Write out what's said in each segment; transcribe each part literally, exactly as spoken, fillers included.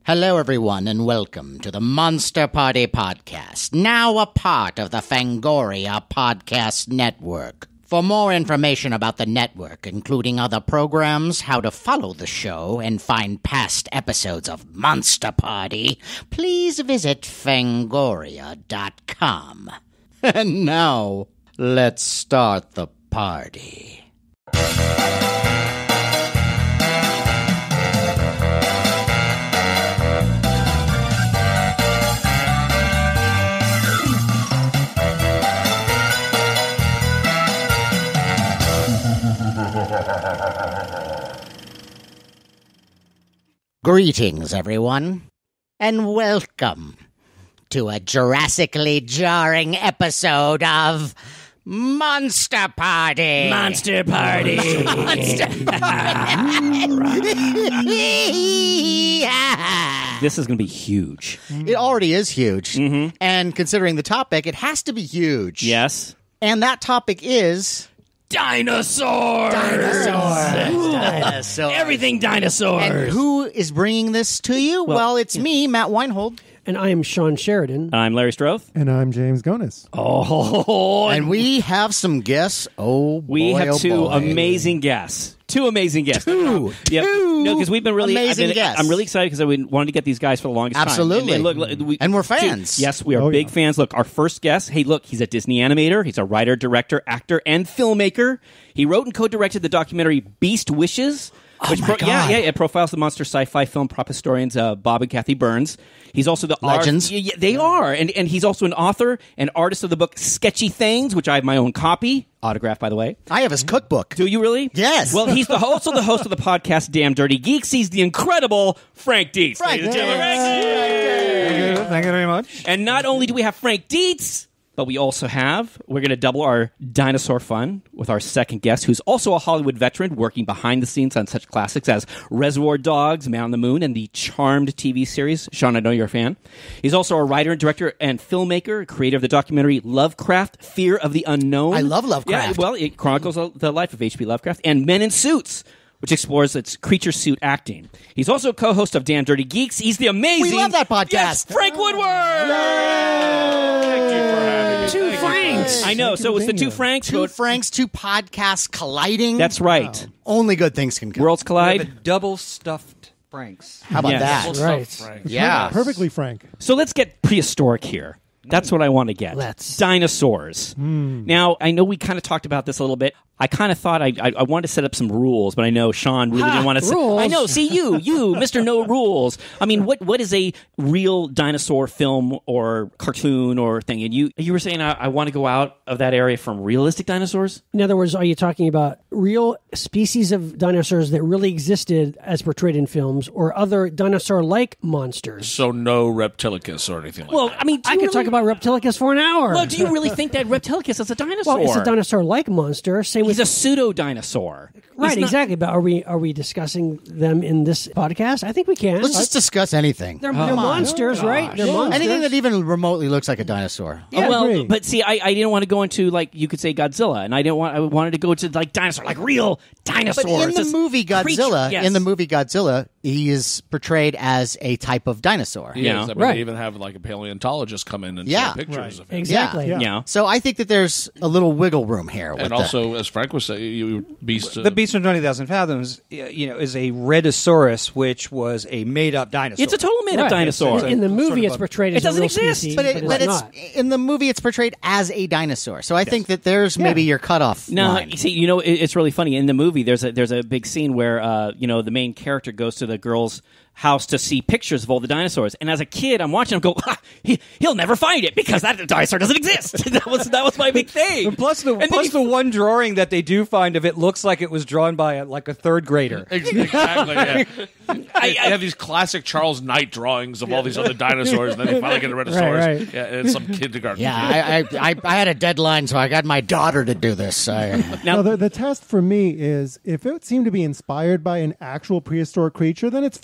Hello, everyone, and welcome to the Monster Party Podcast, now a part of the Fangoria Podcast Network. For more information about the network, including other programs, how to follow the show, and find past episodes of Monster Party, please visit fangoria dot com. And now, let's start the party. Greetings, everyone, and welcome to a Jurassically jarring episode of Monster Party. Monster Party. Monster Party. This is going to be huge. It already is huge. Mm-hmm. And considering the topic, it has to be huge. Yes. And that topic is... Dinosaurs. Dinosaurs. Dinosaurs. Everything dinosaurs. And who is bringing this to you? Well, well it's yeah. me, Matt Weinhold. And I am Sean Sheridan. I'm Larry Stroth. And I'm James Gonis. Oh. And we have some guests. Oh, boy, We have oh, two boy. amazing guests. Two amazing guests. Two. Yep. Two no, because we've been really amazing I've been, guests. I'm really excited because I wanted to get these guys for the longest Absolutely. time. Absolutely. And, and, look, we, and we're fans. Dude, yes, we are oh, big yeah. fans. Look, our first guest, hey, look, he's a Disney animator. He's a writer, director, actor, and filmmaker. He wrote and co-directed the documentary Beast Wishes. Which oh, my pro- God. Yeah, yeah, it profiles the monster sci-fi film prop historians uh, Bob and Kathy Burns. He's also the Legends. Ar- yeah, yeah, they are, and and he's also an author and artist of the book Sketchy Things, which I have my own copy, autographed by the way. I have his cookbook. Do you really? Yes. Well, he's the also the host of the podcast Damn Dirty Geeks. He's the incredible Frank Dietz. Frank Ladies and gentlemen, Dietz. Frank Dietz. Thank you. Thank you very much. And not only do we have Frank Dietz, but we also have, we're going to double our dinosaur fun with our second guest, who's also a Hollywood veteran working behind the scenes on such classics as Reservoir Dogs, Man on the Moon, and the Charmed T V series. Sean, I know you're a fan. He's also a writer and director and filmmaker, creator of the documentary Lovecraft, Fear of the Unknown. I love Lovecraft. Yeah, well, it chronicles the life of H P Lovecraft, and Men in Suits, which explores its creature suit acting. He's also a co-host of Damn Dirty Geeks. He's the amazing... We love that podcast. Yes, Frank Woodward! Thank you for having me. Two Thank Franks. I know, so it's the two Franks. Two Franks, two podcasts colliding. That's right. Only good things can come. Worlds collide. We have a double stuffed Franks. How about Yes. that? Right. Yeah. Perfectly frank. So let's get prehistoric here. That's what I want to get. Let's. Dinosaurs. Now, I know we kind of talked about this a little bit. I kind of thought I, I I wanted to set up some rules, but I know Sean really Ha, didn't want to. rules. I know. See you, you, Mister No Rules. I mean, what what is a real dinosaur film or cartoon or thing? And you you were saying I, I want to go out of that area from realistic dinosaurs. In other words, are you talking about real species of dinosaurs that really existed as portrayed in films, or other dinosaur-like monsters? So no Reptilicus or anything like Well, that. I mean, do I you could really, talk about Reptilicus for an hour. Well, do you really think that Reptilicus is a dinosaur? Well, it's a dinosaur-like monster. Same with He's a pseudo dinosaur. right, exactly. But are we are we discussing them in this podcast? I think we can. Let's just discuss anything. they're, they're monsters, right? They're monsters. Anything that even remotely looks like a dinosaur. Yeah, well, agree. but see, I, I didn't want to go into like you could say Godzilla, and I didn't want I wanted to go to like dinosaur, like real dinosaurs. But in the This movie Godzilla, creature- yes. in the movie Godzilla, he is portrayed as a type of dinosaur. He Yeah. is. I mean, Right. they even have like a paleontologist come in and Yeah. show pictures Right. of him. exactly. Yeah. yeah. So I think that there's a little wiggle room here. With And the- also, as Frank was saying, you Beast. Uh, The Beast from twenty thousand Fathoms, y- you know, is a Redosaurus, which was a made-up dinosaur. It's a total made up Right. dinosaur. It's a- In the sort movie, of it's a- portrayed It as a doesn't real exist. species, but, it, but, but it's, it's not. in the movie. It's portrayed as a dinosaur. So I think that there's maybe your cutoff No, line. you see, you know, it, it's really funny. In the movie, there's a there's a big scene where uh, you know, the main character goes to the girl's house to see pictures of all the dinosaurs. And as a kid, I'm watching him go, ah, he, he'll never find it because that dinosaur doesn't exist. that was that was my big thing. And plus, the And then plus he- the one drawing that they do find of it looks like it was drawn by a, like a third grader. Exactly. Yeah. I- They have these classic Charles Knight drawings of all these other dinosaurs, and then they finally get a Redosaurus. Right, right. Yeah, and it's some kindergarten. Yeah, I, I, I, I had a deadline, so I got my daughter to do this. I, Now- Now, the, the test for me is if it seemed to be inspired by an actual prehistoric creature, then it's fair game.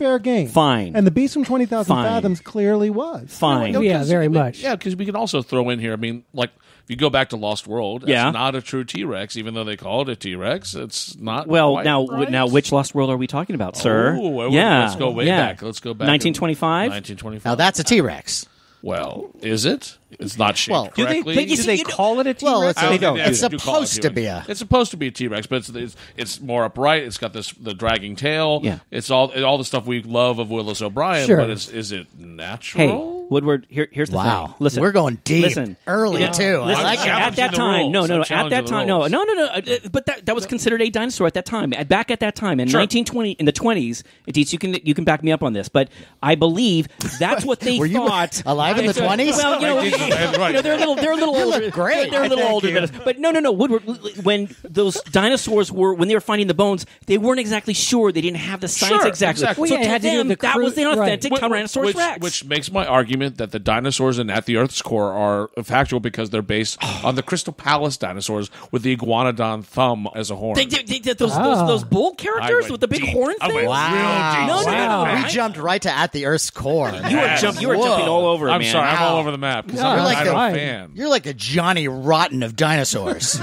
insane. Fine. And the Beast from twenty thousand Fine. Fathoms clearly was. Fine. No, Yeah, 'cause- very much. Yeah, because we can also throw in here. I mean, like if you go back to Lost World, it's Yeah. not a true T-Rex, even though they call it a T-Rex. It's not. Well, quite now, right. now, which Lost World are we talking about, sir? Oh, well, yeah, let's go way yeah. back. Let's go back. nineteen twenty-five. nineteen twenty-five. Now that's a T-Rex. Well, is it? It's not shaped Well- Do they, correctly. But you do see, they you know- call it a T-Rex? Well, it's I a- they don't. think it's they do call it supposed to be a- It's supposed to be a T-Rex, but it's, it's it's more upright. It's got this the dragging tail. Yeah. It's all all the stuff we love of Willis O'Brien. Sure. But it's, is it Hey, natural? Woodward. Here, here's the Wow. thing. Listen, We're going deep. Listen, Early, Yeah. too. I Listen, like it. at challenging that the time, rules. no, no, I'm no. At challenging that the time, no, rules. no, no, no. uh, But that that was considered a dinosaur at that time. Back at that time in Sure. nineteen twenty, in the twenties, Dietz, you can you can back me up on this. But I believe that's what they Were you thought. alive in the twenties? Well, you know, Right, Jesus, right. you know, they're a little, they're a little older. look great. They're a little Thank older you. than us. But no, no, no. Woodward, when those dinosaurs were, when they were finding the bones, they weren't exactly sure. They didn't have the science Sure, exactly. exactly. So Well, yeah, it to had to do them, with the that cru- was the right. authentic Wh- Tyrannosaurus which, Rex. which makes my argument that the dinosaurs in At the Earth's Core are factual because they're based on the Crystal Palace dinosaurs with the iguanodon thumb as a horn. They, they, they, those, Ah. those, those bull characters went with the big deep. horn I thing? went Wow. real deep. No, no, no, no. Wow. We jumped right to At the Earth's Core. You were, jump, you were Whoa. jumping all over it, I'm man. sorry, I'm Wow. all over the map because No, I'm a you're like dino the- fan. You're like a Johnny Rotten of dinosaurs.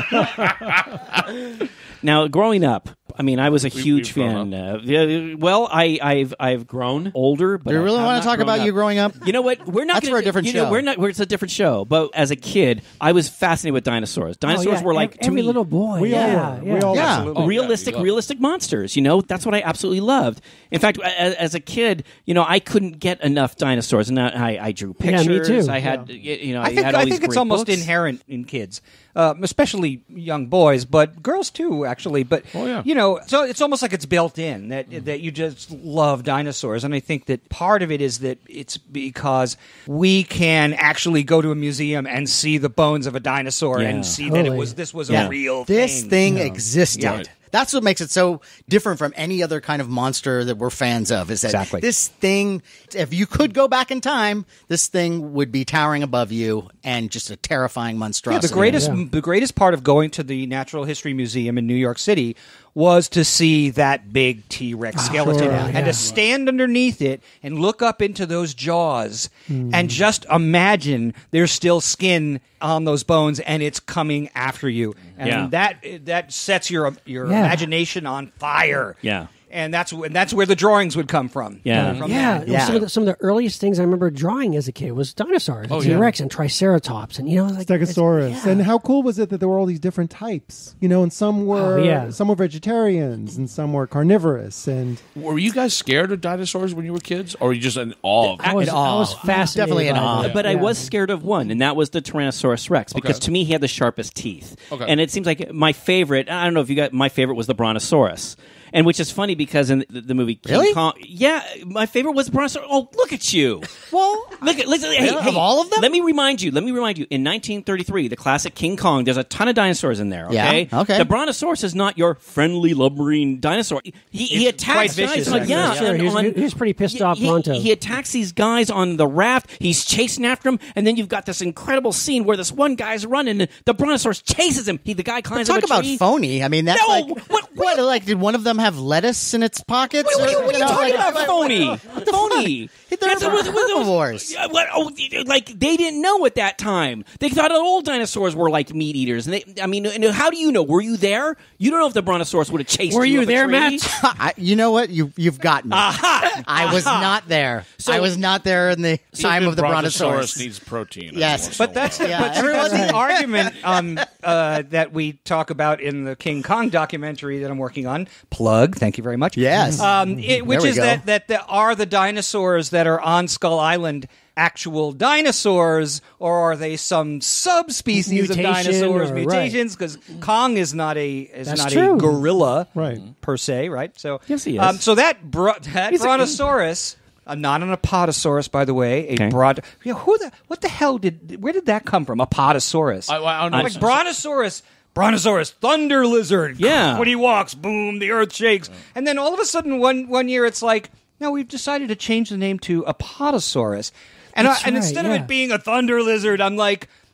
Now, growing up, I mean, I was a huge we've grown fan. Uh, yeah, well, I, I've I've grown older, but Do you I really have want not to talk grown about up. you growing up? You know what? We're not. That's gonna, for a different you know, show. we're not. We're, it's a different show. But as a kid, I was fascinated with dinosaurs. Dinosaurs Oh, yeah, were like every, to every me little boy. We yeah, all were. yeah. We all Yeah. absolutely. Oh, yeah, realistic, you love- realistic monsters. You know, that's what I absolutely loved. In fact, as, as a kid, you know, I couldn't get enough dinosaurs, and I, I drew Yeah, me pictures. too. I had, you know, I, I think had all I these think it's great almost books. inherent in kids, um, especially young boys, but girls too, actually. But Oh, yeah. you know, so it's almost like it's built in that that you just love dinosaurs, and I think that part of it is that it's because we can actually go to a museum and see the bones of a dinosaur Yeah. and see that it Totally. was this was Yeah. a real This thing. thing existed. Right. That's what makes it so different from any other kind of monster that we're fans of. Is that Exactly. this thing? If you could go back in time, this thing would be towering above you and just a terrifying Yeah, monstrosity. the greatest Yeah. the greatest part of going to the Natural History Museum in New York City was to see that big T-Rex skeleton sure, and yeah. to stand underneath it and look up into those jaws Hmm. and just imagine there's still skin on those bones and it's coming after you. And Yeah. that that sets your your Yeah. imagination on fire. Yeah. And that's and that's where the drawings would come from. Yeah. From Yeah, that. Yeah. Some, of the, some of the earliest things I remember drawing as a kid was dinosaurs, Oh, T Rex and Triceratops, and you know, like Stegosaurus. it's- yeah. And how cool was it that there were all these different types? You know, and some were Oh, yeah. some were vegetarians and some were carnivorous. And Were you guys scared of dinosaurs when you were kids, or were you just in awe of I them? was, In I awe. was fascinated. Definitely in by awe. that. But I Yeah. was scared of one, and that was the Tyrannosaurus Rex, because Okay. to me he had the sharpest teeth. Okay. And it seems like my favorite. I don't know if you got my favorite was the Brontosaurus. And which is funny because in the, the movie King Really? Kong, yeah, my favorite was the Brontosaurus. Oh, look at you! Well, Look at listen, hey, Of hey, all of them? Let me remind you. Let me remind you. In nineteen thirty-three, the classic King Kong. There's a ton of dinosaurs in there. Okay. Yeah, okay. The Brontosaurus is not your friendly, lumbering dinosaur. He, he It's quite attacks guys. vicious, on, actually. yeah, Sure, and he was- on- he was pretty pissed he- off he- Bronto. He attacks these guys on the raft. He's chasing after them, and then you've got this incredible scene where this one guy's running, and the Brontosaurus chases him. He, the guy climbs talk up a about tree. phony. I mean, that's No, like what- what, what- Like, did one of them have lettuce in its pockets? What, what, are you- what are you know, talking like- about, phony? Phony. They're That's what- what- what- herbivores. Yeah, what- oh, like they didn't know at that time. They thought all dinosaurs were like meat eaters. And they, I mean, and how do you know? Were you there? You don't know if the Brontosaurus would have chased Were you. you up a there, tree. Matt? I, you know what? You you've got me. Aha! I was not there. So- I was not there in the time Even of the Brontosaurus. needs protein. every Yes. once in a But that's while. Yeah, but see, everyone- that's the argument um, uh, that we talk about in the King Kong documentary that I'm working on. Plug, thank you very much. Yes. um, it, which we is go. that that the, are the dinosaurs that are on Skull Island actual dinosaurs, or are they some subspecies of Mutation dinosaurs, or- mutations? Because Kong is not a is That's not true. a gorilla, Right. per se, right? So Yes, he is. Um, so that bro- that He's a- Brontosaurus. Uh, not an apatosaurus, by the way. A Okay. broad. Yeah, who the? What the hell did? Where did that come from? Apatosaurus. I- I don't know. like Brontosaurus. Brontosaurus, thunder lizard. Yeah. When he walks, boom, the earth shakes. And then all of a sudden, one one year, it's like, no, we've decided to change the name to Apatosaurus. And I, That's and right, instead yeah. of it being a thunder lizard, I'm like,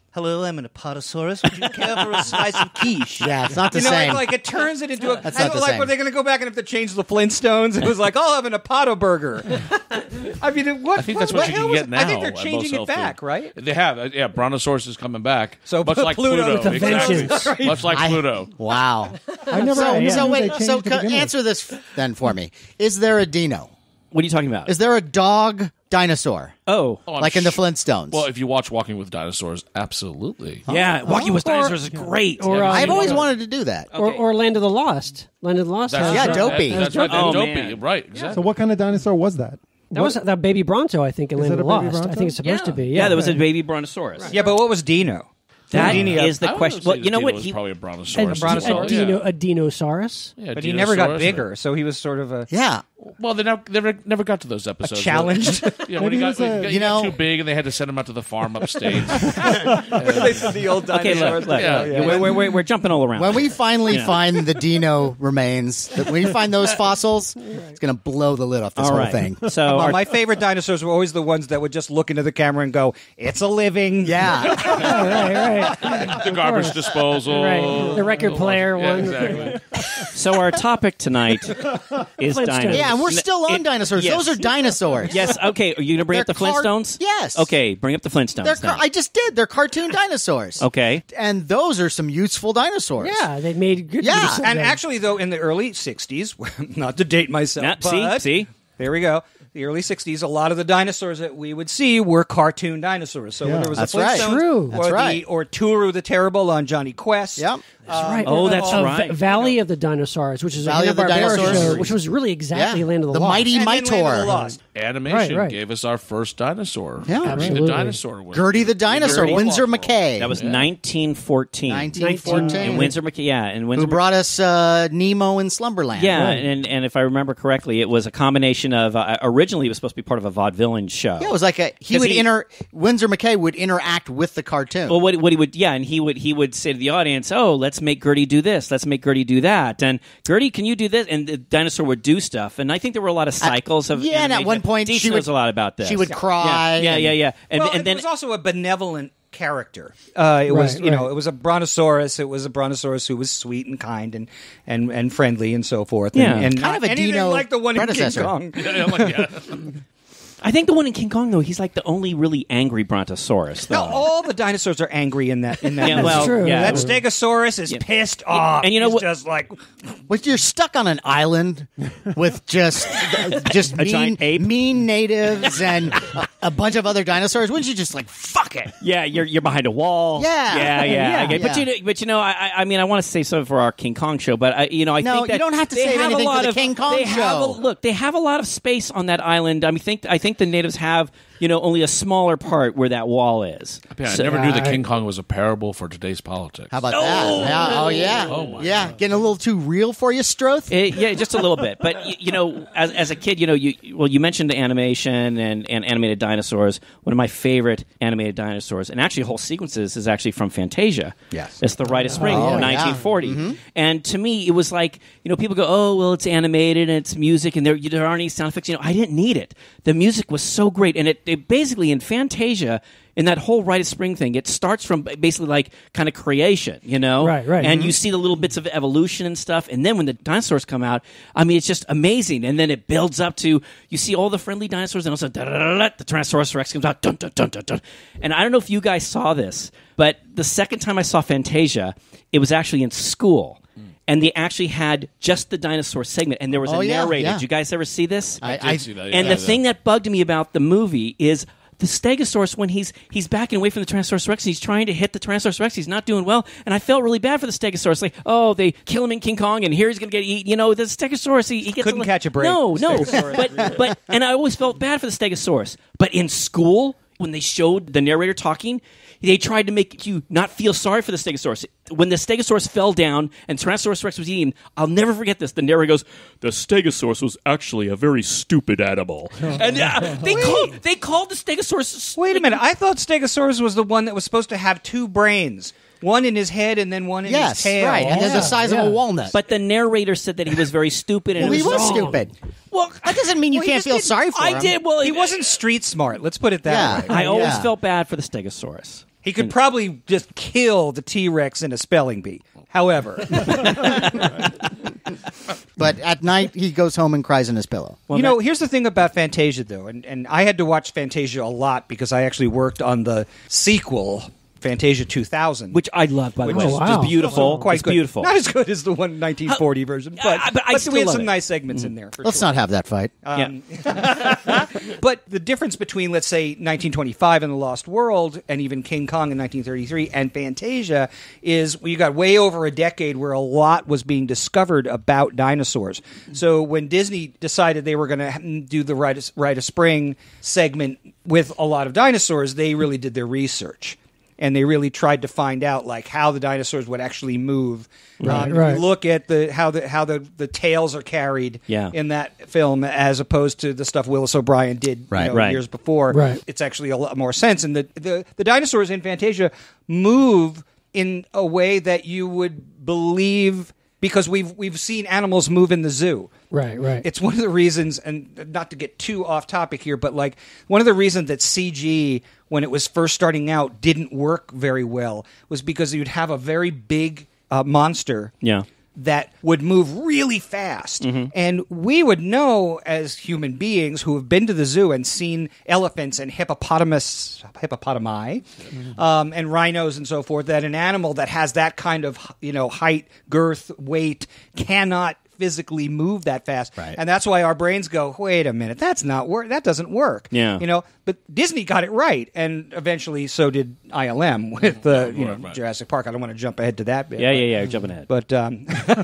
hello, I'm an Apatosaurus. Would you care for a slice of quiche? Yeah, it's not the you know, same. Like, like it turns it into a. That's and not the like, same. were they going to go back and have to change the Flintstones? It was like, I'll have an Apato burger. I mean, what? I think that's what, the you hell can was get it? now. I think they're at most changing it health food. back, right? They have. Uh, yeah, Brontosaurus is coming back. So much like Pluto Pluto. with a exactly. vengeance. Much like I- Pluto. Wow. I never. So, I never so knew wait. they changed So to co- begin with. answer this then for me. Is there a dino? What are you talking about? Is there a dog dinosaur oh, Oh, I'm like in the sh- Flintstones? Well, if you watch Walking with Dinosaurs, absolutely. yeah. Walking with Or- Dinosaurs is great. or, uh, I've always uh, wanted to do that. Or, or Land of the Lost. Land of the Lost. That's has, yeah, uh, Dopey. That- that's right. Oh, Dopey. man. Right. Exactly. So what kind of dinosaur was that? That was that baby Bronto, I think, in Is Land it of the a baby Lost. I Bronto? think it's supposed yeah. to be. Yeah, Yeah, there was a baby Brontosaurus. Yeah, but what was Dino? That Dino- is the I would question. say Well, you know Dino what? was He, probably a a, Brontosaurus. Brontosaurus, a, dino, yeah. a dinosaurus. Yeah, But he never got Dinosaurus. bigger, so he was sort of a. Yeah. Well, they never, never, never got to those episodes. challenged? Yeah, when Maybe he got, it was a- when he got you know- too big and they had to send him out to the farm upstate. They said the old okay, dinosaurs. look, look. Yeah. Yeah, We're, we're, we're, we're jumping all around. When we finally Yeah. find the dino remains, that when we find those fossils, it's going to blow the lid off this all whole right. thing. So Well, our- my favorite dinosaurs were always the ones that would just look into the camera and go, "It's a living." Yeah. right, right, the garbage disposal. right. The record player Yeah, one. exactly. so our topic tonight is Flintstones. dinosaurs. Yeah, and we're still on It- dinosaurs. yes. Those are dinosaurs. Yes. Okay. Are you going to bring They're up the car- Flintstones? Yes. Okay. Bring up the Flintstones. They're then. car- I just did. They're cartoon dinosaurs. okay. And those are some useful dinosaurs. Yeah, they made good Yeah, use of And them. actually, though, in the early sixties, not to date myself, Now, see, but see. there we go. The early sixties, a lot of the dinosaurs that we would see were cartoon dinosaurs. So when Yeah. there was That's a right. Flintstones True. or That's the right. or Turu the Terrible on Johnny Quest. Yep. That's right. Oh, that's Uh, right. Va- Valley of the Dinosaurs, which is Valley a of the Hanna-Barbera Dinosaurs. show, which was really exactly Yeah. Land of the, The Lost. Mighty And then Land of the Mightor. Lost. Animation Right, right. gave us our first dinosaur. Yeah. The Absolutely. dinosaur. was- Gertie the dinosaur, Gertie Windsor Walker. McKay. That was nineteen fourteen. nineteen fourteen. And Windsor McKay. Yeah, and Windsor who brought us uh, Nemo in Slumberland. Yeah, and and if I remember correctly, it was a combination of uh, originally it was supposed to be part of a vaudevillain show. Yeah, it was like a he 'Cause would he- inter Windsor McKay would interact with the cartoon. Well, what, what he would, yeah, and he would he would say to the audience, "Oh, let's make Gertie do this. Let's make Gertie do that." And Gertie, can you do this? And the dinosaur would do stuff. And I think there were a lot of cycles of yeah, and at animation. one point Deej she knows would- a lot about this. she would cry Yeah, yeah, and- yeah. yeah. And, well, and it then was also a benevolent character. Uh, it was, Right, you know, right. it was a brontosaurus. It was a brontosaurus who was sweet and kind and and, and friendly and so forth. Yeah. and, and Kind not of a anything Dino like the one predecessor. in King Kong. Yeah, I'm like, yeah. I think the one in King Kong though, he's like the only really angry brontosaurus. Though. No, all the dinosaurs are angry in that. In that Yeah, movie. well, true. yeah. that Stegosaurus is pissed off. And you know He's what- Just like But you're stuck on an island with just just mean, giant ape? mean natives and a, a bunch of other dinosaurs. Wouldn't you just like fuck it? Yeah, you're you're behind a wall. Yeah. yeah, yeah. Yeah. I get- But Yeah. you, know, but you know, I, I- I mean, I want to say something for our King Kong show, but I, you know, I No, think that you don't have to they save have a anything for lot the of, King Kong they have a- show. look, they have a lot of space on that island. I mean, think I think the natives have, you know, only a smaller part where that wall is. Yeah, I So- never knew that I- King Kong was a parable for today's politics. How about that? Yeah. Oh yeah. Oh, my yeah. God. Getting a little too real for you, Stroth? It, yeah, just a little bit. But y- you know, as, as a kid, you know, you well, you mentioned animation and, and animated dinosaurs. One of my favorite animated dinosaurs, and actually whole sequences, is actually from Fantasia. Yes. It's The Rite of Spring, Oh, yeah. nineteen forty. And to me, it was like, you know, people go, oh, well, it's animated and it's music, and there there aren't any sound effects. You know, I didn't need it. The music was so great, and it, it basically in Fantasia. In that whole Rite of Spring thing, it starts from basically like kind of creation, you know? Right, right. And Mhm. you see the little bits of evolution and stuff. And then when the dinosaurs come out, I mean, it's just amazing. And then it builds up to, you see all the friendly dinosaurs, and also da-da-da-da, the Tyrannosaurus Rex comes out. Dun, dun, dun, dun, dun. And I don't know if you guys saw this, but the second time I saw Fantasia, it was actually in school. And they actually had just the dinosaur segment, and there was Oh, a yeah, narrator. yeah. Did you guys ever see this? I, did I, see that, And yeah. the thing that bugged me about the movie is the Stegosaurus, when he's he's backing away from the Tyrannosaurus Rex, and he's trying to hit the Tyrannosaurus Rex, he's not doing well, and I felt really bad for the Stegosaurus. Like, oh, they kill him in King Kong, and here he's going to get eaten. You know, the Stegosaurus, he, he gets Couldn't li- catch a break. No, no, Stegosaurus. but but and I always felt bad for the Stegosaurus. But in school, when they showed the narrator talking, they tried to make you not feel sorry for the Stegosaurus. When the Stegosaurus fell down and Tyrannosaurus Rex was eaten, I'll never forget this. The narrator goes, "The Stegosaurus was actually a very stupid animal," and uh, they called they called the Stegosaurus. wait a minute. I thought Stegosaurus was the one that was supposed to have two brains, one in his head and then one in yes, his tail. right. And they're the Yeah, size yeah. of a walnut. But the narrator said that he was very stupid, and well, it he was was wrong. stupid. Well, that doesn't mean you Well, he can't just feel didn't- sorry for I him. did well. He wasn't street smart. Let's put it that Yeah. way. I always Yeah. felt bad for the Stegosaurus. He could probably just kill the T-Rex in a spelling bee. However, But at night, he goes home and cries in his pillow. well, you know, that, here's the thing about Fantasia, though, and, and I had to watch Fantasia a lot because I actually worked on the sequel, Fantasia two thousand. Which I love, by the way. Oh, wow. Just beautiful. Quite it's good. beautiful. Not as good as the one nineteen forty version, but, Uh, but I but still we had love some it. nice segments in there. For Let's sure. not have that fight. Um, But the difference between, let's say, nineteen twenty-five and The Lost World, and even King Kong in nineteen thirty-three, and Fantasia, is we got way over a decade where a lot was being discovered about dinosaurs. So when Disney decided they were going to do the Rite of, Rite of Spring segment with a lot of dinosaurs, they really did their research. And they really tried to find out like how the dinosaurs would actually move. Right, um, right. If you look at the how the how the, the tails are carried Yeah. in that film as opposed to the stuff Willis O'Brien did you Right. know, Right. years before. Right. It's actually a lot more sense. And the, the, the dinosaurs in Fantasia move in a way that you would believe because we've we've seen animals move in the zoo. Right, right. It's one of the reasons, and not to get too off topic here, but like one of the reasons that C G, when it was first starting out, didn't work very well was because you'd have a very big uh, monster Yeah. that would move really fast. And we would know as human beings who have been to the zoo and seen elephants and hippopotamus, hippopotami, um, and rhinos and so forth, that an animal that has that kind of, you know, height, girth, weight cannot physically move that fast. Right. And that's why our brains go, wait a minute, that's not work. That doesn't work. Yeah. You know, but Disney got it right. And eventually so did I L M with the, you know, right. Jurassic Park. I don't want to jump ahead to that bit. Yeah, but- yeah, yeah. Jumping ahead. But um,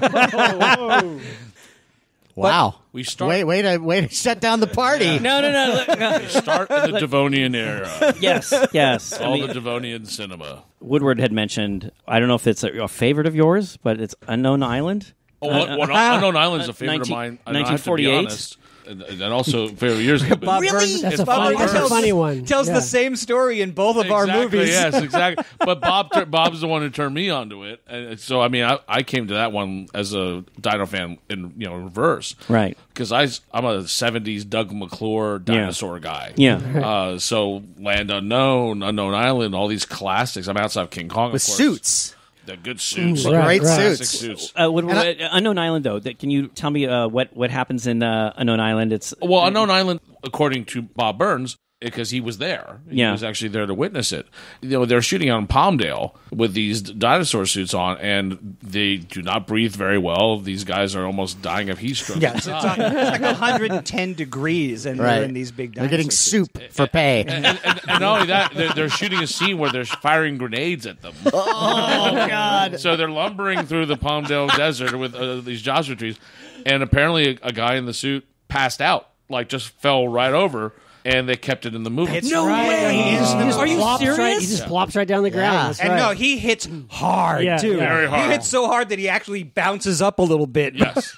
Wow. We start- Wait, wait, to, wait to shut down the party. no, no, no. look, no. Start in the Devonian era. Yes, yes. I All mean, the Devonian cinema. Woodward had mentioned, I don't know if it's a, a favorite of yours, but it's Unknown Island. Oh, what, Uh, what, uh, Unknown Island's uh, a favorite nineteen of mine. I have to nineteen forty-eight. be honest. And, and also a favorite of yours. But Bob Really? Burns, That's a Bob funny- Burns that's a tells- funny one. Tells Yeah. the same story in both of our Exactly, movies. Yes, exactly. But Bob, tur- Bob's the one who turned me onto it, and so I mean, I, I came to that one as a Dino fan in you know reverse, Right. Because I I'm a seventies Doug McClure dinosaur guy. Yeah. Uh, so Land Unknown, Unknown Island, all these classics. I'm outside of King Kong With of course. suits. The good suits, Ooh, right, Great right. classic suits. suits. Uh, what, And I- uh, Unknown Island, though, that, can you tell me uh, what, what happens in uh, Unknown Island? It's Well, Unknown Island, according to Bob Burns, because he was there. He Yeah. was actually there to witness it. You know, they're shooting out in Palmdale with these d- dinosaur suits on, and they do not breathe very well. These guys are almost dying of heat stroke. Yes, it's, on, it's like one hundred ten degrees, and Right. they're in these big They're dinosaur getting suits. soup for pay. and, and, and not only that, they're, they're shooting a scene where they're firing grenades at them. Oh, God. So they're lumbering through the Palmdale desert with uh, these Joshua trees, and apparently a, a guy in the suit passed out, like just fell right over, and they kept it in the movie. It's No right. way! He is- He just Are you plops Right, serious? he just plops right down the ground. Yeah. That's And right. no, he hits hard Yeah, too. yeah. Very hard. He hits so hard that he actually bounces up a little bit. Yes.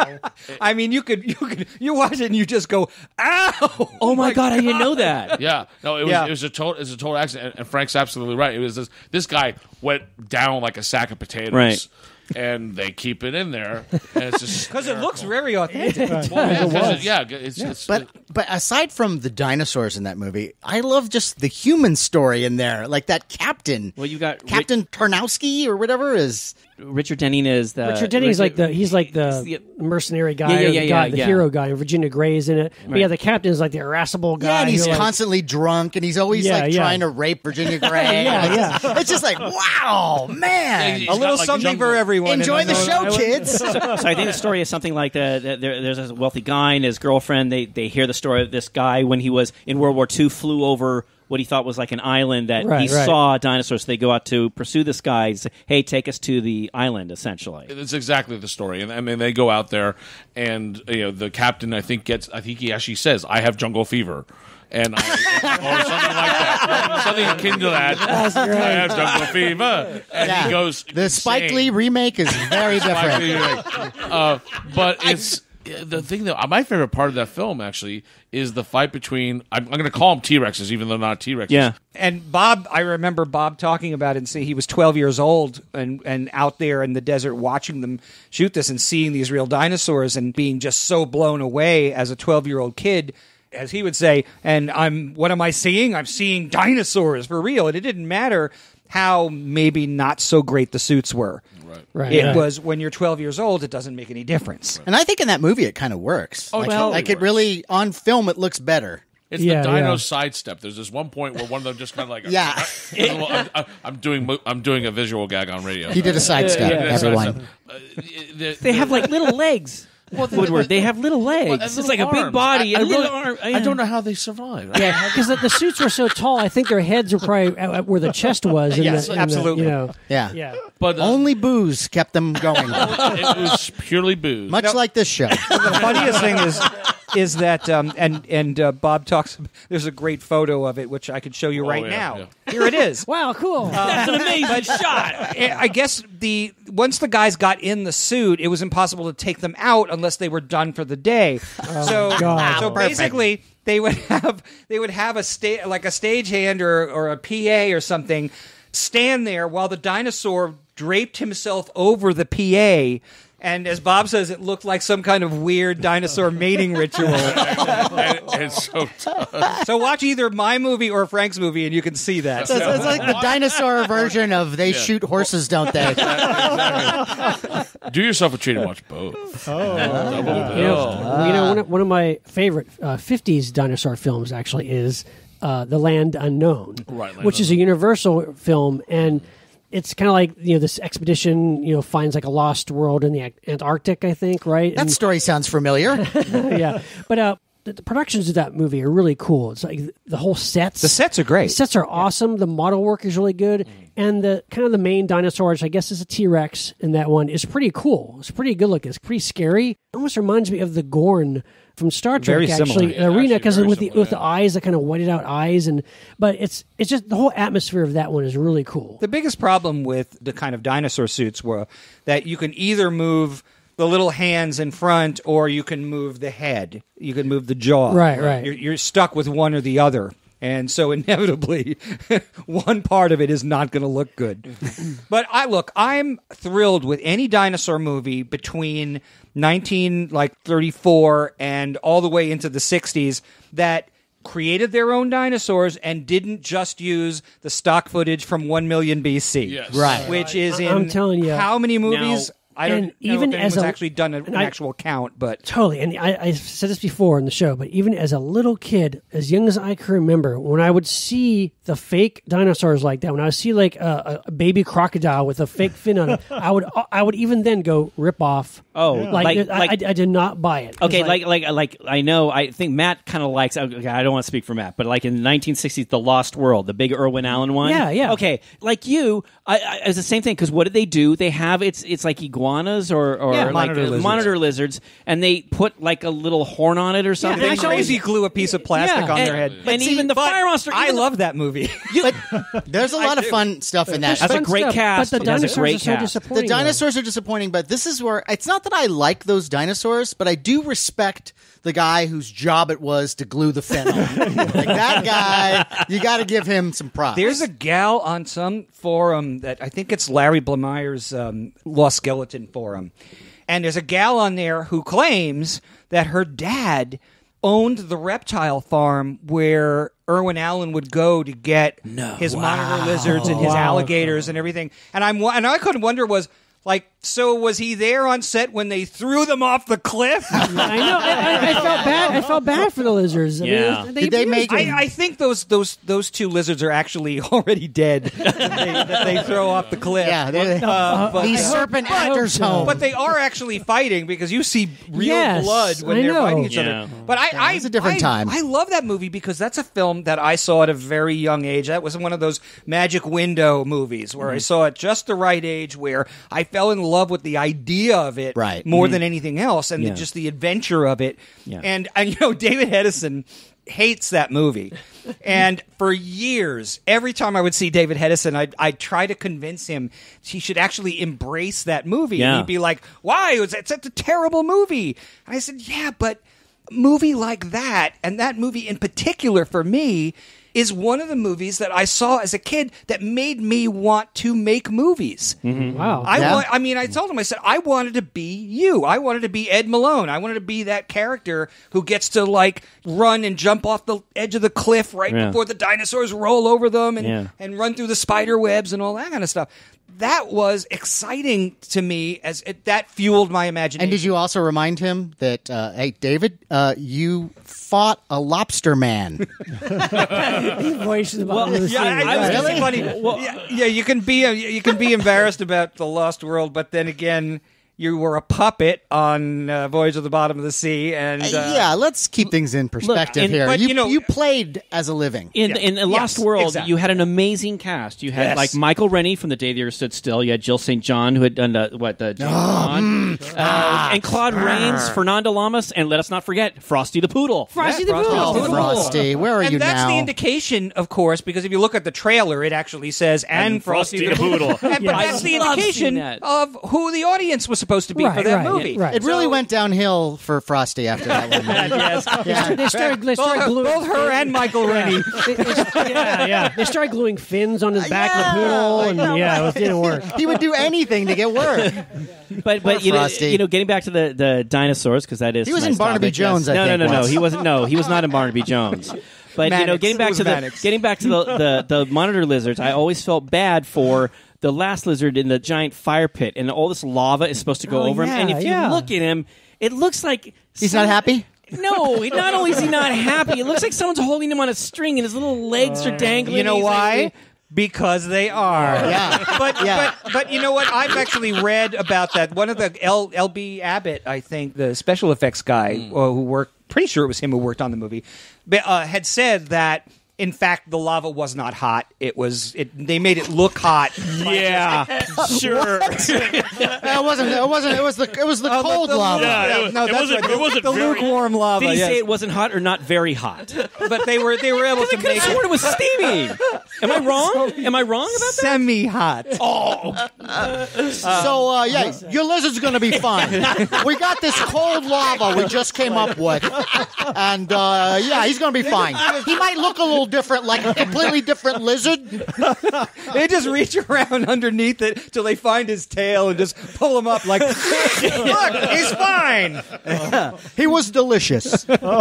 I mean, you could, you could, you watch it and you just go, "Ow!" Oh, my God, I didn't know that. Yeah, no, it was Yeah. it was a total it was a total accident, and, and Frank's absolutely right. It was this this guy went down like a sack of potatoes, Right. and they keep it in there, and it's just Because it looks very authentic. well, yeah, 'cause it- yeah, it's, it's But but aside from the dinosaurs in that movie, I love just the human story in there. Like that captain. Well, you got Captain Tarnowski or whatever is Richard Denning is the Richard Denny's like the he's like the he's mercenary guy, Yeah, yeah, or the, yeah, guy yeah, the yeah. hero guy, and Virginia Gray's in it. But Right. yeah, the captain's like the irascible guy. yeah, and he's who, like, constantly drunk, and he's always Yeah, like yeah. trying to rape Virginia Gray. Yeah, it's, Just, it's just like wow, man. He's A little got, like, something jungle- for everyone. Enjoy in the Unknown show, Island. kids. So I think the story is something like the, the, there, there's a wealthy guy and his girlfriend. They they hear the story of this guy when he was in World War Two, flew over what he thought was like an island that Right, he right. saw dinosaurs. So they go out to pursue this guy. Say, hey, take us to the island, essentially. It's exactly the story, and I mean they go out there, and you know the captain I think gets I think he actually says I have jungle fever. And I, or something like that, something akin to that. I have jungle fever, and Yeah. he goes. The Spike insane. Lee remake is very Spike different. Lee remake. Uh, but it's the thing that my favorite part of that film actually is the fight between. I'm, I'm going to call them T Rexes, even though they're not T Rexes. Yeah. And Bob, I remember Bob talking about it and saying he was twelve years old and, and out there in the desert watching them shoot this and seeing these real dinosaurs and being just so blown away as a twelve-year-old kid as he would say, and I'm what am I seeing? I'm seeing dinosaurs for real. And it didn't matter how maybe not so great the suits were. Right. Right. It right. was when you're twelve years old, it doesn't make any difference. And I think in that movie it kind of works. Oh, it like, totally like it works. really, on film, it looks better. It's Yeah, the dino yeah. sidestep. There's this one point where one of them just kind of like, Yeah. I'm, I'm, I'm doing, mo- I'm doing a visual gag on radio. He did a sidestep, Yeah, yeah. everyone. Uh, the- They have like little legs. Woodward, they have little legs. Well, and It's little like a big arms. body I, I and a little really- arm. I don't know how they survive. Yeah, because the, the suits were so tall. I think their heads were probably at, at where the chest was. In Yes, the, in absolutely. The, you know, Yeah. yeah. But uh, Only booze kept them going. it was purely booze. Much like this show. The funniest thing is is that um, and and uh, Bob talks. There's a great photo of it which I could show you Oh, right yeah, now. yeah. Here it is. Wow, cool. That's an amazing shot. I guess the once the guys got in the suit, it was impossible to take them out unless they were done for the day. so God. so Perfect. basically, they would have they would have a sta- like a stagehand or or a P A or something stand there while the dinosaur draped himself over the P A. And as Bob says, it looked like some kind of weird dinosaur mating ritual. and, and so tough. So watch either my movie or Frank's movie, and you can see that. So it's, it's like the dinosaur version of they shoot horses, don't they? Do yourself a treat and watch both. Oh, Double You bill. know, you know one, of, one of my favorite uh, fifties dinosaur films actually is uh, The Land Unknown, Right, Land which is a Universal film, and it's kind of like, you know, this expedition, you know, finds like a lost world in the Ant- Antarctic, I think, right? That And- story sounds familiar. yeah, but uh, the, the productions of that movie are really cool. It's like the whole sets. The sets are great. The sets are awesome. The model work is really good, and the kind of the main dinosaur, which I guess is a T Rex in that one, is pretty cool. It's pretty good looking. It's pretty scary. It almost reminds me of the Gorn from Star Trek, Very actually, similar. in Arena, Actually, because very with the similar, with the yeah. eyes, the kind of whited out eyes, and but it's it's just the whole atmosphere of that one is really cool. The biggest problem with the kind of dinosaur suits were that you can either move the little hands in front or you can move the head. You can move the jaw. Right, right. You're, you're stuck with one or the other. And so inevitably, one part of it is not going to look good. But I look, I'm thrilled with any dinosaur movie between nineteen like thirty-four and all the way into the sixties that created their own dinosaurs and didn't just use the stock footage from one million B C. Yes. Right. Which is in I'm telling you. how many movies? Now- I don't and know even if as anyone's a- actually done a, an and I- actual count, but Totally. And I, I said this before in the show, but even as a little kid, as young as I can remember, when I would see the fake dinosaurs like that, when I would see like a, a baby crocodile with a fake fin on it, I would I would even then go rip off. Oh, like, like- I, like- I, I did not buy it. It was Okay, like, like like I know. I think Matt kind of likes. Okay, I don't want to speak for Matt, but like in the nineteen sixties, The Lost World, the big Irwin Allen one. Yeah, yeah. Okay, like you, I, I, it's the same thing because what did they do? They have it's it's like iguanas or or Yeah, like monitor uh, lizards. monitor lizards, and they put like a little horn on it or something. they actually- crazy glue a piece of plastic Yeah, on and- their head. and See, even the but fire monster. I even the- love that movie. But there's a lot of do. fun stuff in that. That's a Fun great stuff, cast. But the It has a dinosaurs great are so cast. disappointing. The though. dinosaurs are disappointing, but this is where it's not that I like those dinosaurs, but I do respect the guy whose job it was to glue the fin on. Like that guy, you got to give him some props. There's a gal on some forum that I think it's Larry Blemeyer's um, Lost Skeleton forum. And there's a gal on there who claims that her dad owned the reptile farm where Irwin Allen would go to get his monitor lizards and his Wow. alligators and everything. And I'm and I couldn't wonder was like, so was he there on set when they threw them off the cliff? I know. I, I, I felt bad. I felt bad for the lizards. I Yeah. mean, Did they abused make- them. I, I think those those those two lizards are actually already dead that, they, that they throw off the cliff. yeah, they're, Uh, but- the serpent actor's so. home. But they are actually fighting because you see real Yes, blood when I they're know. fighting each Yeah. other. But I, I, it's a different I- time. I love that movie because that's a film that I saw at a very young age. That was one of those magic window movies where I saw it just the right age, where I fell in love with the idea of it Right. more than anything else, and Yeah. the, just the adventure of it. Yeah. And and you know, David Hedison hates that movie. And for years, every time I would see David Hedison, I'd, I'd try to convince him he should actually embrace that movie. Yeah. And he'd be like, why? It's, it's a terrible movie. And I said, yeah, but a movie like that, and that movie in particular for me, is one of the movies that I saw as a kid that made me want to make movies. Wow. I Yeah. want, I mean, I told him, I said, I wanted to be you. I wanted to be Ed Malone. I wanted to be that character who gets to like run and jump off the edge of the cliff right Yeah. before the dinosaurs roll over them and, Yeah. and run through the spider webs and all that kind of stuff. That was exciting to me as it, that fueled my imagination. And did you also remind him that, uh, hey, David, uh, you fought a lobster man? Voice of the bottom of the Yeah, sea. I, I was Really? just funny. yeah, yeah, you can be a, you can be embarrassed about the Lost World, but then again, you were a puppet on uh, Voyage of the Bottom of the Sea, and uh, yeah, let's keep things in perspective and- here. but, you, you know- you played as a living. In, Yeah. in the Lost Yes, World, exactly. you had an amazing cast. You had Yes. like Michael Rennie from The Day the Earth Stood Still. You had Jill Saint John, who had done uh, what the James Bond, uh, and Claude Rains, Fernando Lamas, and let us not forget Frosty the Poodle. Frosty the Frosty Poodle. the Oh, Poodle. Frosty, where are and you that's now? the indication, of course, because if you look at the trailer, it actually says "and, And Frosty, Frosty the the Poodle." Poodle. And- Yeah. But that's I the love indication seeing that. of who the audience was supposed to be for Right, that right, movie. yeah, right. It really So- went downhill for Frosty after that one. Yes. Yeah. They started, they Both, started her, gluing, both her and Michael Rennie. yeah, yeah. They started gluing fins on his back of the poodle, and yeah, it was, didn't work. He would do anything to get work. But but you know, Frosty. you know, getting back to the, the dinosaurs because that is He was tonight's in Barnaby topic, Jones, yes. I no, think, no, no, no. once. He wasn't. No, he was not in Barnaby Jones. But you know, Mannix. getting It back was to the Mannix. getting back to the, the the monitor lizards, I always felt bad for the last lizard in the giant fire pit, and all this lava is supposed to go Oh, over him. And yeah, if you yeah. look at him, it looks like He's some- not happy? No, he- not only is he not happy, it looks like someone's holding him on a string, and his little legs are dangling. You know He's like- why? Because they are. Yeah. But, Yeah. but but you know what? I've actually read about that. One of the L, L B Abbott, I think, the special effects guy uh, who worked, pretty sure it was him who worked on the movie, but, uh, had said that, in fact, the lava was not hot. It was. It. They made it look hot. Yeah, sure. It wasn't. It wasn't. It was the. It was the Oh, cold the- the- lava. yeah, it- no, it that's wasn't- right. it wasn't the very- lukewarm lava. Did he yes. say it wasn't hot or not very hot? But they were they were able to I could make have sworn it it was steamy. Am I wrong? Am I wrong about that? semi hot. So uh, yeah, your lizard's going to be fine. We got this cold lava we just came up with, and uh, yeah, he's going to be fine. He might look a little different, like a completely different lizard. They just reach around underneath it till they find his tail and just pull him up like, look, he's fine. He was delicious.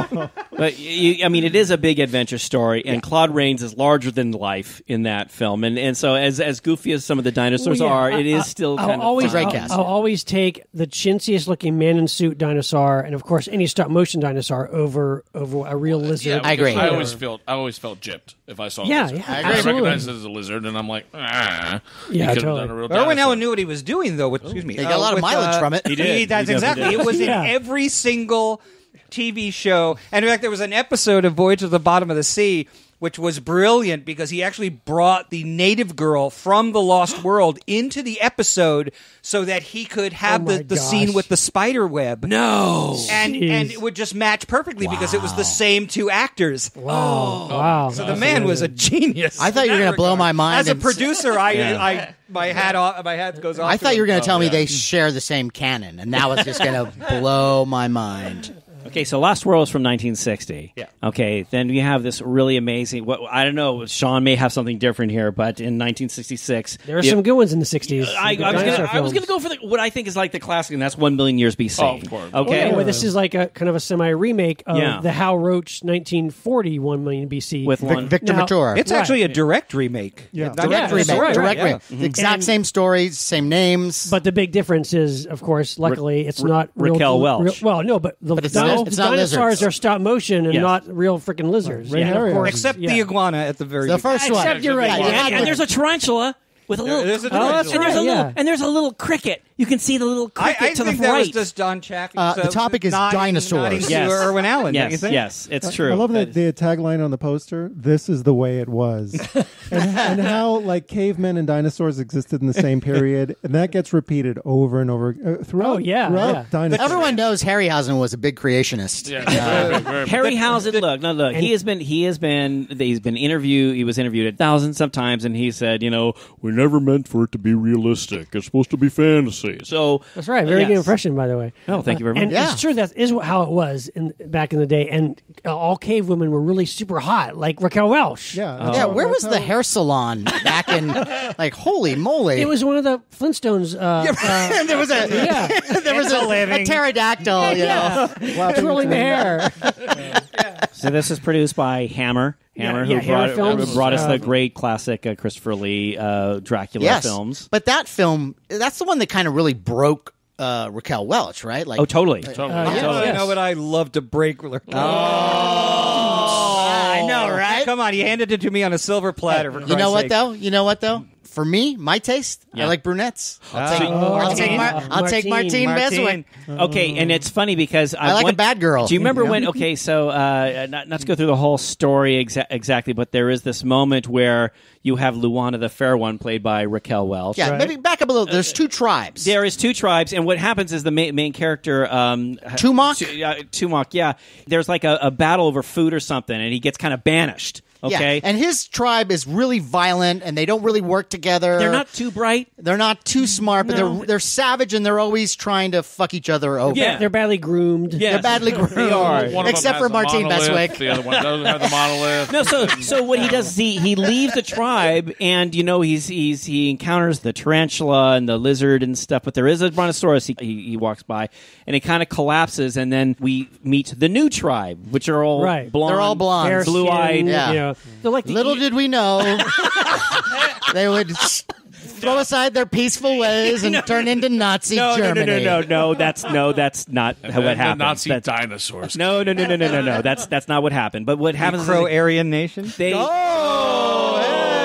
But you, I mean, it is a big adventure story, and Claude Rains is larger than life in that film, and and so as as goofy as some of the dinosaurs Well, yeah, are, I- it is I- still I'll kind always, of Great fun. cast. I'll, I'll always take the chintziest looking man in suit dinosaur, and of course any stop motion dinosaur over over a real lizard. I agree. I always felt I always felt gypped if I saw a Yeah, lizard. yeah, I, absolutely. recognized it as a lizard, and I'm like, ah. Yeah, he could totally. have done a real Erwin dinosaur. Allen knew what he was doing, though. With, excuse me, He got a lot of with, mileage uh, from it. He did. He, that's He exactly. definitely It was Yeah. in every single T V show, and in fact, there was an episode of Voyage to the Bottom of the Sea, which was brilliant because he actually brought the native girl from the Lost World into the episode so that he could have Oh my the, the gosh. scene with the spider web. No. And Jeez. and it would just match perfectly because it was the same two actors. Wow, wow. So the man was a genius. I thought you were in going that to blow regard. my mind. As a and- producer, I, Yeah. I my hat off, my hat goes off. I to thought you were him. going to tell me yeah. they share the same canon, and that was just going to blow my mind. Okay, so Lost World is from nineteen sixty. Yeah. Okay, then we have this really amazing. What I don't know. Sean may have something different here, but in nineteen sixty-six, There were the- some good ones in the sixties. I, I was gonna, I was gonna go for the, what I think is like the classic, and that's One Million Years B C. Oh, of course. Okay, Okay, well, this is like a kind of a semi remake of Yeah. the Hal Roach nineteen forty one million B C with Vic- one. Victor Now- Mature. It's Right. actually a direct remake. Yeah. Not- direct Yeah, remake. that's right, direct yeah. remake. The exact And- same stories, same names. But the big difference is, of course, luckily, it's Ra- not real, Raquel Welch. real- well, no, but the, But it's dinos- not- it's the not dinosaurs lizards. are stop motion and Yes. not real freaking lizards. Ray And of Harryhausen. course- Except yeah. the iguana at the very the first one. Except you're right. Yeah, you yeah. had and, to- and there's a tarantula with a little. there's a oh, that's tarantula. and there's a Right, little yeah. and there's a little cricket. You can see the little I, cricket I to think the that was right. just Don Chaffee. Uh, the topic is dinosaurs. Yes. To Irwin Allen. don't you yes, think? yes, it's true. I love That that is- the tagline on the poster. This is the way it was, and, and how like cavemen and dinosaurs existed in the same period, and that gets repeated over and over uh, throughout. Oh, yeah, throughout yeah. dinosaurs. Everyone knows Harryhausen was a big creationist. Yeah, very, very, very, Harryhausen, look, no, look. He has been, he has been, he's been interviewed. He was interviewed a thousand sometimes, and he said, you know, we're never meant for it to be realistic. It's supposed to be fantasy. So That's right. Very yes. good impression, by the way. Oh, thank you very much. And Yeah. it's true that is how it was in back in the day. And uh, all cave women were really super hot, like Raquel Welch. Yeah. Yeah, that's where how- was that's the how- hair salon back in, like, holy moly. It was one of the Flintstones. Uh, uh, there was a, yeah, there was a, a pterodactyl, you know. yeah, twirling the hair. So this is produced by Hammer. Hammer, Yeah, yeah, who brought, Hammer Films, who brought us uh, the great classic uh, Christopher Lee uh, Dracula Yes. films. But that film, that's the one that kind of really broke uh, Raquel Welch, right? Like, Oh, totally. Totally. Uh, yeah. Oh, Yes. you know what? I love to break. Oh, I know, right? Come on, you handed it to me on a silver platter. For You know Christ's what, sake. though? You know what, though? For me, my taste, I Yeah. like brunettes. I'll take, Oh, I'll take, Martine. Mar- I'll take Martine, Martine. Beswick. Okay, and it's funny because I like a bad girl. Do you remember Yeah. when? Okay, so uh, not not to go through the whole story exa- exactly, but there is this moment where you have Luana the Fair One, played by Raquel Welch. Yeah, Right. maybe back up a little. There's two tribes. There is two tribes, and what happens is the main, main character, um, Tumok? Tu- uh, Tumok, yeah. There's like a, a battle over food or something, and he gets kind of banished. Okay, Yeah. And his tribe is really violent, and they don't really work together. they're not too bright. They're not too smart, but No. they're they're savage, and they're always trying to fuck each other over. Yeah. They're badly groomed. Yes. They're badly groomed. They are. One of Except them for has a Martine monolith, Beswick. The other one doesn't have the monolith. No, so so what he does is he, he leaves the tribe, and you know he's he's he encounters the tarantula and the lizard and stuff. But there is a brontosaurus. He he, he walks by, and it kind of collapses, and then we meet the new tribe, which are all Right. blonde. They're all blonde. Fair Blue-eyed. skin, Yeah. You know, they're like the Little e- did we know they would s- throw aside their peaceful ways and turn into Nazi No, no, no, Germany. no, no, no. That's no, that's not And how then what happened. The Nazi That's- dinosaurs. no, no, no, no, no, no, no. That's that's not what happened. But what happens is Crow-Aryan nation. they. Oh,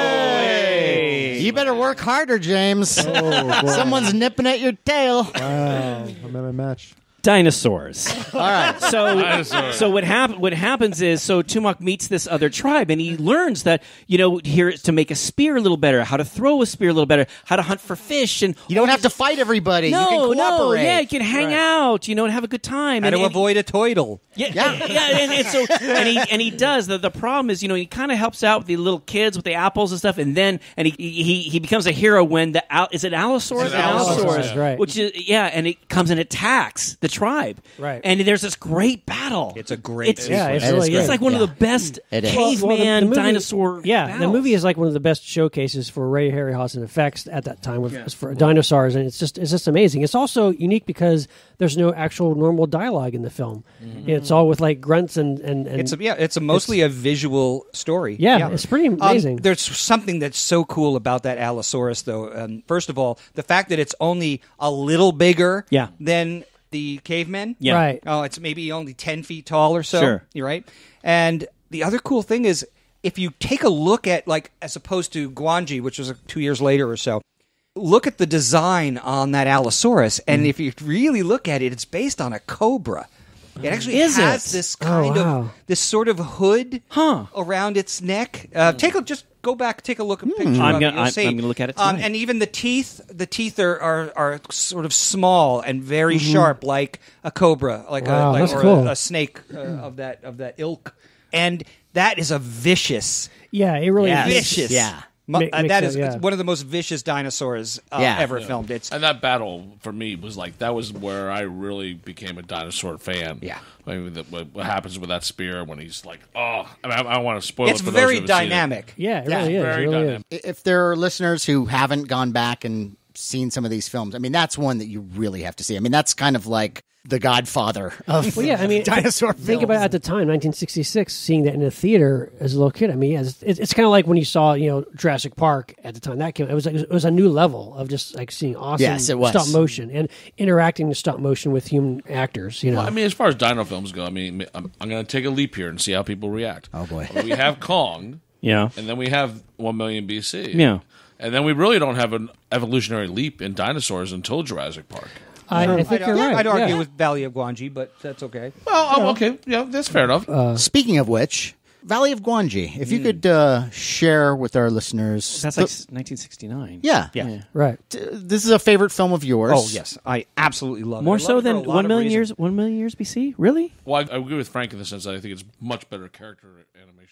hey. You better work harder, James. Oh, boy. Someone's nipping at your tail. Wow. I'm at my match. Dinosaurs. All right. So, Dinosaurs. so what hap- What happens is, so Tumok meets this other tribe, and he learns that you know here to make a spear a little better, how to throw a spear a little better, how to hunt for fish, and You don't have to fight everybody. no, you can no, cooperate. yeah, you can hang out, you know, and have a good time. How and, to and- avoid a toidle. Yeah, Yeah. yeah, yeah, and, and so and he and he does. The the problem is, you know, he kind of helps out with the little kids with the apples and stuff, and then and he he, he becomes a hero when the al- is it Allosaurus? It's an Allosaurus, yeah. Right. Which is yeah, and it comes and attacks the tribe. Right. And there's this great battle. It's a great It's, Yeah, it's It is really great. it's like one Yeah. of the best It is. caveman Well, well, the- the movie- dinosaur. Yeah, battles. the movie is like one of the best showcases for Ray Harryhausen effects at that time with, for dinosaurs, and it's just it's just amazing. It's also unique because there's no actual normal dialogue in the film. It's all with like grunts and and, and It's a, yeah, it's a mostly a visual story. Yeah, it's pretty Um, amazing. there's something that's so cool about that Allosaurus, though. Um, first of all, the fact that it's only a little bigger Yeah. than the cavemen. Yeah. Right. Oh, it's maybe only ten feet tall or so. Sure. You're right. And the other cool thing is, if you take a look at, like, as opposed to Guanji, which was uh, two years later or so, look at the design on that Allosaurus, Mm. and if you really look at it, it's based on a cobra. It actually Is has it? this Oh, kind wow. of this sort of hood Huh. around its neck. Uh, take a just go back, take a look at a picture. I'm of gonna- it. You'll I'm- see. I'm gonna look at it Um, tonight. and even the teeth, the teeth are are, are sort of small and very sharp, like a cobra, like Wow, a like, that's or cool. a, a snake uh, of that of that ilk. And that is a vicious, yeah, it really Yes. is. vicious. Yeah. Mu- Ma- uh, makes that it- is yeah. it's one of the most vicious dinosaurs uh, Yeah. ever Yeah. filmed. It's And that battle for me was like that was where I really became a dinosaur fan. Yeah. I mean, the, what, what happens with that spear when he's like, oh, I, mean, I, I don't want to spoil it's it. For those very who haven't seen it. dynamic. Yeah, it Yeah, really is. very It really dynamic. is. If there are listeners who haven't gone back and seen some of these films, I mean, that's one that you really have to see. I mean, that's kind of like the Godfather of Well, yeah, I mean, dinosaur think films. about it at the time, nineteen sixty-six, seeing that in a theater as a little kid. I mean, yeah, it's, it's kind of like when you saw, you know, Jurassic Park at the time. That came, it was like, it was a new level of just like seeing awesome Yes, it was. stop motion and interacting the stop motion with human actors. You know, Well, I mean, as far as dino films go, I mean, I'm, I'm going to take a leap here and see how people react. Oh, boy. We have Kong, Yeah. and then we have one million B C. Yeah. And then we really don't have an evolutionary leap in dinosaurs until Jurassic Park. I, I think I'd, you're right. I'd argue yeah. with Valley of Guanji, but that's okay. Well, oh, okay. Yeah, that's fair enough. Speaking of which, Valley of Guanji, if you could uh, share with our listeners. That's the- like nineteen sixty-nine. yeah. Yeah. right. T- This is a favorite film of yours. Oh yes, I absolutely love it. I More love so it for a than lot one of million reasons. years. One million years B C. Really? Well, I, I agree with Frank in the sense that I think it's much better character animation.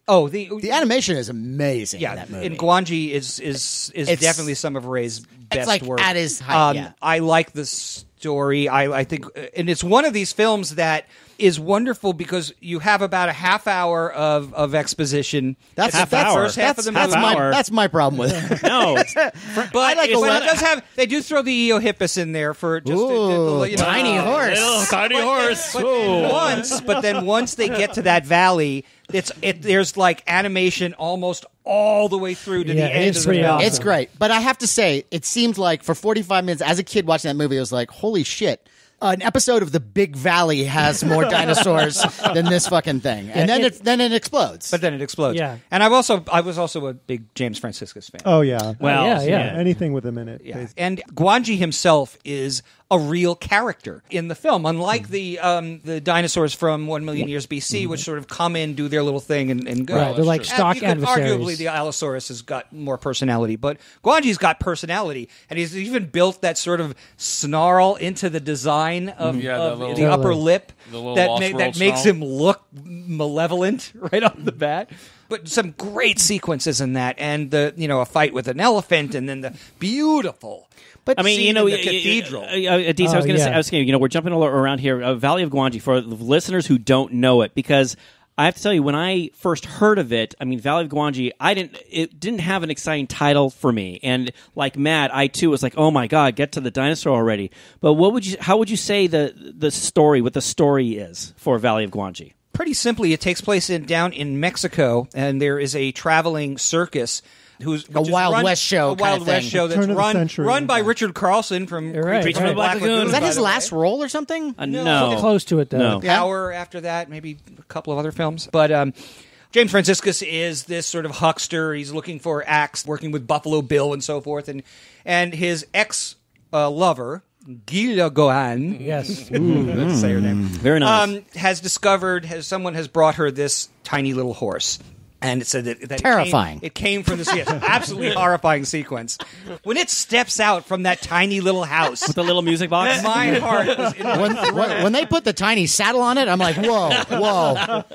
Oh, the The animation is amazing. yeah, in that movie. in Guanji is is is It's- definitely some of Ray's best like work. at his height, Um, yeah. I like the story. I, I think, and it's one of these films that is wonderful because you have about a half hour of, of exposition. That's at the that's, first half that's, of the that's movie. my hour. that's my problem with it. No, it's, But, like it, a but lot- it does have. They do throw the Eohippus in there for just Ooh, the, the, you know, tiny uh, horse. little tiny horse. But Whoa. then once, but then once they get to that valley, it's it. There's like animation almost all the way through to Yeah, the end it's of the pretty valley. awesome. It's great, but I have to say, it seemed like for forty-five minutes, as a kid watching that movie, I was like, "Holy shit!" An episode of The Big Valley has more dinosaurs than this fucking thing, and then it- it, then it explodes. But then it explodes. Yeah. And I've also I was also a big James Franciscus fan. Oh yeah. well, yeah, yeah. Anything with him in it. Yeah. basically. And Guanji himself is a real character in the film, unlike the um, the dinosaurs from One Million Years B C, which sort of come in, do their little thing, and, and go. Right, they're like And stock you could- adversaries. Arguably, the Allosaurus has got more personality, but Guanji's got personality, and he's even built that sort of snarl into the design of, Yeah, of the little- the upper Totally. lip The little that Lost ma- World that makes snarl. him look malevolent right off the bat. But some great sequences in that, and the you know a fight with an elephant, and then the beautiful. But I mean, scene you know, in the y- y- cathedral. Uh, uh, Adis, I Oh, was going to yeah. say, I was saying, you know, we're jumping all around here. Uh, Valley of Guanji for the listeners who don't know it, because I have to tell you, when I first heard of it, I mean, Valley of Guanji, I didn't. It didn't have an exciting title for me, and like Matt, I too was like, oh my god, get to the dinosaur already. But what would you? How would you say the the story, what the story is for Valley of Guanji? Pretty simply, it takes place in down in Mexico, and there is a traveling circus. Who's which is Wild run- West show a kind Wild of West thing. show that's Turn of the run century. run by Richard Carlson from You're right, Creature right. from the Black Black Lagoon. Lagoon. was that by his the way. last role or something? Uh, No. no, Close to it, though. No. Yeah. Power after that, maybe a couple of other films. But um, James Franciscus is this sort of huckster. He's looking for acts, working with Buffalo Bill and so forth. And and his ex uh, lover, Gila Gohan, Yes. let's say her name, Very nice. um, has discovered, has someone has brought her this tiny little horse. And it said that, that Terrifying. It came, it came from this yes, absolutely horrifying sequence. When it steps out from that tiny little house, With the little music box. my heart was in my When, when, when they put the tiny saddle on it, I'm like, whoa, whoa.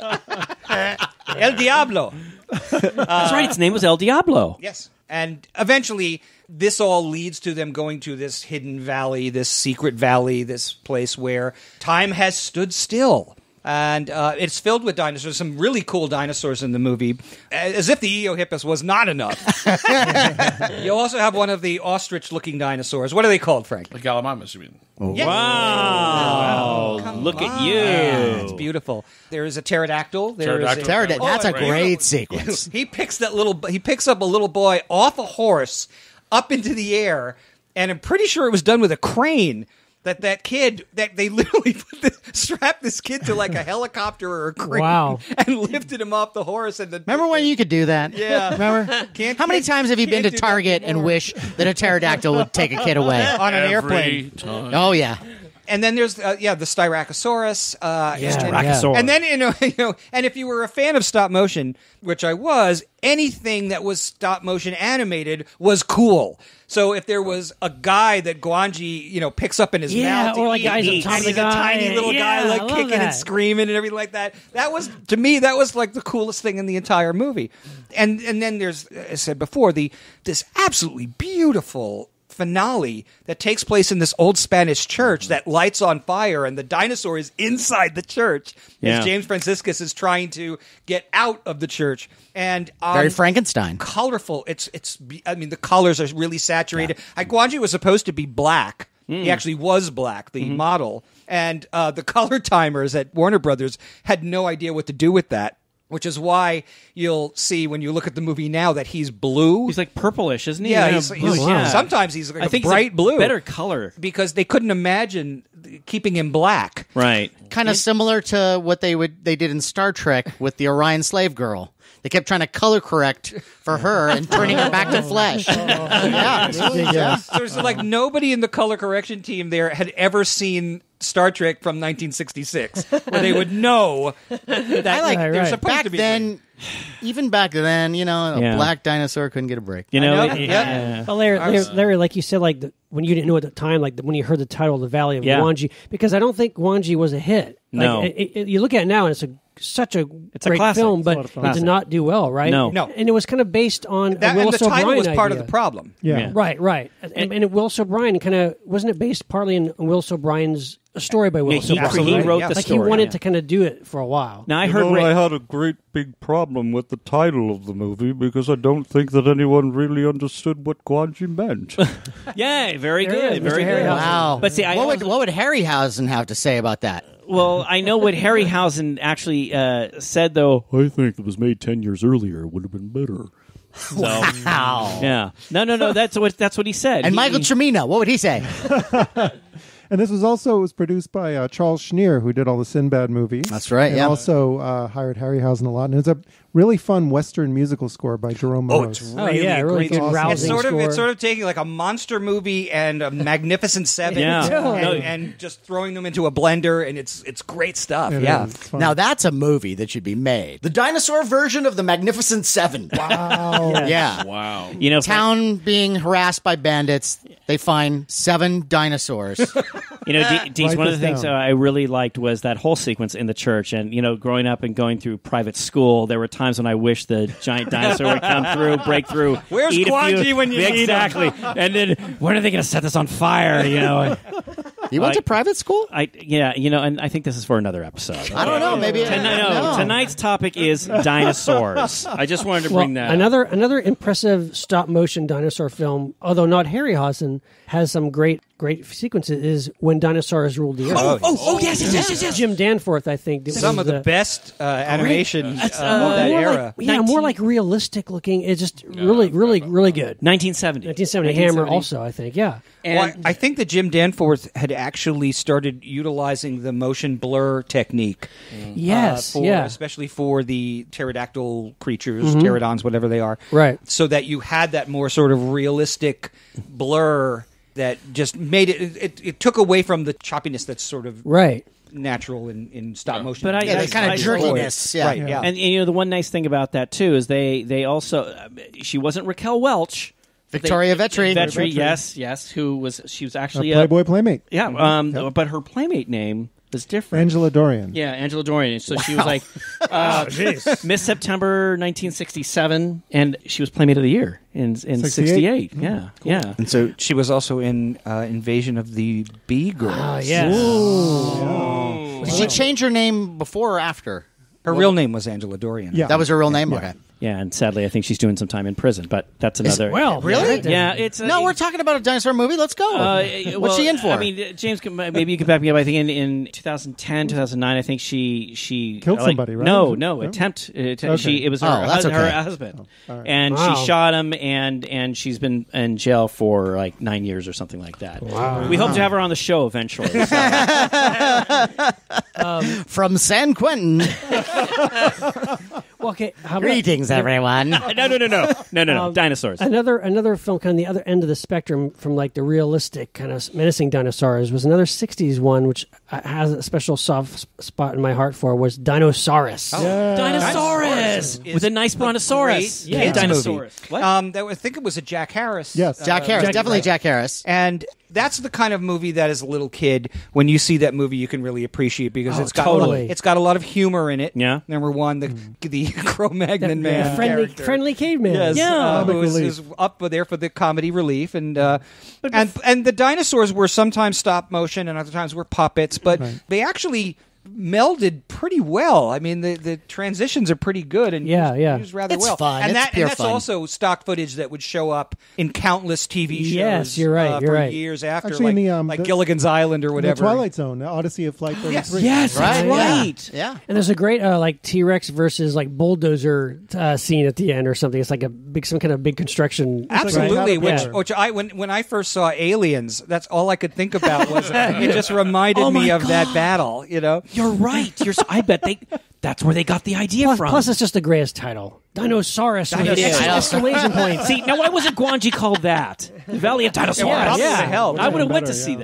El Diablo. That's right. Its name was El Diablo. Yes. And eventually, this all leads to them going to this hidden valley, this secret valley, this place where time has stood still. And uh, it's filled with dinosaurs, some really cool dinosaurs in the movie, as if the Eohippus was not enough. You also have one of the ostrich-looking dinosaurs. What are they called, Frank? Like Gallimimus, you mean? Yes. Wow. Look at you. Yeah, it's beautiful. There is a pterodactyl. There is Pterodactyl. a- Pterodactyl. That's a and- great sequence. He picks that little. He picks up a little boy off a horse up into the air, and I'm pretty sure it was done with a crane. That that kid that they literally put the, strapped this kid to like a helicopter or a crane, Wow. and lifted him off the horse. And the, Remember when you could do that? Yeah. Remember? Can't- How many can't- times have you been can't to do that Target and anymore. wish that a pterodactyl would take a kid away? on an Every airplane? time. Oh, yeah. And then there's uh, yeah the Styracosaurus. Uh, Yeah. and- Styracosaurus. And then you know, you know, and if you were a fan of stop motion, which I was, anything that was stop motion animated was cool. So if there was a guy that Guanji, you know, picks up in his Yeah, mouth, to or like eat, guys on and top of he's the a guy, tiny little yeah, guy I like love kicking and that. screaming and everything like that. That was to me that was like the coolest thing in the entire movie. And and then there's, as I said before, the this absolutely beautiful finale that takes place in this old Spanish church that lights on fire, and the dinosaur is inside the church Yeah. as James Franciscus is trying to get out of the church. And um, Very Frankenstein. colorful. It's it's. be- I mean, the colors are really saturated. Yeah. Guanji was supposed to be black. He actually was black, the model, and uh, the color timers at Warner Brothers had no idea what to do with that. Which is why you'll see when you look at the movie now that he's blue. He's like purplish, isn't he? Yeah, he's, he's- wow. sometimes he's like I a think bright it's a blue, better color. because they couldn't imagine keeping him black. Right. Kind of similar to what they would they did in Star Trek with the Orion slave girl. They kept trying to color correct for her and turning her back to flesh. Yeah. Ridiculous. So it's like nobody in the color correction team there had ever seen Star Trek from nineteen sixty-six, where they would know that I like they're right. supposed back to be then. Even back then, you know, a Yeah. black dinosaur couldn't get a break. You know, know. yeah. Yeah. Well, Larry, Larry, Larry, like you said, like the, when you didn't know at the time, like the, when you heard the title, "The Valley of Yeah. Guanji," because I don't think Guanji was a hit. Like, No. it, it, you look at it now, and it's a such a It's a great classic. film, It's a but lot of fun. it did not do well, right? No. No. And it was kind of based on That, a and Willis the title O'Brien was part idea. of the problem. Yeah. Yeah. Right, right. And, and Willis O'Brien kind of wasn't it based partly in Willis O'Brien's a story by Willis he, O'Brien? Absolutely, he wrote yeah. the Like story. he wanted yeah. to kind of do it for a while. Now I You heard know, Ray- I had a great big problem with the title of the movie because I don't think that anyone really understood what Guanji meant. yeah, very There good, he is, very Mister good. Harryhausen. Wow. But see, I what would also- what would Harryhausen have to say about that? Well, I know what Harryhausen actually uh, said, though. I think it was made ten years earlier would have been better. So, Wow. yeah, no, no, no. That's what that's what he said. And He- Michael Cimino, what would he say? And this was also it was produced by uh, Charles Schneer, who did all the Sinbad movies. That's right, And yeah. also uh, hired Harryhausen a lot. And it's a really fun Western musical score by Jerome Oh, Morris. it's Oh, really yeah, a really great good, score. It's rousing sort of score. it's sort of taking like a monster movie and a Magnificent Seven, Yeah. and, No. and just throwing them into a blender, and it's it's great stuff. It yeah. is. It's fun. Now that's a movie that should be made. The dinosaur version of the Magnificent Seven. Wow. Yeah. Wow. you know, Town being harassed by bandits. They find seven dinosaurs. You know, D- Dees, Write one of this the things down. uh, I really liked was that whole sequence in the church. And, you know, growing up and going through private school, there were times when I wished the giant dinosaur would come through, break through. Where's eat a Guanji few- when you need him? Exactly. And then, when are they going to set this on fire, you know? You went Like- to private school? I Yeah, you know, and I think this is for another episode. I don't know. Maybe. Ton- no, no. tonight's topic is dinosaurs. I just wanted to Well, bring that up. another another impressive stop motion dinosaur film, although not Harryhausen, has some great great sequences. Is When Dinosaurs Ruled the Earth. Oh, oh, yes, yes, yes, yes, yes. Jim Danforth, I think, did- Some was of the best uh, animation That's, uh, uh, of that more era. Like, yeah, nineteen more like realistic looking. It's just really, really, really good. nineteen seventy. nineteen seventy Hammer also, I think. Yeah. And Well, I I think that Jim Danforth had actually started utilizing the motion blur technique. Yes. uh, for, yeah. especially for the pterodactyl creatures, pterodons, whatever they are. Right. So that you had that more sort of realistic blur that just made it, it, it took away from the choppiness that's sort of Right. natural in, in stop motion. But I- Yeah, I- the kind I- of jerkiness. Yeah. Right, yeah. And, and you know the one nice thing about that too is they they also uh, she wasn't Raquel Welch, but Victoria they, Vetri. Vetri, yes, yes, who was she was A actually a, Playboy Playmate. yeah, um, but her playmate name was different. Angela Dorian. Yeah, Angela Dorian. So she was like uh, Miss September nineteen sixty-seven, and she was Playmate of the Year in in sixty-eight? sixty-eight. Yeah, yeah. And so She was also in uh, Invasion of the Bee Girls. Oh, yes. did she change her name before or after? Her real name was Angela Dorian. Yeah. That was her real name? Okay. Yeah, and sadly, I think she's doing some time in prison. But that's another. Well, Really? Yeah, it's No, we're talking about a dinosaur movie. Let's go. Uh, What's well, she in for? I mean, uh, James, can- maybe you could back me up. I think in, in two thousand ten, two thousand nine, I think she she Killed like- somebody, right? No, Was it- no, no? attempt. Uh, att- Okay. She it was her, Oh, that's hus- her okay. husband, all right. and Wow. she shot him, and and she's been in jail for like nine years or something like that. Wow. We hope to have her on the show eventually. so- From San Quentin. Well, okay. How about Greetings, everyone. no, no, no, no, no, no, no. Um, Dinosaurs. Another another film, kind of the other end of the spectrum from like the realistic kind of menacing dinosaurs, was another sixties one, which uh, has a special soft s- spot in my heart for, was Dinosaurus. Dinosaurus is with a nice a brontosaurus. great kids Dinosaurus. movie. What? Um, that, I think it was a Jack Harris. Yes. Jack Harris. Jack- Definitely right. Jack Harris. And that's the kind of movie that as a little kid, when you see that movie, you can really appreciate because Oh, it's got totally. it's got a lot of humor in it. Yeah. Number one, the the Cro-Magnon man, Yeah. friendly character. friendly caveman. Yes, Yeah. uh, Comic who is, relief. is up there for the comedy relief, and uh, and and the dinosaurs were sometimes stop motion and other times were puppets, but Right. they actually melded pretty well. I mean, the, the transitions are pretty good and Yeah, used, yeah. used rather It's well. fun. And It's that pure and that's fun. also stock footage that would show up in countless T V shows. Yes, you're right, uh, you're for right. years after, Actually, like, in the, um, like the- Gilligan's Island or The whatever. Twilight Zone, the Odyssey of Flight thirty-three. Yes, that's Right? right. Yeah. And there's a great uh, like T Rex versus like bulldozer uh, scene at the end or something. It's like a big, some kind of big construction. Absolutely, Right. which, Yeah. which I when when I first saw Aliens, that's all I could think about was it just reminded Oh, me my of that God. battle. You know, You're right. You're. So, I bet they. That's where they got the idea Plus, from. plus, it's just the greatest title, Dinosaurus. with It an is. exclamation point. See, now why wasn't Guanji called that? The Valley of Dinosaurs. Yeah, probably yeah. would've helped. I would have went to Better, see yeah. that.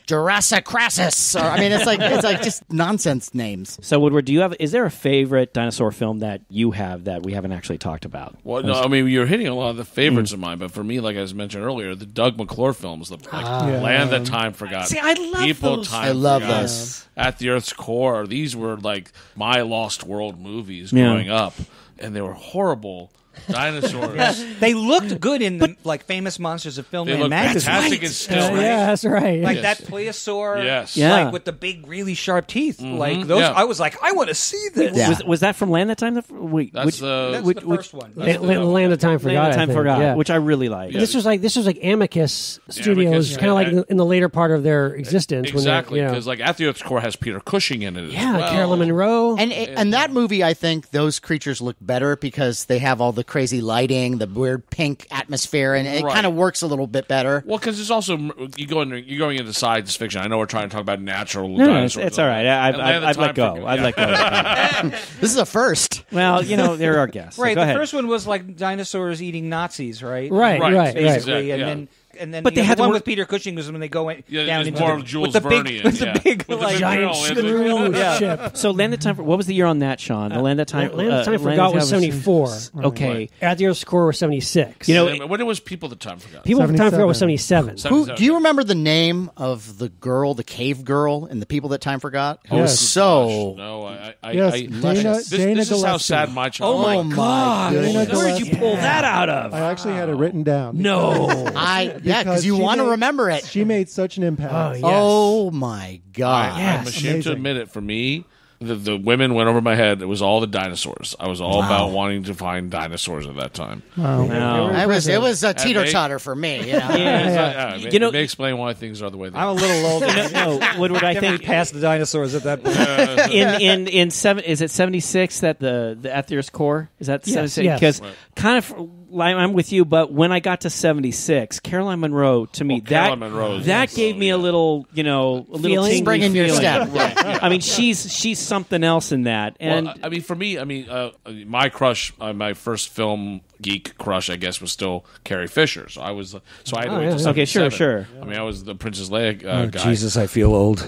Jurassic Crassus. Or, I mean, it's like it's like just nonsense names. So, Woodward, do you have? Is there a favorite dinosaur film that you have that we haven't actually talked about? Well, no, I mean, you're hitting a lot of the favorites of mine, but for me, like I was mentioned earlier, the Doug McClure films, the like, Yeah. Land That Time Forgot. See, I love People those. Time I love Forgot. those. At the Earth's Core, these were like my Lost World movies Yeah. growing up, and they were horrible. Dinosaurs. They looked good in the like famous monsters of film They and look magazine. fantastic Right. in still. Uh, yeah, that's right. Like Yes. that plesiosaur, Yes. Yeah. like with the big, really sharp teeth. Like those, yeah. I was like, I want to see this. Yeah. Was, was that from Land That Time? That, wait, That's which, the- That's which, the which- first one. La- La- Land of Time Forgot. Land That I Time think. Forgot, Yeah. which I really like. This was like this was like Amicus Studios, Amicus, kind of like yeah. in the, in the later part of their existence. Exactly, when they're, you because like At the Earth's Core has Peter Cushing in it. As know, yeah, well. Carolyn Monroe. And and that movie, I think those creatures look better because they have all the crazy lighting, the weird pink atmosphere, and it Right. kind of works a little bit better. Well, because it's also you go into, you're going into science fiction. I know we're trying to talk about natural no, no, it's, dinosaurs. it's all right. I, I've, And I've, Land of I've let Time go. Forgot- I've let go. This is a first. Well, you know, they're our guests. So Right. go The ahead. first one was like dinosaurs eating Nazis, right? Right, Right, right, right. Basically, Exactly, and yeah. then. And then But you they know, had the to one work- with Peter Cushing was when they go in, Yeah, down it's into more the, of Jules with the big, Verne, with the yeah. big With the like big Giant drill, screw yeah. ship. So Land of Time. What was the year on that, Sean? The Land of Time. Land of Time uh, Forgot Land of was Time seventy-four. Okay. At the Earth's Core was seventy-six. You know, And when it was People That Time Forgot. People of Time Forgot was seventy-seven. seventy-seven. Who do you remember the name of the girl, the cave girl, in the People That Time Forgot? It was Yes. so. No, I, I, Yes, I, Dana- this, Dana this is how Gillespie. sad my oh childhood. my Oh my God! goodness. Where did you pull that out of? I actually had it written down. No. I yeah, because you she want to made- remember it. She made such an impact. Oh, yeah. Oh my God! I, Yes. I'm ashamed to Amazing. admit it. For me, the, the women went over my head. It was all the dinosaurs. I was all about wanting to find dinosaurs at that time. Wow. No. I was it was a And teeter they- totter for me. You know? Yeah. Yeah, You it, know- it may explain why things are the way they I'm a are. little older. No, Woodward, I Definitely think past the dinosaurs at that point. in in in seven is it seventy six that the the At the Earth's Core is that Yes, seventy six yes. because Right. kind of like, I'm with you, but when I got to seventy six, Caroline Monroe to me Well, that Caroline Monroe is that also, gave me a yeah. little you know a little Feeling? tingly Spring in your feeling. step. Right, yeah. I mean she's she's something else in that and Well, I mean, for me, I mean, uh, my crush, uh, my first film geek crush, I guess, was still Carrie Fisher. So I was, uh, so I had to Oh, wait yeah, till yeah. Okay, sure, seventy-seven. sure. I mean, I was the Princess Leia uh, guy. I feel old.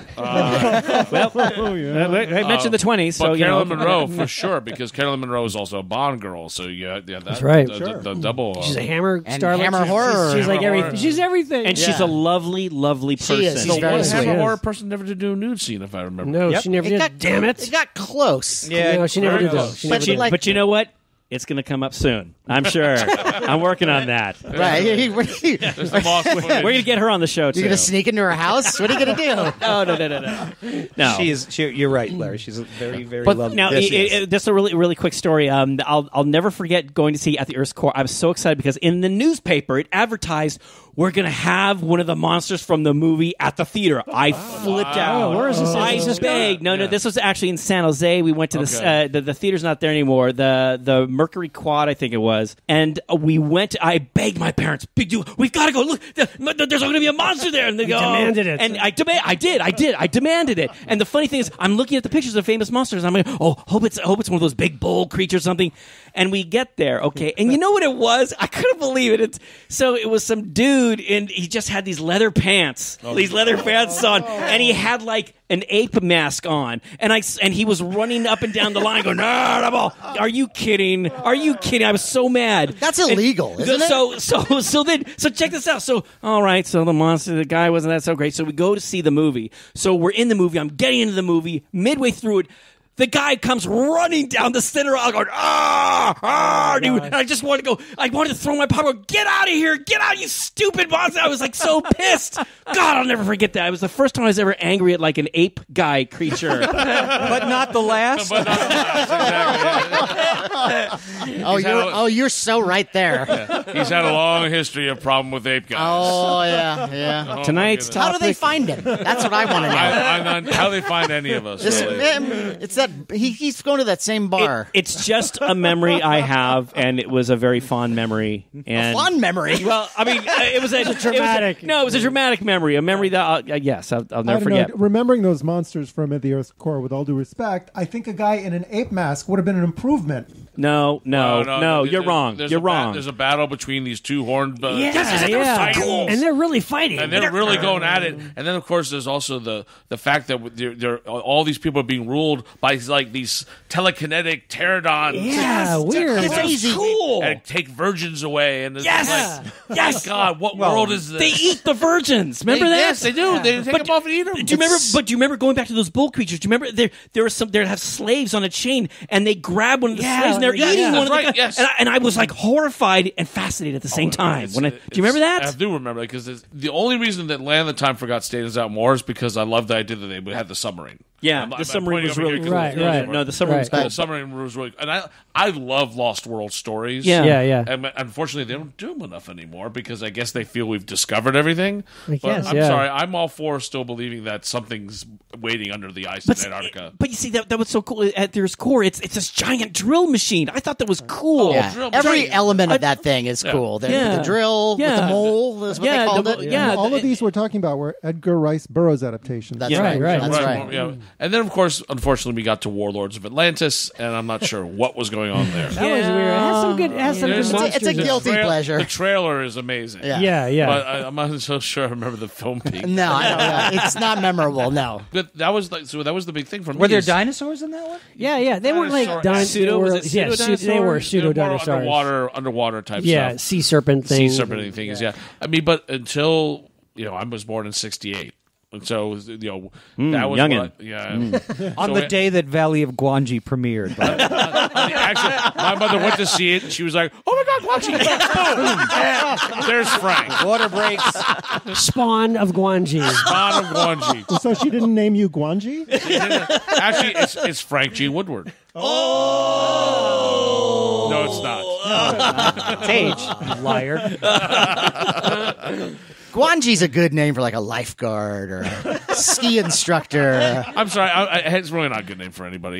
well I mentioned the twenties so But you know Carolyn Monroe for sure, because Carolyn Monroe is also a Bond girl. So yeah, yeah that, That's right. The, the, the double. Uh, She's a hammer And starlet. Hammer she's, horror. She's, she's like Hammer everything. horror. She's everything. and she's Yeah. a lovely lovely person. She is. She's the very one sweet. Hammer Yes. horror person never to do a nude scene, if I remember. no, Yep. she never It did. got Damn it! It got close. Yeah, no, she never very did though. close. She But never she did. like- But you know what? It's going to come up soon. I'm sure. I'm working on that. Right? He- he- There's the moss footage. We're going to get her on the show too. You're gonna sneak into her house? What are you gonna do? no, no, no, no, no. No. She is. She, you're right, Larry. She's a very, very But lovely. now, Yes, it, yes. it, just a really, really quick story. Um, I'll, I'll never forget going to see At the Earth's Core. I was so excited because in the newspaper it advertised we're going to have one of the monsters from the movie at the theater. I flipped out. where is this? San I Francisco? begged. No, no, this was actually in San Jose. We went to the, Okay. uh, the the theater's not there anymore. The the Mercury Quad, I think it was, and we went. I begged my parents, "Big dude, we've got to go. Look, the, the, there's going to be a monster there." And they go, demanded it. And I demand. I did. I did. I demanded it. And the funny thing is, I'm looking at the pictures of famous monsters. And I'm like, oh, hope it's hope it's one of those big bold creatures, or something. And we get there, okay. And you know what it was? I couldn't believe it. It's, so it was some dude, and he just had these leather pants, these leather pants on, and he had like an ape mask on, and I and he was running up and down the line, going, "No, are you kidding? Are you kidding?" I was so mad. That's illegal, And isn't it? so, so, so then, so check this out. So, all right, so the monster, the guy wasn't that so great. So we go to see the movie. So we're in the movie. I'm getting into the movie. Midway through it, the guy comes running down the center aisle going, ah, ah, and, he- and I just wanted to go, I wanted to throw my popcorn, get out of here, get out, you stupid monster. I was like so pissed. God, I'll never forget that. It was the first time I was ever angry at like an ape guy creature. but not the last. But not the last, exactly. Oh, He's you're had a- oh, you're so right there. He's had a long history of problem with ape guys. Oh yeah, yeah. Oh, my Tonight's goodness. How do they topic- find him? That's what I want to know. I, I'm not, how they find any of us. This, really. um, it's that he keeps going to that same bar. It- it's just a memory I have, and it was a very fond memory. And Fun memory. Well, I mean, uh, it was a, it was a- dramatic. no, it was a dramatic memory, a memory that I'll, uh, yes, I'll, I'll I never don't know. forget. Remembering those monsters from At the Earth's Core, with all due respect, I think a guy in an ape mask would have been an improvement. No, no, No, no, there- you're there- wrong. there's You're a ba- wrong. there's a battle between these two horned. Uh, Yeah, titans. yeah. Titans. And they're really fighting. And they're really going at it. And then, of course, there's also the the fact that they're, they're, all these people are being ruled by like these telekinetic pterodons. Yeah, weird. It's Crazy. cool. And take virgins away. And it's Yes. like, Yes. my God, what world is this? They eat the virgins. Remember They- that? Yes, they do. They take But them off and eat them. Do you remember? But do you remember going back to those bull creatures? Do you remember there? There are some. There have slaves on a chain, and they grab one of the Yeah, slaves, and they're yeah, eating yeah. one of the That's right, guys. yes. And, I, and I was like horrified and fascinated at the same time. It's- When I, do it's- you remember that? I do remember that because the only reason that Land of the Time Forgot stands out more is because I love the idea that they had the submarine. Yeah, I'm- the I'm submarine pointing was over really here cool. 'cause Right, it's- right. No, the submarine was Right. cool. The submarine was really, and I I love Lost World stories. Yeah. Yeah, yeah. And unfortunately, they don't do them enough anymore because I guess they feel we've discovered everything. I but guess, I'm yeah. sorry, I'm all for still believing that something's waiting under the ice But, in Antarctica. but you see that that was so cool. At their core, it's it's this giant drill machine. I thought that was cool. Yeah. drill- Every drill- element of I- that thing is cool. The, Yeah. the drill with Yeah. the mole is what Yeah, they called the- it. yeah. all the- of these we're talking about were Edgar Rice Burroughs adaptations. That's Yeah. right. Right, That's Right, right. well, yeah. And then, of course, unfortunately, we got to Warlords of Atlantis, and I'm not sure what was going on there. That was weird. It has some good. It has some There's- good It's a- it's a monsters. guilty The trail- pleasure. The trailer is amazing. Yeah. Yeah, yeah. But I, I'm not so sure I remember the film being. No, I don't know. It's not memorable. No. But that was like so. That was the big thing for me. Were there is- dinosaurs in that one? yeah, yeah. They weren't like Dinosaur- din- Pseudo- they was were- it yeah, pseudo pseudo- they were dinosaurs? pseudo They're more dinosaurs. underwater, underwater type Yeah, stuff. sea serpent Sea things. serpent things. Yeah. I mean, but until you know, I was born in sixty-eight. And so, you know, that was youngin'. what, yeah. On So the it- day that Valley of Gwangi premiered. I mean, actually, my mother went to see it, and she was like, "Oh my God, watch it!" Boom! There's Frank, Water breaks. Spawn of Gwangi. Spawn of Gwangi. So she didn't name you Gwangi? Actually, it's it's Frank Gene Woodward. Oh no, it's not. Tage. Liar. Guanji's a good name for like a lifeguard or a ski instructor. I'm sorry, I, I, it's really not a good name for anybody.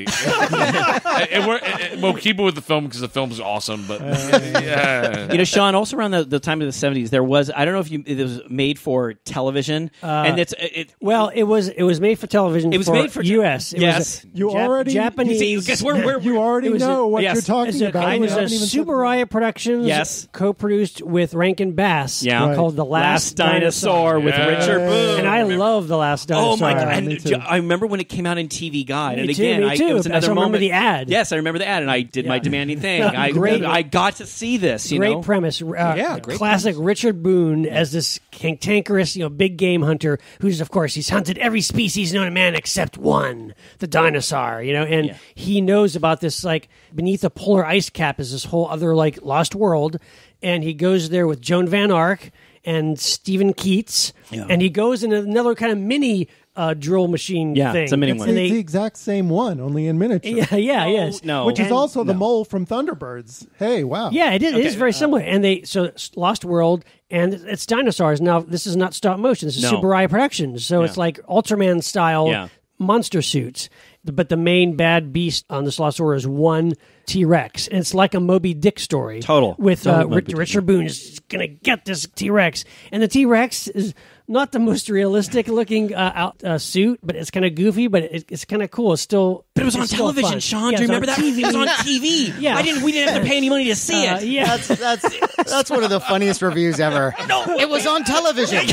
it, it, we're- it, it- we'll keep it with the film because the film's awesome. But yeah, You know, Sean. Also around the, the time of the seventies, there was I don't know if you it was made for television, and it's it. Well, it was it was made for television. It was for made for te- U S. It Yes. was a You Jap- already- Japanese. You see, guess we're- we're- You already It was know a- what yes. you're talking It's a- about. It You was a haven't even said- Subaraya Productions, Yes. co-produced with Rankin Bass, Yeah. Right. called The Last, Last Dinosaur with Yeah. Richard Boone. And I love The Last Dinosaur. Oh my god! And me too. j- I remember when it came out in T V Guide, Me and too, again, me I, too. it was I another still remember moment. the ad. Yes, I remember the ad, and I did my Yeah. demanding thing. I Great- I got to see this. You Great know, premise. Uh, Yeah, great classic Richard Boone as this cantankerous, you know, big game hunter who's, of course, he's hunted every species known to man except one, the dinosaur. You know, and Yeah. he knows about this. Like beneath a polar ice cap is this whole other like lost world, and he goes there with Joan Van Ark and Stephen Keats, and he goes in another kind of mini uh, drill machine Yeah, thing. it's a mini It's one. And the, they- the exact same one, only in miniature. yeah, yeah, yes, no. Which is And- also the no. mole from Thunderbirds. Hey, wow. Yeah, it is. It is Okay, very uh, similar. And they so s- Lost World and it's dinosaurs. Now this is not stop motion. This is No. Subaraya Productions. So it's Yeah. like Ultraman style Yeah. monster suits. But the main bad beast on this Lost World is one T Rex, and it's like a Moby Dick story. Total. with Total uh, Moby Rich, Dick. Richard Boone is gonna get this T Rex, and the T Rex is not the most realistic looking uh, out, uh, suit, but it's kind of goofy, but it, it's kind of cool. It's still, but it was it's on still television. fun. Sean, Yeah, do you it's on remember that? T V. It was on T V. Yeah. I didn't. We didn't have to pay any money to see Uh, it. yeah. That's that's that's one of the funniest reviews ever. No, it was on television.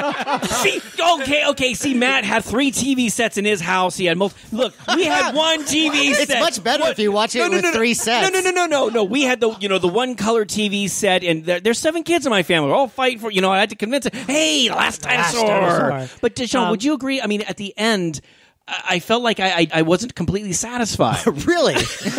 See, okay, okay. See, Matt had three T V sets in his house. He had multiple. Look, we had one T V set. It's much better if you watch it with three sets. No, no, no, no, no, no. We had the, you know, the one color T V set, and there, there's seven kids in my family. We're all fighting for, you know. I had to convince it. Hey, Last Dinosaur. Dinosaur. But uh, Sean, Um, would you agree? I mean, at the end. I I felt like I, I I wasn't completely satisfied. Really?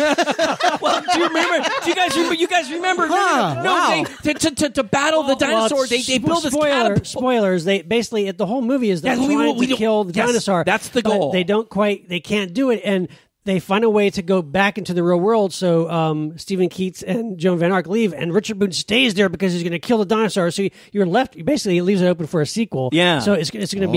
Well, do you remember? Do you guys remember? You guys remember? Huh, no, wow. they, to, to, to to battle the Well, dinosaur, it's they they spo- build this spoiler, catapult. spoilers. They basically it, the whole movie is they're Yeah, we- trying we to don't- kill the yes, dinosaur. that's the but goal. They don't quite. They can't do it, and they find a way to go back into the real world. So um, Stephen Keats and Joan Van Ark leave, and Richard Boone stays there because he's going to kill the dinosaur. So you're left. Basically, he leaves it open for a sequel. Yeah. So it's it's going to be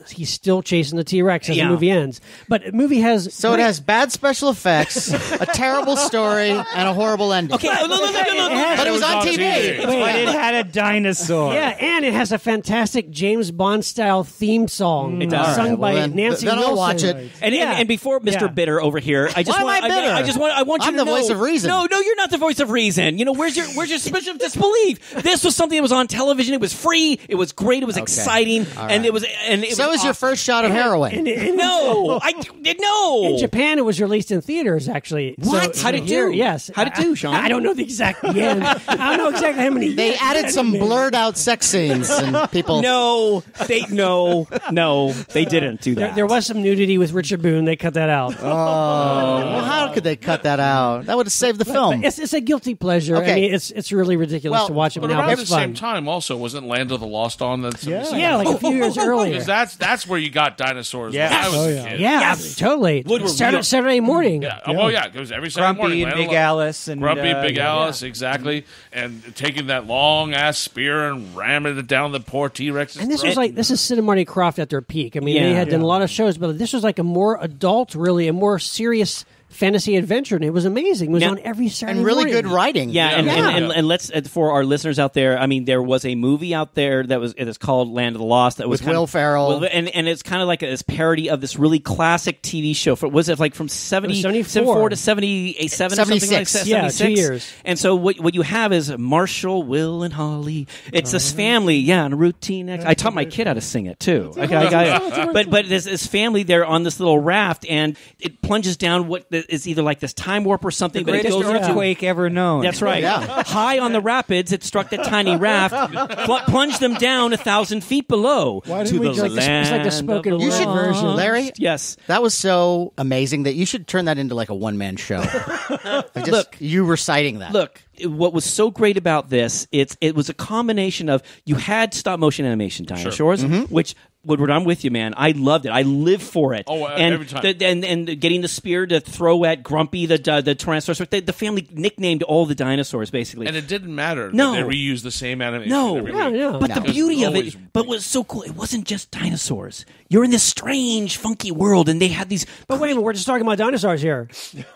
he's still chasing the T-Rex as Yeah. the movie ends. But the movie has So it has bad special effects, a terrible story, and a horrible ending. Okay, no, no, no, no, no, no. But it was on T V. But it had a dinosaur. Yeah, and it has a fantastic James Bond style theme song It does. sung All right, by well, then- Nancy then I'll Wilson. watch it. And, Yeah. and and before Mister Yeah. Bitter over here, I just Why want am I bitter? I, I just want I want you I'm to the know voice of reason. No, no, you're not the voice of reason. You know, where's your where's your suspension of disbelief? This was something that was on television. It was free. It was great. It was exciting, All and right. it was and it So was was your awesome. first shot of heroin. In, in, No, I no. in Japan, it was released in theaters. Actually, What? So How'd it here- do? Yes. How'd it do, Sean? I, I don't know the exact yen. I don't know exactly how many. They yen- added some yen- blurred out sex scenes, and people. No, they no no they didn't do There, that. there was some nudity with Richard Boone. They cut that out. Oh, well, how could they cut that out? That would have saved the film. It's, it's a guilty pleasure. Okay. I mean, it's it's really ridiculous Well, to watch it But now. around But the it's fun. same time, also wasn't Land of the Lost on that? Yeah. Yeah, like a few years earlier. Because that's that's where you got dinosaurs. Yes. When I was Oh, a yeah. kid. Yeah, Yes. totally. Woodward, Saturday, yeah. Saturday morning. Yeah. Oh, well, yeah. It was every Saturday morning. Grumpy and Land of Big the- Alice and Grumpy uh, Big yeah. Alice, exactly, and taking that long ass spear and ramming it down the poor T Rex's And this throat. was like this is Sid and Marty Krofft at their peak. I mean, Yeah. they had done a Yeah. lot of shows, but this was like a more adult, really, a more serious fantasy adventure, and it was amazing. It was Now- on every Saturday and really morning. good writing. Yeah, and, Yeah. And, and, Yeah. and let's uh, for our listeners out there. I mean, there was a movie out there that was it is called Land of the Lost. That was With kind Will of, Ferrell. Will- and and it's kind of like a, this parody of this really classic T V show. For was it like from seventy seventy-four. seventy-four to seventy seven or something like seventy-six. that? Yeah, two seventy-six. years. And so what what you have is Marshall, Will, and Holly. It's this family, yeah, on a routine. Ex- I taught my kid how to sing it too. I, I, I, but but this, this family, they're on this little raft, and it plunges down what the, is either like this time warp or something. The but it greatest goes into earthquake ever known. that's right. Yeah. High on the rapids, it struck that tiny raft, pl- plunged them down a thousand feet below Why to didn't we the just- It's like the- it's like the land spoken of the You should, word version. Larry. Yes. That was so amazing that you should turn that into like a one man show. Like just Look. you reciting that. Look, what was so great about this, it's it was a combination of you had stop motion animation dinosaurs, which Woodward, I'm with you, man. I loved it. I lived for it. Oh, uh, and every time. The, and and getting the spear to throw at Grumpy, the uh, the Tyrannosaurus. The, the family nicknamed all the dinosaurs basically. and it didn't matter. that No. they reused the same animation. No. every Yeah, week. yeah. But No. the Because beauty of always- it, but what was so cool, it wasn't just dinosaurs. You're in this strange, funky world, and they had these. But wait a minute, we're just talking about dinosaurs here.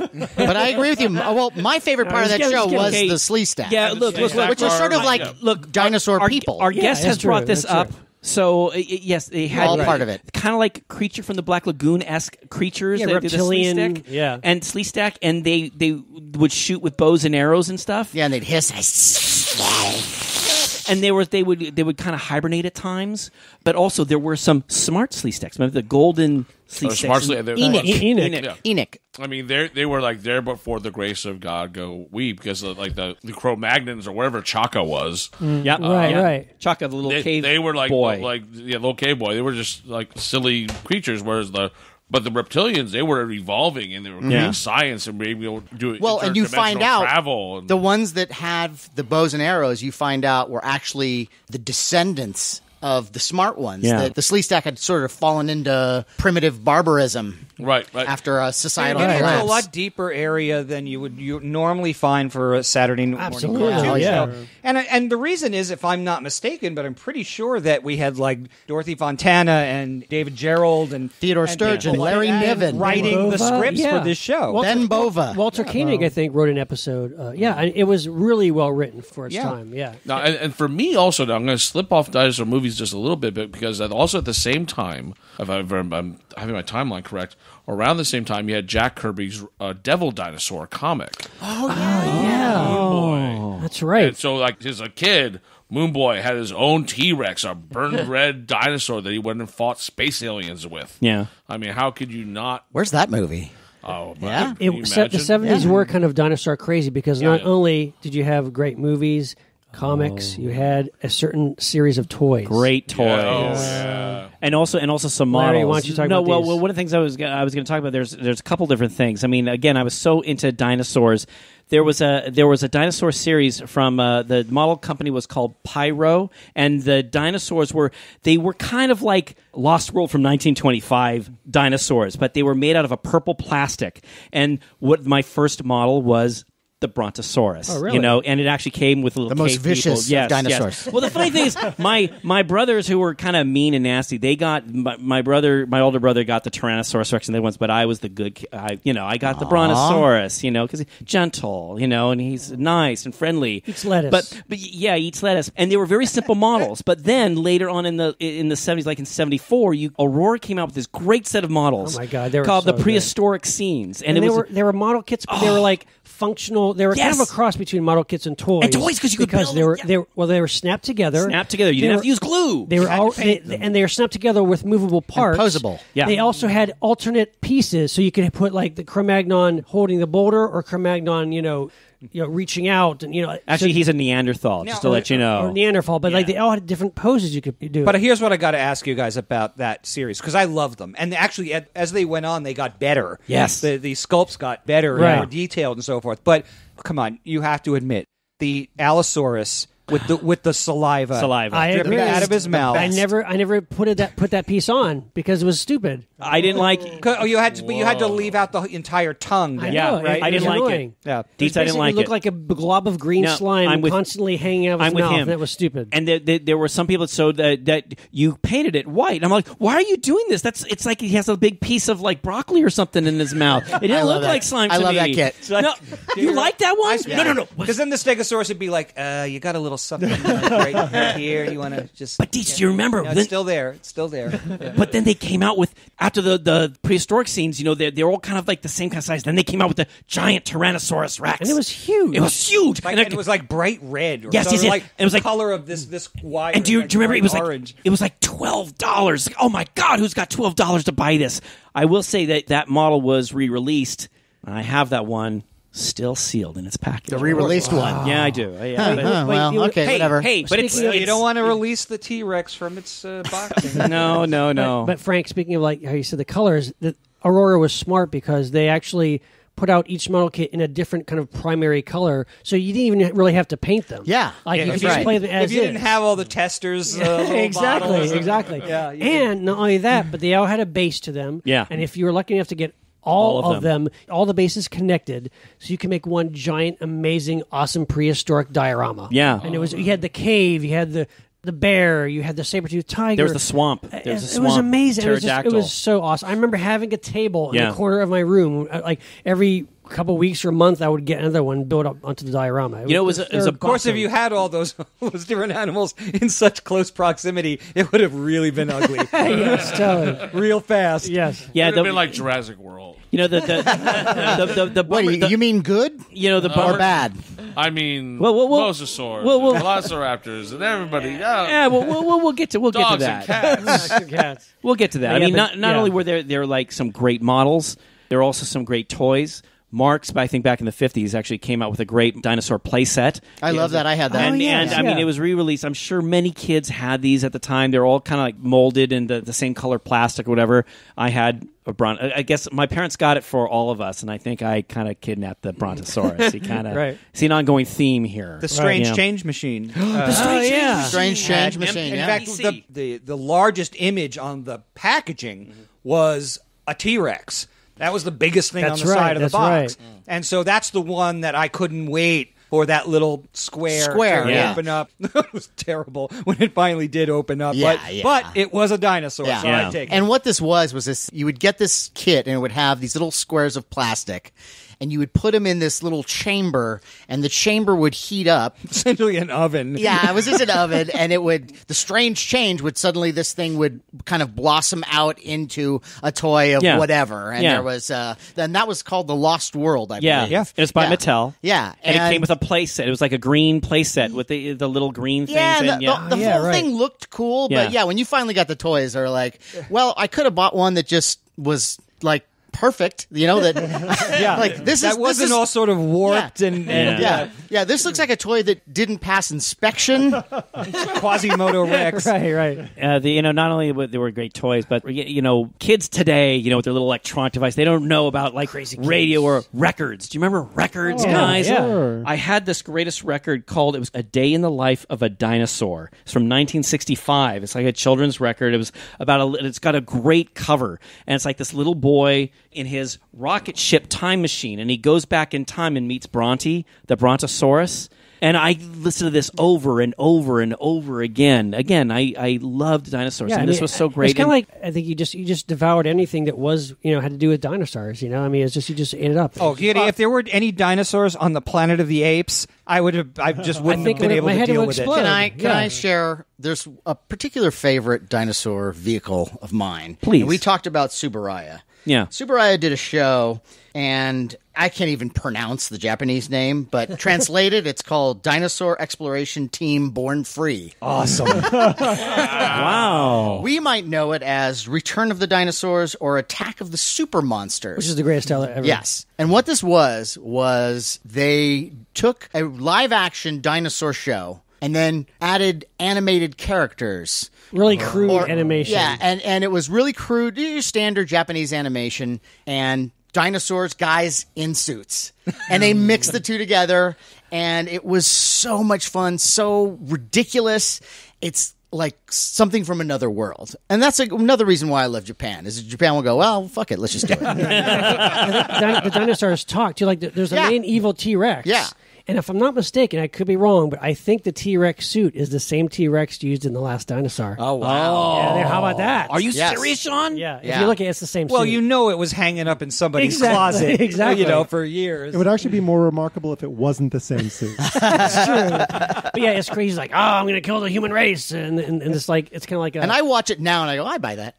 But I agree with you. Well, my favorite part of that let's get- show let's get- was okay. the Slee Stack. Yeah, look, Slee look, Stack which is sort of are- like yeah. look, dinosaur our, people. Our Yeah, guest that's has brought true, this that's up. true. So uh, yes, they had All part of it. kind of like creature from the Black Lagoon esque creatures. Yeah, They did the Slee reptilian, Stack, yeah. and Slee Stack, and they they would shoot with bows and arrows and stuff. Yeah, and they'd hiss. And they were they would they would kind of hibernate at times, but also there were some smart Slee Stacks. Remember the golden Slee Or Stacks? smart Slee- they're- Enoch. E- Enoch. Enoch. Yeah. Enoch. I mean, they they were like there before the grace of God go we because of, like the the Cro-Magnons or wherever Chaka was. Yeah, Right, yeah. right. Chaka, the little They, cave they were like boy. like yeah, little cave boy. They were just like silly creatures. Whereas the but the reptilians they were evolving and they were Yeah. doing science and being able to do it. Well, and you find out travel. And, the ones that have the bows and arrows, you find out were actually the descendants of the smart ones. Yeah. The, the Slee Stack had sort of fallen into primitive barbarism right, right. after a societal It was collapse. a lot deeper area than you would you normally find for a Saturday morning Absolutely, cartoon yeah. show. And and the reason is, if I'm not mistaken, but I'm pretty sure that we had like Dorothy Fontana and David Gerald and Theodore and Sturgeon, people like Larry that Niven. writing the Bova, scripts yeah. for this show. Walter- Ben Bova. Walter Koenig, I think, wrote an episode. Uh, yeah, and it was really well written for its Yeah. time. Yeah. Now, and, and for me also, now I'm going to slip off dinosaur movies just a little bit, but because at- also at the same time, if I'm, I'm having my timeline correct, around the same time, you had Jack Kirby's uh, Devil Dinosaur comic. Yeah. That's right. And so, like, as a kid, Moon Boy had his own T Rex, a burned red dinosaur that he went and fought space aliens with. Yeah. I mean, how could you not? Where's that movie? Oh, Yeah. can you It, se- the imagine? seventies were kind of dinosaur crazy because not yeah. only did you have great movies, comics, you had a certain series of toys. Great toys. Yeah, oh, yeah. And also, and also some models. Larry, why don't you talk no, about well, these? well, one of the things I was gonna, I was going to talk about there's there's a couple different things. I mean, again, I was so into dinosaurs. There was a there was a dinosaur series from uh, the model company was called Pyro, and the dinosaurs were they were kind of like Lost World from nineteen twenty-five dinosaurs, but they were made out of a purple plastic. And what my first model was the Brontosaurus. Oh, really? You know, and it actually came with little The most cave vicious people. Yes, of dinosaurs. yes. Well, the funny thing is, my my brothers who were kind of mean and nasty, they got my, my brother, my older brother, got the Tyrannosaurus Rex and they ones, but I was the good. ki- I, you know, I got the Brontosaurus. You know, because he's gentle. You know, and he's nice and friendly. Eats lettuce. But but yeah, he eats lettuce, and they were very simple models. But then later on in the in the seventies, like in seventy-four, you Aurora came out with this great set of models. Oh my God, they were called so the good. prehistoric scenes, and, And, it they was were they were model kits, but they were like functional. They were kind Yes. of a cross between model kits and toys. And toys, 'cause you could because build they them, were yeah. they were, well they were snapped together. snapped together. You They didn't have were- to use glue. They were had all to paint they, them. and they were snapped together with movable parts. posable. Yeah. They also had alternate pieces, so you could put like the Cro-Magnon holding the boulder, or Cro-Magnon, you know, you know, reaching out, and you know. Actually, so- he's a Neanderthal, just to or- let you know. or Neanderthal, but like Yeah. they all had different poses you could do. But here's what I got to ask you guys about that series, because I love them, and actually, at- as they went on, they got better. Yes. the the sculpts got better, Right. and more detailed, and so forth. But come on, you have to admit the Allosaurus with the with the saliva, Saliva. I dripping agree. out of his mouth. I never, I never put it that put that piece on because it was stupid. I didn't like. Oh, you had to, but you had to leave out the entire tongue. I then. Yeah, know, right. it- I it was didn't like it. annoying. Yeah. Deets, I didn't like looked it. like a glob of green No, slime I'm with- constantly hanging out of his I'm with mouth. him. And that was stupid. And there, there, there were some people that showed that, that you painted it white. I'm like, why are you doing this? That's it's like he has a big piece of like broccoli or something in his mouth. It I didn't love look that. like slime. I to love me. that kit. No, you like that one? No, no, no. Because then the Stegosaurus would be like, uh, "You got a little something right, right here. You want to just." But Deets, do you remember? No, Then- it's still there. It's still there. Yeah. But then they came out with, after the, the prehistoric scenes, you know, they're, they're all kind of like the same kind of size. Then they came out with the giant Tyrannosaurus Rex. And it was huge. It was huge. Like, and and it was like bright red. Or Yes, something, yes, yes. like It was like- color of this this wire. And do you, like do you remember it was like orange. it was like twelve dollars? Oh my God, who's got twelve dollars to buy this? I will say that that model was re-released. I have that one still sealed in its package. The re-released one. Yeah, I do. Yeah, Huh, but- huh, wait, well, you- okay, hey, whatever. hey, but it's, Speaking of- You it's- don't want to release the T Rex from its uh, boxing. No, no, no. But Frank, speaking of like how you said the colors, the Aurora was smart because they actually put out each model kit in a different kind of primary color, so you didn't even really have to paint them. Yeah. like Yeah, you if could you just right. play them as if you is. didn't have all the testers, uh, little exactly, bottles. exactly. Yeah, you and not only that, but they all had a base to them. Yeah. And if you were lucky enough to get all, All of of them. all the bases connected, so you can make one giant, amazing, awesome prehistoric diorama. Yeah. And it was you had the cave, you had the the bear, you had the saber-toothed tiger. There was the swamp. There was It- a it swamp. was amazing. It was, just, it Pterodactyl. was so awesome. I remember having a table in Yeah. the corner of my room. uh, Like every couple of weeks or a month, I would get another one built up onto the diorama. You know, it was a- it was a- Of course, if you had all those those different animals in such close proximity, it would have really been ugly, yes, totally. real fast. Yes. Yeah, It would the, have been like Jurassic World. you know the the the, the, the, the What, bummer- you, the- you mean good you know the or bummer, bad? I mean, Well, well, well- mosasaurs, well, well- and velociraptors, and everybody. Yeah, Yeah, well, we'll, we'll, we'll get to we'll get to dogs and that. cats. Cats. We'll get to that. I Yeah, mean, but- not not yeah. only were there there like some great models, there were also some great toys. Marx, I think back in the fifties, actually came out with a great dinosaur playset. I love that. I had that. And, Oh, yes, and I mean, yeah. it was re-released. I'm sure many kids had these at the time. They're all kind of like molded in the, the same color plastic or whatever. I had a bron. I guess my parents got it for all of us, and I think I kind of kidnapped the Brontosaurus. He kind of Right. see an ongoing theme here. The strange Yeah. change machine. Oh, Uh, yeah. Strange change and- machine. In yeah. fact, the, the the largest image on the packaging was a T Rex. That was the biggest thing That's on the right, side of the that's box. right. And so that's the one that I couldn't wait for that little square, Square, to yeah. open up. It was terrible when it finally did open up. Yeah, but, yeah. but it was a dinosaur, Yeah. so Yeah. I'd take it. And what this was was this: you would get this kit, and it would have these little squares of plastic, and you would put them in this little chamber, and the chamber would heat up. Essentially an oven. Yeah, it was just an oven, and it would the strange change would suddenly this thing would kind of blossom out into a toy of Yeah. whatever, and Yeah. there was uh, then that was called the Lost World, I Yeah, believe. yeah. It was by Yeah. Mattel. Yeah, and, it came with a play set. It was like a green play set with the the little green things. Yeah, in. the, yeah. the, the Yeah, whole right. thing looked cool, Yeah. but yeah, when you finally got the toys, they're like, well, I could have bought one that just was like perfect, you know, that Yeah. like this that is wasn't this is, all sort of warped Yeah. and, and Yeah. yeah, yeah. This looks like a toy that didn't pass inspection. Quasimodo Rex. Right, right. Uh, the, you know, not only were, they were great toys, but y- you know, kids today, you know, with their little electronic device, they don't know about like radio or records. Do you remember records, Oh, guys? yeah. Sure. I had this greatest record called it was A Day in the Life of a Dinosaur. It's from nineteen sixty-five. It's like a children's record. It was about a. It's got a great cover, and it's like this little boy. in his rocket ship time machine, and he goes back in time and meets Bronte, the Brontosaurus. And I listened to this over and over and over again. Again, I, I loved dinosaurs, Yeah, and I this mean, was so great. It's kind of And- like I think you just you just devoured anything that was you know had to do with dinosaurs. You know, I mean, it's just you just ate it up. Oh, Giddy, if there were any dinosaurs on the Planet of the Apes, I would have. I just wouldn't think have been it- able my to head deal would with explode. it. Can I can Yeah. I share? There's a particular favorite dinosaur vehicle of mine. Please. And we talked about Subaraya. Yeah. Subaraya did a show, and I can't even pronounce the Japanese name, but translated, it's called Dinosaur Exploration Team Born Free. Awesome. wow. We might know it as Return of the Dinosaurs or Attack of the Super Monsters. which is the greatest trailer ever. Yes. And what this was, was they took a live action dinosaur show and then added animated characters. really crude Or- animation. Yeah, and, and it was really crude, your standard Japanese animation, and dinosaurs, guys in suits. And they mixed the two together, and it was so much fun, so ridiculous. It's like something from another world. And that's like another reason why I love Japan, is that Japan will go, well, fuck it, let's just do it. I think di- the dinosaurs talk too. Like the, there's a Yeah. main evil T Rex. Yeah. And if I'm not mistaken, I could be wrong, but I think the T Rex suit is the same T Rex used in The Last Dinosaur. Oh, wow. Yeah, there- how about that? Are you Yes. serious, Sean? Yeah. If Yeah. you look at it, it's the same well, suit. you know it was hanging up in somebody's Exactly, closet, exactly. you know, for years. It would actually be more remarkable if it wasn't the same suit. It's true. But yeah, it's crazy. He's like, oh, I'm going to kill the human race. And, and, and it's like, it's kind of like a. And I watch it now, and I go, I buy that.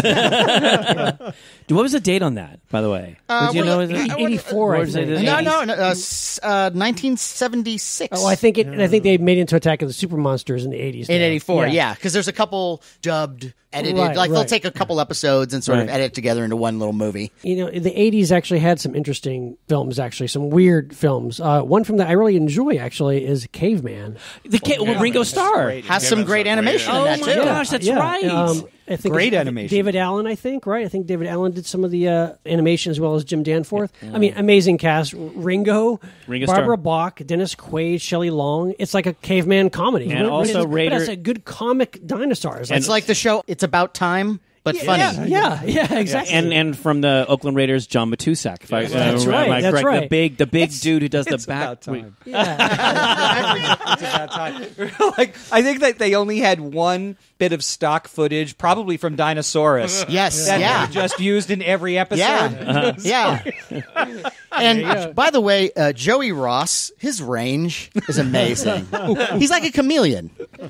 What was the date on that, by the way? Uh, Did you well, know? Is it- I- eighty-four, I Or is it think. the No, eighties? no, no uh, s- uh, nineteen seventy-six. Oh, I think it. I think they made it into Attack of the Super Monsters in the eighties. In now. eighty-four, yeah, because there's a couple dubbed, edited. Right, like they'll right. take a couple episodes and sort of Right. edit together into one little movie. You know, the eighties actually had some interesting films. Actually, some weird films. Uh, one film that I really enjoy actually is Caveman. The ca- well, Ringo Starr. Has some great animation Oh in that my too. gosh, that's Yeah, right. Um, I think Great it's animation. David Allen, I think, right? I think David Allen did some of the uh, animation as well as Jim Danforth. I mean, amazing cast: Ringo, Ringo Barbara Starr. Bach, Dennis Quaid, Shelley Long. It's like a caveman comedy, And But also it's, Raider- But it's a good comic dinosaurs. It's like the show It's About Time, but funny. yeah, yeah, yeah, exactly. and and from the Oakland Raiders, John Matusak. If I, That's uh, right, am I that's correct? right. The big, the big It's- dude who does the it's back. about time. yeah. It's about time. like, I think that they only had one bit of stock footage, probably from Dinosaurus. Yes, that yeah. they just used in every episode. Yeah, yeah. And by the way, uh, Joey Ross, his range is amazing. He's like a chameleon.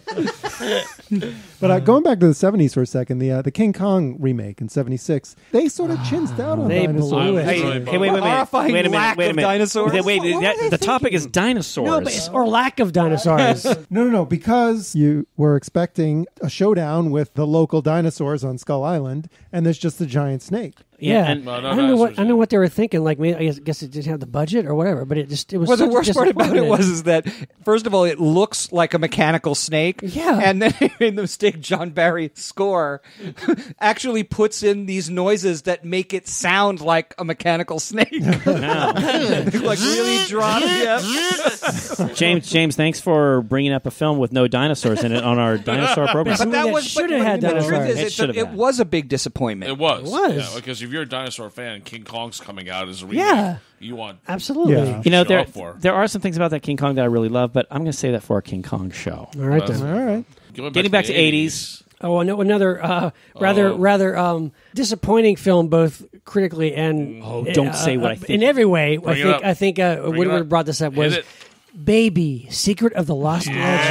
But uh, going back to the seventies for a second, the uh, the King Kong remake in seventy-six, they sort of chinsed out on They dinosaurs. blew it. Hey, Hey, wait, wait, wait. Horrifying wait a minute. lack wait a of minute. dinosaurs. Wait, wait, What- what that- were they the topic is thinking? dinosaurs. No, but it's, or lack of dinosaurs. No, no, no, because you were expecting a showdown with the local dinosaurs on Skull Island, and there's just a giant snake. Yeah, and- Well, no I don't know what dinosaurs, I don't know what they were thinking. Like, maybe, I guess, guess it didn't have the budget or whatever. But it just it was. Well, the such a worst part about it disappointment. was is that first of all, it looks like a mechanical snake. Yeah. and then in the mistake, John Barry score actually puts in these noises that make it sound like a mechanical snake. like really drawn. Yeah. James, James, thanks for bringing up a film with no dinosaurs in it on our dinosaur program. But But that that was should but- have had but the truth dinosaurs. is, It it, should have it had. was a big disappointment. It was. It was. Yeah, because if you're a dinosaur fan, King Kong's coming out as a remake. Yeah. You want Absolutely. Yeah. You know, Show there up for. there are some things about that King Kong that I really love, but I'm going to say that for a King Kong show. All right then. All right. Going Getting back to the eighties. Oh, I know another uh, rather Oh. rather um, disappointing film, both critically and Oh, don't uh, say what I uh, think. in every way. Bring I it think up. I think uh, Bring it Woodward up. brought this up Hit was it. Baby, Secret of the Lost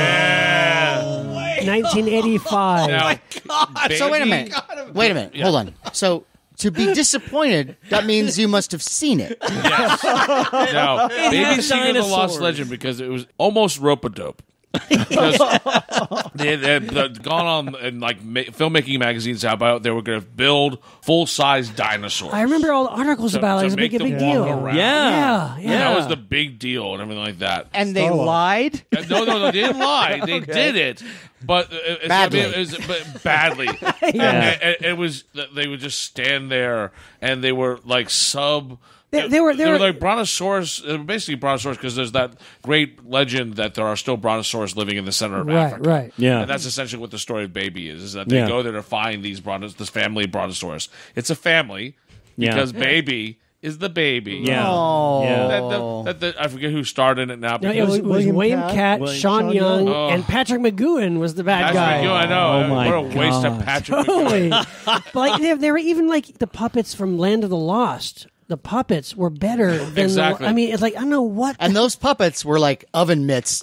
Legend, nineteen eighty-five. Now, So wait a baby- minute. Wait a minute. Hold on. So to be disappointed, that means you must have seen it. Yes. No, Baby has Secret of the Lost dinosaurs. Legend, because it was almost rope-a-dope. Because they had, they had uh, gone on and like ma- filmmaking magazines about they were going to build full-size dinosaurs. I remember all the articles To- about it. to It was make making a big them deal. walk around. Yeah. Yeah, And yeah. that was the big deal and everything like that. And they Star Wars. lied. Uh, no, no, no, they didn't lie. They did it, but uh, it's, Badly. I mean, it was, but badly. And, and it was they would just stand there, and they were like sub. They- they were- they they were were- like brontosaurus, uh, basically brontosaurus, because there's that great legend that there are still brontosaurus living in the center of Right, Africa. right. Yeah. And that's essentially what the story of Baby is: is that they Yeah. go there to find these brontos, this family of brontosaurus. It's a family. Yeah. because Baby is the baby. Yeah. Oh. Yeah. That, that, that, that, I forget who starred in it now. No, because- it was, it was William William Cat, Cat, William- Sean Sean Young, Young. Oh. and Patrick McGowan was the bad Patrick guy. McGowan, I know. Oh, my what a waste of God. Patrick McGowan. Totally. But like, they, they were even like the puppets from Land of the Lost. The puppets were better than Exactly. the. I mean, it's like I don't know what. And those puppets were like oven mitts.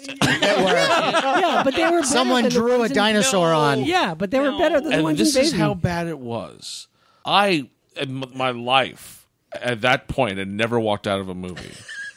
yeah, but they were. Better Someone than the drew a ones in- dinosaur on. Yeah, but they were better than the And ones this in is Baby. how bad it was. I, in m- my life, at that point, had never walked out of a movie.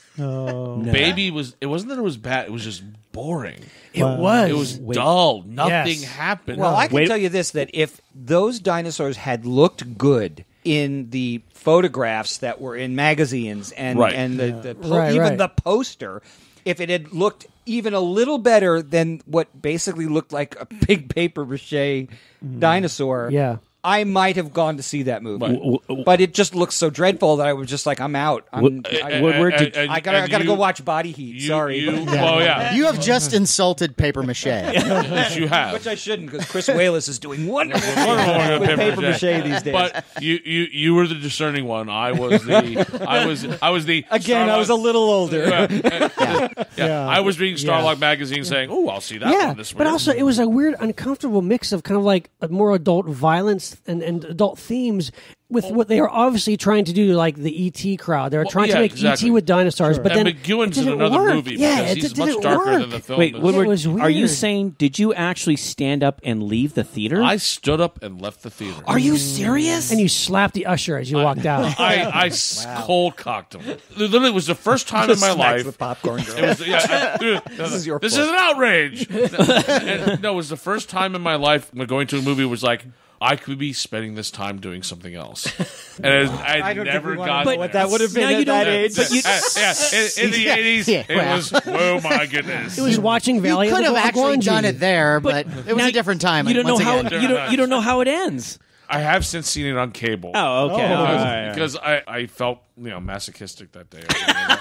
Oh. Baby was. It wasn't that it was bad. It was just boring. It was. It was dull. Nothing Yes. happened. Well, I can Wait- tell you this: that if those dinosaurs had looked good in the photographs that were in magazines and Right. and the, the po- Right, even right. the poster, if it had looked even a little better than what basically looked like a big paper mache dinosaur, Yeah. I might have gone to see that movie. W- w- But it just looks so dreadful that I was just like, I'm out. I'm, Wood- I, Woodward, did- And- I gotta, I and gotta you- go watch Body Heat. You, Sorry, You, well, yeah. You have just insulted paper mache. Yes, you have. which I shouldn't because Chris Wallace is doing wonderful Wonderful things with paper paper mache. mache these days. But you, you, you were the discerning one. I was the. I was. I was the. Again, I was a Starlog- little older. yeah. Yeah. I was reading Starlog magazine saying, "Oh, I'll see that Yeah, one this week." but also it was a weird, uncomfortable mix of kind of like a more adult violence and, and adult themes with what they were obviously trying to do, like the E T crowd. They were Well, trying yeah, to make exactly. E T with dinosaurs, but and then McEwan's it in didn't another work. movie Yeah, because it he's just much didn't darker work. than the film. Wait, is. Woodward, was are you weird. saying did you actually stand up and leave the theater? I stood up and left the theater. Are you serious? And you slapped the usher as you walked out. I, I cold cocked him. Literally, it was the first time in my life. the popcorn girl. It was, yeah, I- dude, This is your This fault. is an outrage. And, no, it was the first time in my life when going to a movie was like, I could be spending this time doing something else. And I, I I don't never think we wanna got know what that would have been Now you at that don't- age. but you- Uh, yeah, in, in the Yeah, eighties, yeah, it wow. was, oh my goodness. It was watching You Valley could of have the actually Guanji. done it there, but, it was Now, a different time. You don't know once how again. you don't you don't know how it ends. I have since seen it on cable. Oh, okay. Oh. All right, Because, all right. because I, I felt you know masochistic that day,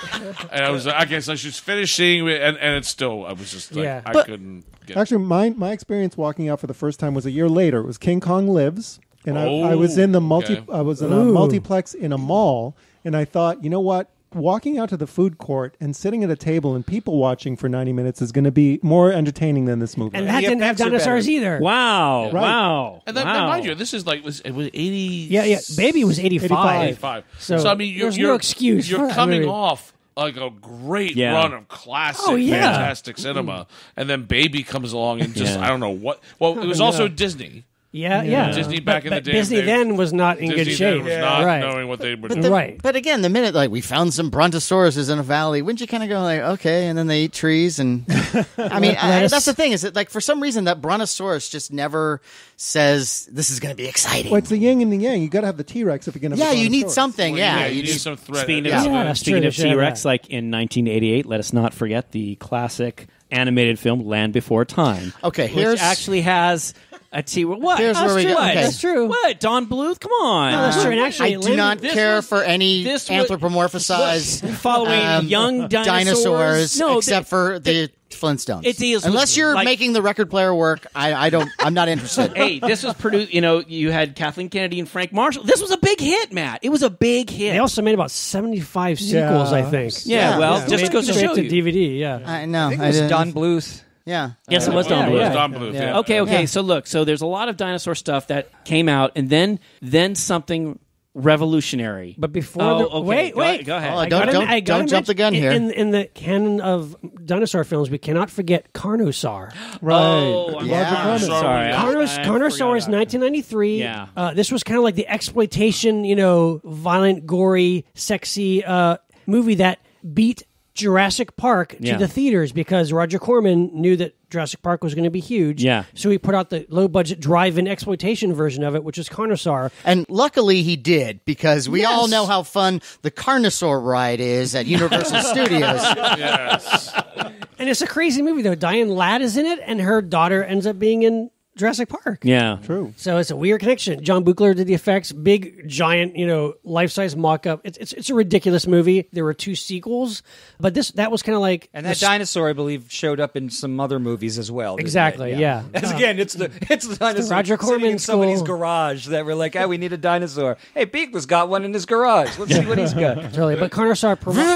and I was like, I guess I should finish seeing it, and, and it's still I was just like Yeah. I But- couldn't get Actually, my my experience walking out for the first time was a year later. It was King Kong Lives, and I, Oh, I was in the multi. okay. I was in a Ooh. multiplex in a mall, and I thought, you know what? Walking out to the food court and sitting at a table and people watching for ninety minutes is going to be more entertaining than this movie. And that The didn't have effects are dinosaurs better. either. Wow! Right. Wow! And then, wow. mind you, this is like was it was eighty. Yeah, yeah. Baby was eighty-five. eighty-five. So, So, I mean, you're, there's you're, no excuse You're for- coming I mean- off like a great Yeah. run of classic, Oh, yeah. fantastic cinema, and then Baby comes along and just Yeah. I don't know what. Well, it was Yeah. also Disney. Yeah, yeah. Disney back in But- the but day, Disney they- then was not in Disney good shape. then was not right. knowing what they were But doing. Right. But again, the minute like we found some brontosauruses in a valley, wouldn't you kind of go like, okay, and then they eat trees, and I mean, I, Lettuce. that's the thing is that like for some reason that brontosaurus just never says this is going to be exciting. well, it's the yin and the yang. You got to have the T Rex if you're going to. yeah, you need something. Yeah, yeah, you you need need- some threat. Speaking of, Yeah. Yeah, that's speaking true. of They should have T Rex, that. like in nineteen eighty-eight, let us not forget the classic animated film Land Before Time. Okay, which here's- actually has a T. What? Here's that's where we true. go- What? okay. That's true. What? Don Bluth? Come on. No, that's true. And actually, I do Land- not this care was- for any this was- anthropomorphized Following um, young dinosaurs. No, except they- for the Flintstones. It deals with, Unless you're like- making the record player work, I, I don't. I'm not interested. Hey, this was produced. You know, you had Kathleen Kennedy and Frank Marshall. This was a big hit, Matt. It was a big hit. They also made about seventy-five sequels, Yeah. I think. yeah, Yeah, well, yeah. just Made goes to straight show to you. D V D. Yeah. I know. I think I it was didn't- Don Bluth. Yeah. Yes, it was Yeah, Don It Bluth. was yeah. Don Bluth. Yeah. Yeah. Okay, okay. Yeah. So look, so there's a lot of dinosaur stuff that came out, and then then something revolutionary. But before Oh, the okay. wait, Go- wait, go ahead. Oh, I don't- gotta- don't- I gotta don't jump the gun mention- here. In, in the canon of dinosaur films, we cannot forget Carnosaur. Right. Oh, I'm Yeah. Roger Sorry. sorry. I- Carnos, I Carnosaur forgot is about that. nineteen ninety-three. Yeah. Uh, this was kind of like the exploitation, you know, violent, gory, sexy uh, movie that beat Jurassic Park to Yeah. the theaters because Roger Corman knew that Jurassic Park was going to be huge. Yeah. So he put out the low-budget drive-in exploitation version of it, which is Carnosaur. And luckily he did, because we all Yes. know how fun the Carnosaur ride is at Universal Studios. Yes. And it's a crazy movie, though. Diane Ladd is in it, and her daughter ends up being in Jurassic Park. Yeah. True. So it's a weird connection. John Buechler did the effects, big, giant, you know, life-size mock-up. It's, it's it's a ridiculous movie. There were two sequels, but this that was kind of like And that the- dinosaur, I believe, showed up in some other movies as well. didn't Exactly, it? yeah. As Uh, again, it's the it's the dinosaur Roger sitting Corman in somebody's school. garage that we're like, oh, we need a dinosaur. Hey, Beagle's got one in his garage. Let's see what he's got. Totally, but Carnosaur,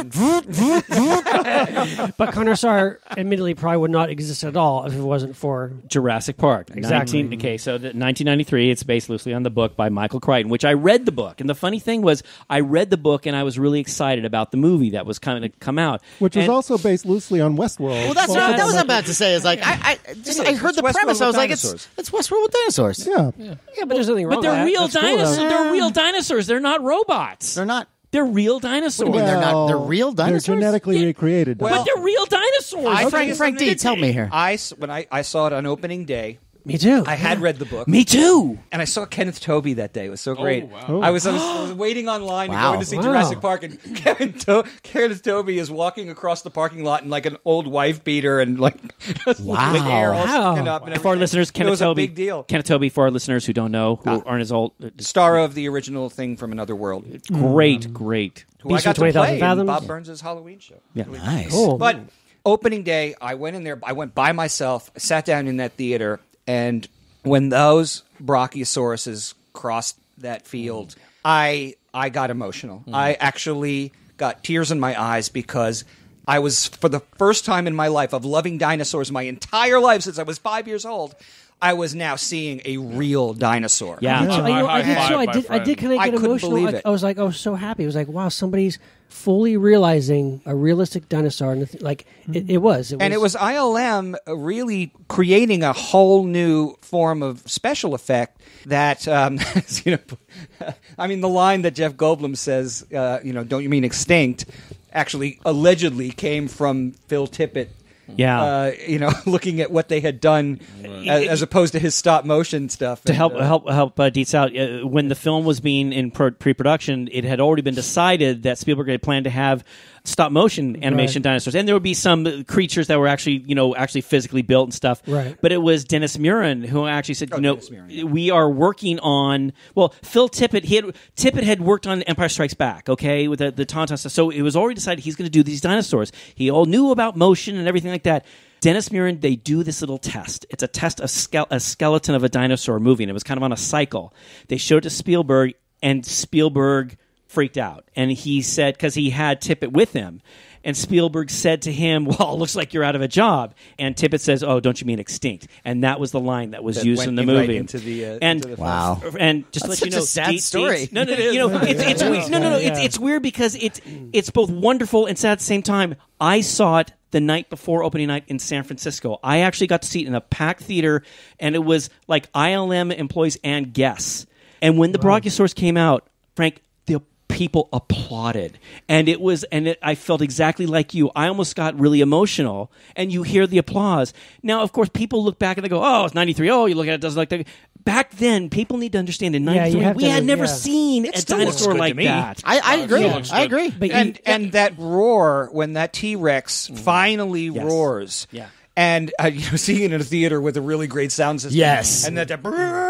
but Carnosaur, admittedly, probably would not exist at all if it wasn't for Jurassic Park. Exactly. nineteen okay, so the nineteen ninety-three, it's based loosely on the book by Michael Crichton, which I read the book. And the funny thing was, I read the book and I was really excited about the movie that was coming to come out. Which was And- also based loosely on Westworld. Well, that's Also what that was by about to say. Is like I, I just I heard It's the Westworld premise. I with was like, it's dinosaurs. it's Westworld with dinosaurs. Yeah. yeah, but there's nothing wrong. But they're with that. real That's cool, though. dinosaurs. They're real dinosaurs. They're not robots. They're not. They're real dinosaurs. mean they're not- they're Well, real dinosaurs? They're genetically recreated. Well, but they're real dinosaurs. I, Okay, Frank Frank so D, tell me here. I s- when I, I saw it on opening day, Me too. I had read the book. Me too. And I saw Kenneth Tobey that day. It was so great. wow. I, was, I, was, I was waiting online to Wow. go in to see Wow. Jurassic Park, and Kevin to- Kenneth Tobey is walking across the parking lot in like an old wife beater and like just Wow. the hair all Wow. sticking up. And For our everything. listeners, it Kenneth was Tobey. a big deal. Kenneth Tobey, for our listeners who don't know, who aren't as old. Star of the original thing from Another World, Great, great. who I Beast got from to twenty thousand play in Fathoms? Bob Burns' Halloween show. Yeah. Nice. Cool. But opening day, I went in there. I went by myself, sat down in that theater, and when those brachiosauruses crossed that field, I I got emotional. I actually got tears in my eyes because I was, for the first time in my life of loving dinosaurs my entire life since I was five years old, I was now seeing a real dinosaur. Yeah. I, you know, I did High too. I five, did. my I did kind of I get couldn't emotional. believe I, it. I was like, I was so happy. It was like, wow, somebody's fully realizing a realistic dinosaur, and it's like it, it was. It was And it was I L M really creating a whole new form of special effect that, um, you know, I mean, the line that Jeff Goldblum says, uh, you know, don't you mean extinct, actually allegedly came from Phil Tippett. Yeah. Uh, you know, looking at what they had done as, as opposed to his stop motion stuff. to And, help uh, help help uh, Dietz out, uh, when the film was being in pro- pre-production, it had already been decided that Spielberg had planned to have stop motion animation dinosaurs, and there would be some creatures that were actually, you know, actually physically built and stuff. Right. But it was Dennis Muren who actually said, Oh, you know, Dennis Muren, yeah. we are working on. Well, Phil Tippett, he had Tippett had worked on Empire Strikes Back, okay, with the the Tauntaun stuff. So it was already decided he's going to do these dinosaurs. He all knew about motion and everything like that. Dennis Muren, they do this little test. It's a test of ske- a skeleton of a dinosaur moving. It was kind of on a cycle. They showed it to Spielberg, and Spielberg freaked out. And he said, because he had Tippett with him, and Spielberg said to him, well, it looks like you're out of a job. And Tippett says, oh, don't you mean extinct? And that was the line that was That used went in the in right movie. into the, uh, and into the Wow. and just to That's let you such a know, sad Dietz- story. Dietz- no, no, no. You know, it's it's weird. No, no, no. It's it's weird because it's it's both wonderful and sad at the same time. I saw it the night before opening night in San Francisco. I actually got to see it in a packed theater, and it was like I L M employees and guests. And when the Brachiosaurus came out, Frank, the people applauded, and it was, and it, I felt exactly like you. I almost got really emotional, and you hear the applause. Now, of course, people look back and they go, "Oh, it's ninety-three. Oh, you look at it, it doesn't look like that." Back then, people need to understand. In Yeah, you ninety-three, have we to- had never yeah. seen It a still looks dinosaur good to like me. that. I, I agree. Yeah, looks I good. agree. But you- and and that roar when that T Rex finally Yes. roars, Yeah. and uh, you know, seeing it in a theater with a really great sound system, Yes. and that, that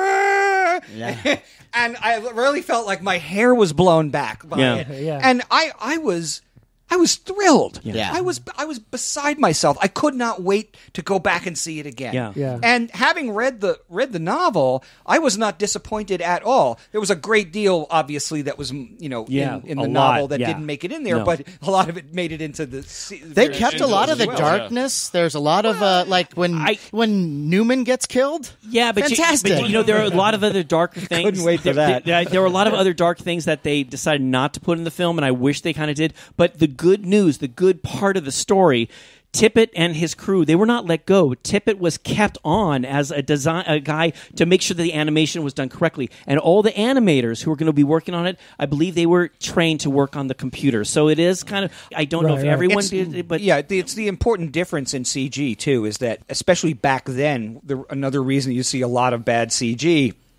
and I really felt like my hair was blown back by Yeah. it, Yeah. and I I was. I was thrilled. Yeah. I was I was beside myself. I could not wait to go back and see it again. Yeah. Yeah. And having read the read the novel, I was not disappointed at all. There was a great deal, obviously, that was you know Yeah, in, in a the novel lot, that yeah. didn't make it in there, No. but a lot of it made it into the. se- They very- kept a lot of the as well, darkness. There's a lot of uh, like when I- when Newman gets killed. Yeah, but Fantastic. You, but you know, there are a lot of other darker things. Couldn't wait for there, that. There, there were a lot of other dark things that they decided not to put in the film, and I wish they kind of did. But the good news, the good part of the story, Tippett and his crew, they were not let go. Tippett was kept on as a design a guy to make sure that the animation was done correctly. And all the animators who were going to be working on it, I believe they were trained to work on the computer. So it is kind of, I don't know Right, if right. everyone It's- did it, but yeah, the- it's the important difference in C G too is that especially back then, the, another reason you see a lot of bad C G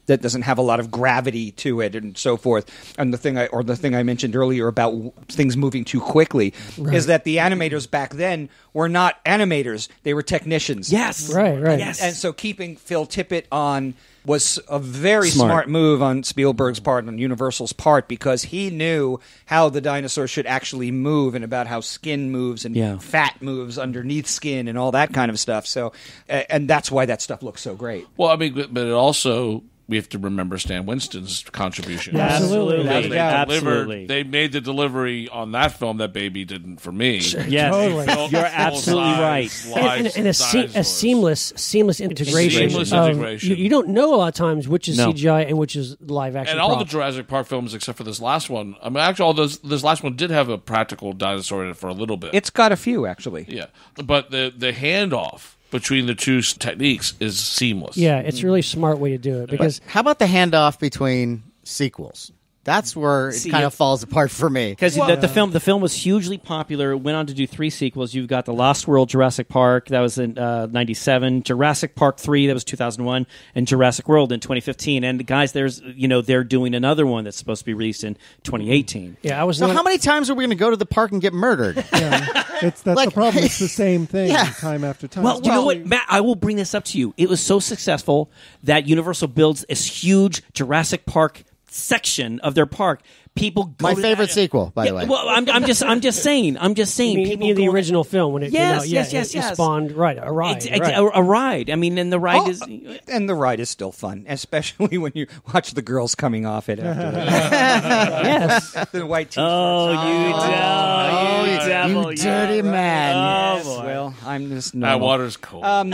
that doesn't have a lot of gravity to it and so forth. And the thing I or the thing I mentioned earlier about w- things moving too quickly Right. is that the animators back then were not animators; they were technicians. Yes. Right, right. Yes. And so keeping Phil Tippett on was a very Smart. smart. move on Spielberg's part, on Universal's part, because he knew how the dinosaur should actually move and about how skin moves and Yeah. fat moves underneath skin and all that kind of stuff. So, uh, and that's why that stuff looks so great. Well, I mean, but but it also, we have to remember Stan Winston's contribution. Yeah, absolutely. Because they Absolutely. delivered, they made the delivery on that film that Baby didn't for me. Yes, Totally. you're Full absolutely size right. and, and, live and a, se- a dinosaurs. seamless, seamless integration. Seamless of- integration. You, you don't know a lot of times which is No. C G I and which is live action. And all the prop. Jurassic Park films, except for this last one, I mean, actually, all those this last one did have a practical dinosaur in it for a little bit. It's got a few, actually. yeah, but the the handoff between the two s- techniques is seamless. Yeah, it's a really smart way to do it because How about the handoff between sequels? That's where it See, kind you- of falls apart for me. Because the, the film, the film was hugely popular. Went on to do three sequels. You've got the Lost World, Jurassic Park, that was in uh, ninety-seven. Jurassic Park three, that was two thousand one, and Jurassic World in twenty fifteen. And guys, there's you know they're doing another one that's supposed to be released in twenty eighteen. yeah, I was So not, how many times are we going to go to the park and get murdered? Yeah. It's that's Like- the problem. It's the same thing Yeah. time after time. Well, you know what, Matt? I will bring this up to you. It was so successful that Universal builds this huge Jurassic Park section of their park. People go My to favorite that- sequel, by Yeah, the way. Well, I'm, I'm just, I'm just saying, I'm just saying. you mean, people you mean the go- original film when it Yes, came out. Yeah, yes, yes, it, it yes. spawned right a ride. It's- it's right. a, a ride. I mean, and the ride Oh, is. and the ride is still fun, especially when you watch the girls coming off it after yes. the white t-shirts. Oh, you devil! You devil! you dirty man. Oh, Yes, boy. well, I'm just That normal. water's cold. Um,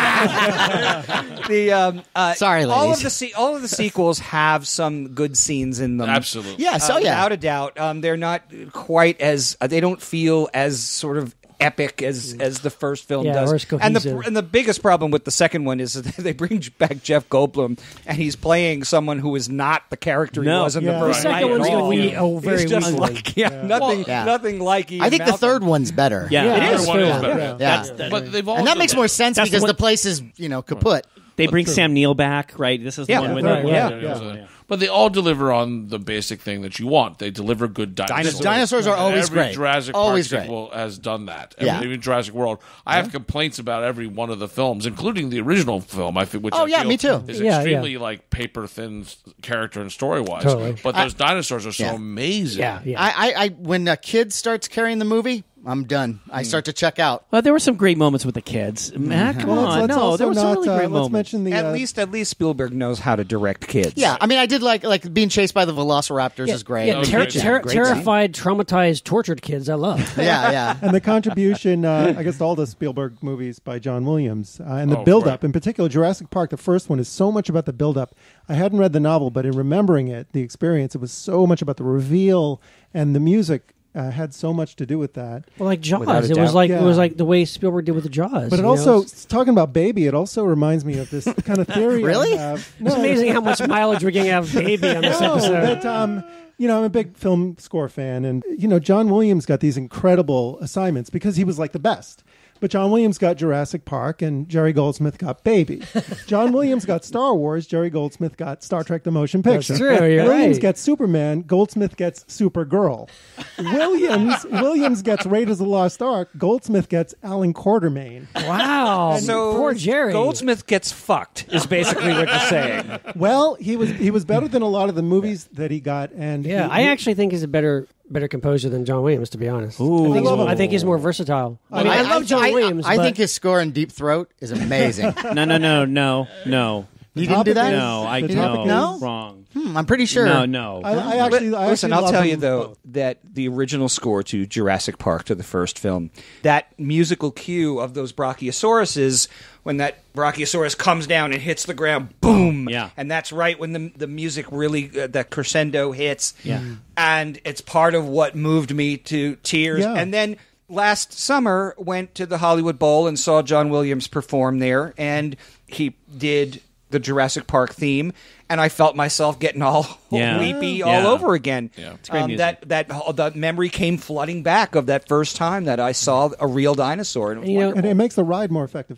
the um, uh, Sorry, all ladies. of the se- all of the sequels have some good scenes in them. Absolutely. Yes, Uh, oh yeah. without a doubt. Um, they're not quite as uh, they don't feel as sort of epic as as the first film Yeah, does. or as and the cohesive. and the biggest problem with the second one is that they bring back Jeff Goldblum and he's playing someone who is not the character No. he was in Yeah. the The first. second one one's at gonna all. be, oh, very He's just weak. like yeah, nothing yeah. nothing like Ian I think the Malcolm. third one's better. Yeah, Yeah, It it is. is. One is Yeah. better. Yeah. Yeah. That's- But they've also And that makes more sense That's because the the one- place is, you know, kaput. They bring Sam Neill back, right? This is the Yeah, one with right, with- yeah, Yeah, yeah. But they all deliver on the basic thing that you want. They deliver good dinosaurs. Dinosaurs are always every great. Jurassic Always Park great. sequel has done that. Yeah. Every, even Jurassic World. I have complaints about every one of the films, including the original film. I think, which Oh, I yeah, feel me too. Is Yeah, extremely like paper thin character and story wise. Totally. But those dinosaurs are so Yeah. amazing. Yeah, yeah. I, I, I, when a kid starts carrying the movie, I'm done. I start to check out. Well, there were some great moments with the kids. Matt, come Well, let's, on, let's no, also there were some not. really uh, great let's moments. mention the At uh, least, at least Spielberg knows how to direct kids. Yeah, I mean, I did like like being chased by the Velociraptors is great. Yeah, was ter- great. ter- Great terrified, traumatized, tortured kids. I love. yeah, yeah. and the contribution, uh, I guess, to all the Spielberg movies by John Williams uh, and the Oh, build-up. right. In particular, Jurassic Park, the first one, is so much about the build-up. I hadn't read the novel, but in remembering it, the experience, it was so much about the reveal, and the music uh, had so much to do with that. Well, like Jaws, Without a it was doubt. like it was Yeah. like the way Spielberg did with the Jaws. But it you know? also, it's, talking about Baby, it also reminds me of this kind of theory. Really? I have. it's amazing how much mileage we're getting out of Baby on this No, episode. that, um, you know, I'm a big film score fan, and you know, John Williams got these incredible assignments because he was like the best. But John Williams got Jurassic Park, and Jerry Goldsmith got Baby. John Williams got Star Wars. Jerry Goldsmith got Star Trek: The Motion Picture. That's true, you're Williams right. gets Superman. Goldsmith gets Supergirl. Williams Williams gets Raiders of the Lost Ark. Goldsmith gets Alan Quartermain. Wow, So poor Jerry. Goldsmith gets fucked. Is basically what you're saying. Well, he was he was better than a lot of the movies that he got, and Yeah, he- I he- actually think he's a better better composer than John Williams. To be honest, Ooh. I think, love he's, him. I think he's more versatile. I mean, I, love John I, Williams. I, but think his score in Deep Throat is amazing. No, no, no, no, no, You didn't do topic that? is- no. I the no, topic No? is- wrong. Hmm, I'm pretty sure. No, no. I, I actually, I Listen, actually I'll love tell you him though both. that the original score to Jurassic Park, to the first film, that musical cue of those brachiosauruses, when that brachiosaurus comes down and hits the ground, boom! Yeah. And that's right when the the music really, uh, that crescendo hits. Yeah. And it's part of what moved me to tears. Yeah. And then last summer, went to the Hollywood Bowl and saw John Williams perform there, and he did the Jurassic Park theme, and I felt myself getting all Yeah. weepy all Yeah. over again. Yeah. It's great Um, music. that that that memory came flooding back of that first time that I saw a real dinosaur. And it was And, you know, wonderful. And it makes the ride more effective too.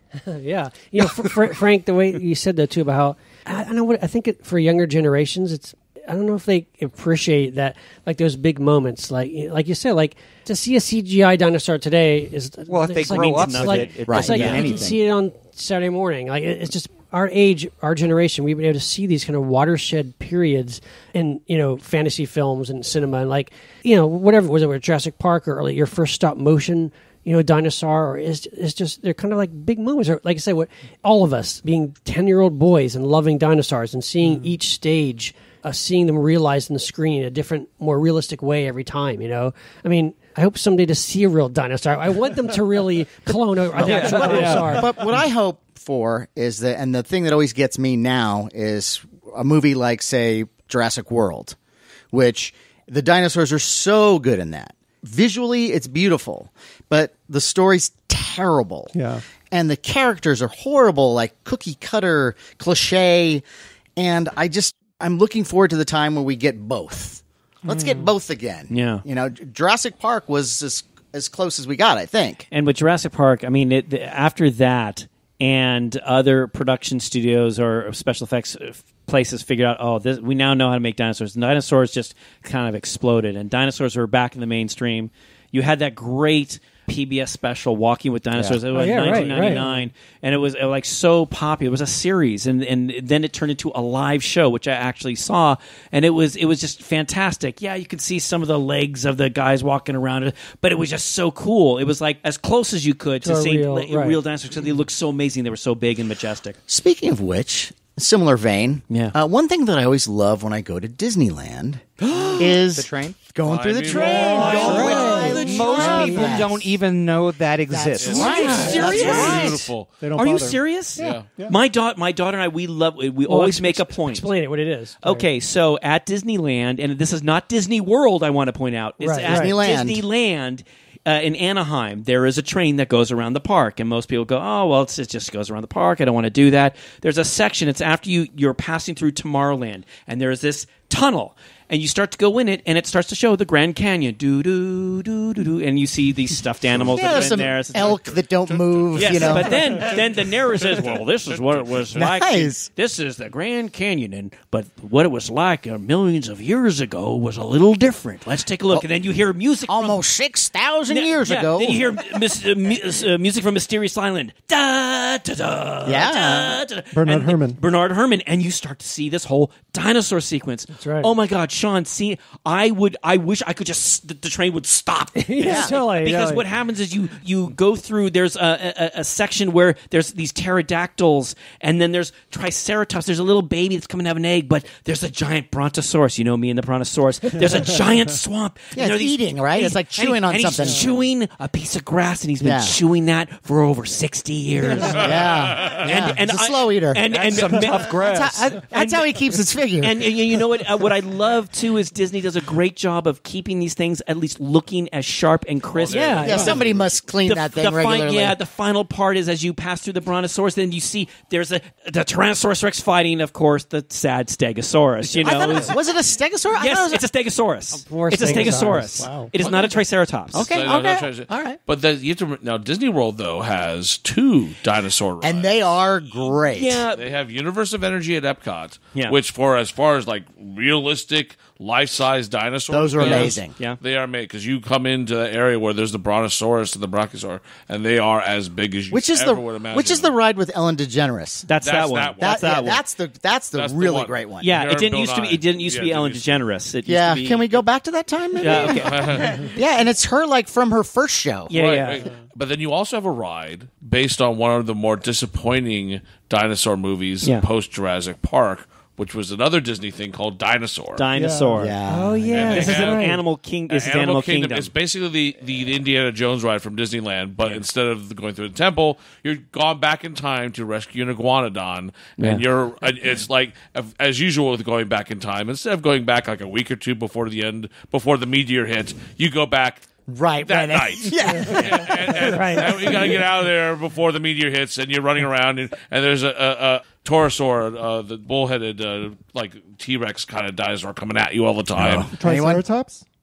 Yeah, you know, fr- fr- Frank, the way you said that too about how I, I don't know what I think it, for younger generations, it's I don't know if they appreciate that, like those big moments, like like you said, like to see a C G I dinosaur today is Well, if they it's grow like, up it's with like, it, it it's doesn't like mean you anything. can see it on Saturday morning. Like it, it's just our age, our generation, we've been able to see these kind of watershed periods in you know fantasy films and cinema, and like you know whatever was it, Jurassic Park or like your first stop motion. You know, dinosaur, or it's, it's just, they're kind of like big moments. Or, like I said, what, all of us being ten-year-old boys and loving dinosaurs and seeing each stage, uh, seeing them realized on the screen in a different, more realistic way every time, you know? I mean, I hope someday to see a real dinosaur. I want them to really clone a, an actual dinosaur. But what I hope for is that, and the thing that always gets me now is a movie like, say, Jurassic World, which the dinosaurs are so good in that. Visually, it's beautiful, but the story's terrible. Yeah. And the characters are horrible, like cookie cutter, cliche. And I just, I'm looking forward to the time when we get both. Let's get both again. Yeah. You know, Jurassic Park was as, as close as we got, I think. And with Jurassic Park, I mean, it, the, after that and other production studios or special effects places figured out, oh, this, we now know how to make dinosaurs. And dinosaurs just kind of exploded, and dinosaurs were back in the mainstream. You had that great P B S special, Walking with Dinosaurs. Yeah. It was Oh, yeah, right, nineteen ninety-nine, right. and it was uh, like so popular. It was a series, and, and then it turned into a live show, which I actually saw, and it was it was just fantastic. Yeah, you could see some of the legs of the guys walking around, but it was just so cool. It was like as close as you could to, To a seeing real- real, right. real dinosaurs, because they looked so amazing. They were so big and majestic. Speaking of which, similar vein, Yeah. uh, one thing that I always love when I go to Disneyland is The train? going through the Climbing train. along. Going Right. with- Most love people that. don't even know that exists. Right. That's Serious? right. Beautiful. They don't Are you bother. serious? Yeah. Yeah. My daughter, my daughter and I, we love. We Well, always ex- make a ex- point. Explain it, what it is. Okay, so at Disneyland, and this is not Disney World, I want to point out. It's Right, at right. Disneyland. Disneyland uh, in Anaheim. There is a train that goes around the park, and most people go, "Oh, well, it's, it just goes around the park. I don't want to do that." There's a section. It's after you you're passing through Tomorrowland, and there is this tunnel. And you start to go in it, and it starts to show the Grand Canyon, do do do do do, and you see these stuffed animals Yeah, that are there's in some there. It's- elk that don't move. Yes, you know, but then then the narrator says, "Well, this is what it was like. Nice. This is the Grand Canyon, and but what it was like uh, millions of years ago was a little different. Let's take a look." and then you hear music, from- almost six thousand Yeah, years yeah. ago. Then you hear mis- uh, mu- uh, music from Mysterious Island. Da da da. Yeah. da, da, da. Bernard And- Herrmann. Bernard Herrmann, and you start to see this whole dinosaur sequence. That's right. Oh my God, Sean! See, I would, I wish I could just the, the train would stop. Yeah, totally, Because totally. what happens is you you go through. There's a, a, a section where there's these pterodactyls, and then there's triceratops. There's a little baby that's coming to have an egg, but there's a giant brontosaurus. You know me and the brontosaurus. There's a giant swamp. Yeah, and there are it's these- eating, right? and It's like he- and chewing he- on and something. He's chewing a piece of grass, and he's been Yeah. chewing that for over sixty years. yeah, yeah. And, and He's a I- slow eater. And, and, Some and- tough grass. that's how, that's how he keeps his figure. and, and you know what? Uh, what I love too is Disney does a great job of keeping these things at least looking as sharp and crisp. Yeah, yeah, somebody must clean The, that thing the fin- regularly. yeah, the final part is as you pass through the Brontosaurus, then you see there's a the Tyrannosaurus Rex fighting, of course, the sad Stegosaurus. You know, I thought it It's- was, was it a stegosaurus? I thought it yes, was a- it's a Stegosaurus. course, It's a Stegosaurus. Stegosaurus. Wow. It is not a Triceratops. Okay, So, no, no, okay. try to- All right. But the, you have to now Disney World though has two dinosaur rides. and they are great. Yeah, They have Universe of Energy at Epcot, Yeah. which for as far as like realistic life-size dinosaurs, Those are goes, amazing. Yeah. they are made because you come into the area where there's the Brontosaurus and the Brachiosaur, and they are as big as you Which is ever the would imagine. which is the ride with Ellen DeGeneres? that's, That's that one. that one. That's That- that yeah, one. that's the that's the That's the really one. great one. yeah, There it are didn't Bill used to be. Nye. It didn't used to Yeah, be it Ellen used- DeGeneres. It used Yeah, to be, can we go back to that time? Maybe? Yeah, okay. Yeah, and it's her like from her first show. Yeah, Right, yeah. right. But then you also have a ride based on one of the more disappointing dinosaur movies Yeah. post Jurassic Park, which was another Disney thing called Dinosaur. Dinosaur. Yeah. Oh, yeah. And This is Yeah. an right. Animal King. This is Animal, Animal Kingdom. Kingdom. It's basically the, the Indiana Jones ride from Disneyland, but instead of going through the temple, you're gone back in time to rescue an iguanodon, and Yeah. you're it's like as usual with going back in time. Instead of going back like a week or two before the end, before the meteor hits, you go back Right, that right. night. Yeah. and, and, Right. and you got to get out of there before the meteor hits, and you're running around, and, and there's a, a, a Torosaur, uh, the bullheaded uh, like T Rex kind of dinosaur coming at you all the time. Anyone? Triceratops?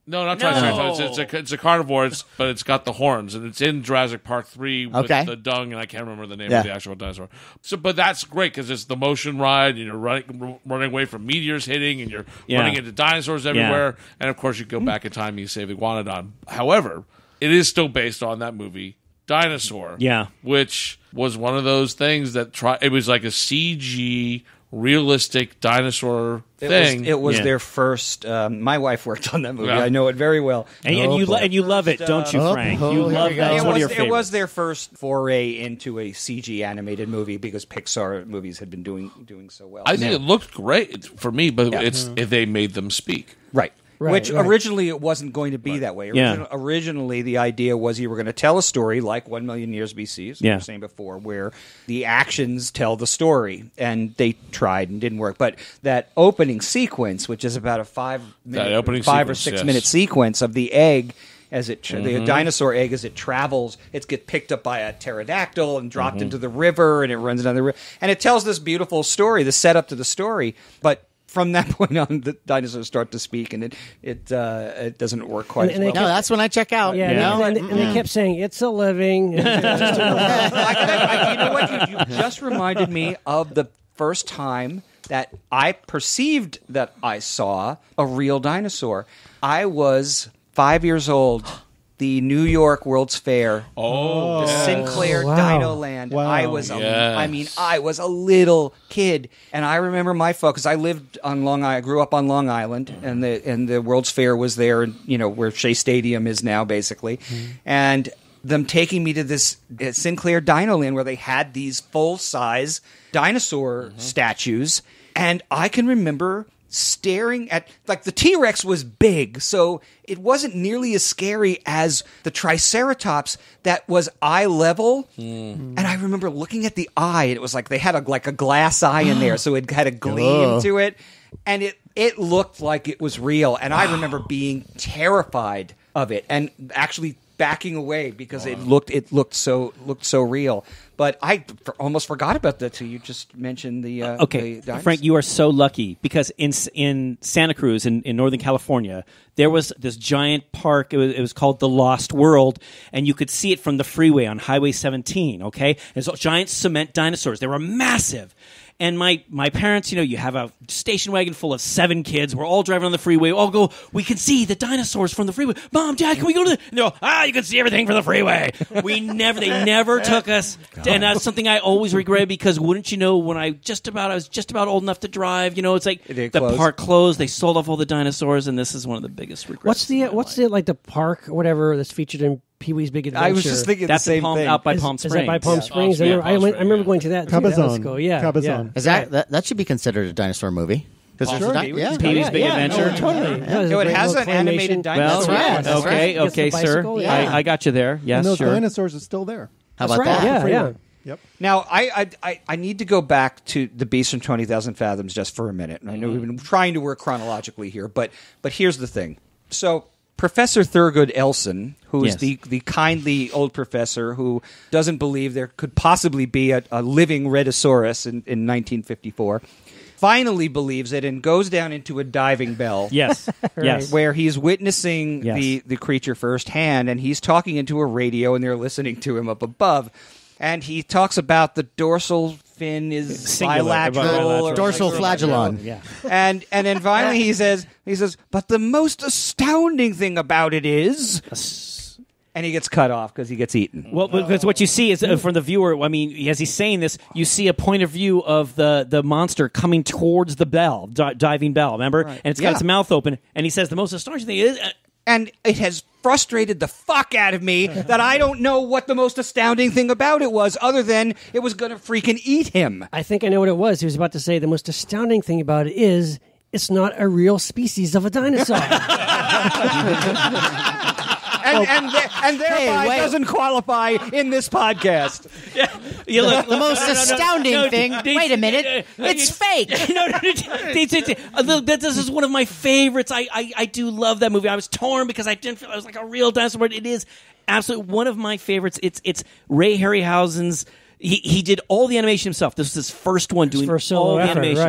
No, not No. Triceratops. It's, it's, a, it's a carnivore, it's, but it's got the horns, and it's in Jurassic Park three with Okay. the dung, and I can't remember the name Yeah. of the actual dinosaur. So, but that's great because it's the motion ride, and you're running running away from meteors hitting, and you're Yeah. running into dinosaurs everywhere, and of course you go back in time and you save Iguanodon. However, it is still based on that movie Dinosaur, Yeah. which was one of those things that try. It was like a C G realistic dinosaur It thing. was, it was Yeah. their first. Um, my wife worked on that movie. Yeah. I know it very well. And, and you lo- and you love it, don't you, Oh, Frank? oh, You here love we that. go. It's it, one of was, your it favorites. was their first foray into a C G animated movie because Pixar movies had been doing doing so well. I think it looked great for me, but Yeah. it's if they made them speak. Right. Right, Which right. originally it wasn't going to be that way. Yeah. Origin- Originally, the idea was you were going to tell a story like One Million Years B C, as we Yeah. were saying before, where the actions tell the story, and they tried and didn't work. But that opening sequence, which is about a five minute, opening five or sequence, six yes. minute sequence of the egg. As it tra- Mm-hmm. the dinosaur egg as it travels, it gets picked up by a pterodactyl and dropped Mm-hmm. into the river, and it runs down the river, and it tells this beautiful story, the setup to the story. But from that point on, the dinosaurs start to speak, and it it uh, it doesn't work quite And- as and they well. No, that's when I check out. Yeah, you know? and, and, and they kept saying it's a living. I, I, you know what? You, you just reminded me of the first time that I perceived that I saw a real dinosaur. I was five years old. The New York World's Fair. Oh, The Sinclair wow. Dino Land. Wow. I was, a, Yes. I mean, I was a little kid, and I remember my focus. I lived on Long Island. I grew up on Long Island, and the and the World's Fair was there, you know, where Shea Stadium is now, basically, and them taking me to this uh, Sinclair Dino Land where they had these full size dinosaur statues, and I can remember staring at, like, the T-Rex was big, so it wasn't nearly as scary as the Triceratops that was eye level. And I remember looking at the eye, and it was like they had a like a glass eye in there, so it had a gleam Ugh. to it, and it it looked like it was real. And I remember being terrified of it and actually backing away because it looked it looked so looked so real. But I f- almost forgot about that till you just mentioned the uh, Okay, the dinosaur. Frank, you are so lucky because in in Santa Cruz in, in Northern California, there was this giant park. It was, it was called the Lost World, and you could see it from the freeway on Highway seventeen. Okay, there's giant cement dinosaurs. They were massive. And my, my parents, you know, you have a station wagon full of seven kids. We're all driving on the freeway. We all go, we can see the dinosaurs from the freeway. Mom, Dad, can we go to the... And they're all, ah, you can see everything from the freeway. We never, they never took us. To, and that's something I always regret because wouldn't you know, when I just about, I was just about old enough to drive, you know, it's like They the closed. park closed. They sold off all the dinosaurs, and this is one of the biggest regrets. What's the of my what's life. the like the park or whatever that's featured in Pee Wee's Big Adventure? I was just thinking That's the same in Palm, thing. out by Is- Palm is Springs. that by Palm Yeah. Springs? Oh, I, yeah, remember, I, Palm went, I remember Springs, going to that. too. That was Cabazon. cool. Yeah, Cabazon. Is that, that that should be considered a dinosaur movie? Because Sure. there's a di- Pee-wee's yeah. Pee Wee's yeah, Big yeah, Adventure. No, totally. Yeah. That was a No, it great has little an animated claymation. dinosaur. Well, That's right, that's okay, right. Gets the okay, sir. bicycle, yeah. I, I got you there. Yes, And those sure. dinosaurs are still there. How That's about right. that? Yeah, yeah. Yep. Now, I, I I I need to go back to the Beast from twenty thousand Fathoms just for a minute. And I know we've been trying to work chronologically here, but but here's the thing. So Professor Thurgood Elson, who is Yes. the, the kindly old professor who doesn't believe there could possibly be a, a living Redosaurus in, in nineteen fifty-four, finally believes it and goes down into a diving bell. Yes, yes. Where he's witnessing Yes. the, the creature firsthand, and he's talking into a radio, and they're listening to him up above. And he talks about the dorsal fin is Singular, bilateral, bilateral. or Dorsal flagellon. Yeah. and and then finally he says he says, but the most astounding thing about it is, and he gets cut off because he gets eaten. Well, because what you see is uh, from the viewer. I mean, as he's saying this, you see a point of view of the, the monster coming towards the bell, di- diving bell. Remember, and it's got Yeah. its mouth open, and he says the most astonishing thing is. Uh, And it has frustrated the fuck out of me that I don't know what the most astounding thing about it was, other than it was going to freaking eat him. I think I know what it was. He was about to say the most astounding thing about it is it's not a real species of a dinosaur. And and, th- and thereby wait. doesn't qualify in this podcast. you look, The most astounding thing. Wait a minute. It's fake. no, no, no, it's- it's- uh, look, that- this is one of my favorites. I, I, I do love that movie. I was torn because I didn't feel it was like a real dinosaur, but it is absolutely one of my favorites. It's it's Ray Harryhausen's. He he did all the animation himself. This was his first one doing first solo all the effort, animation. right.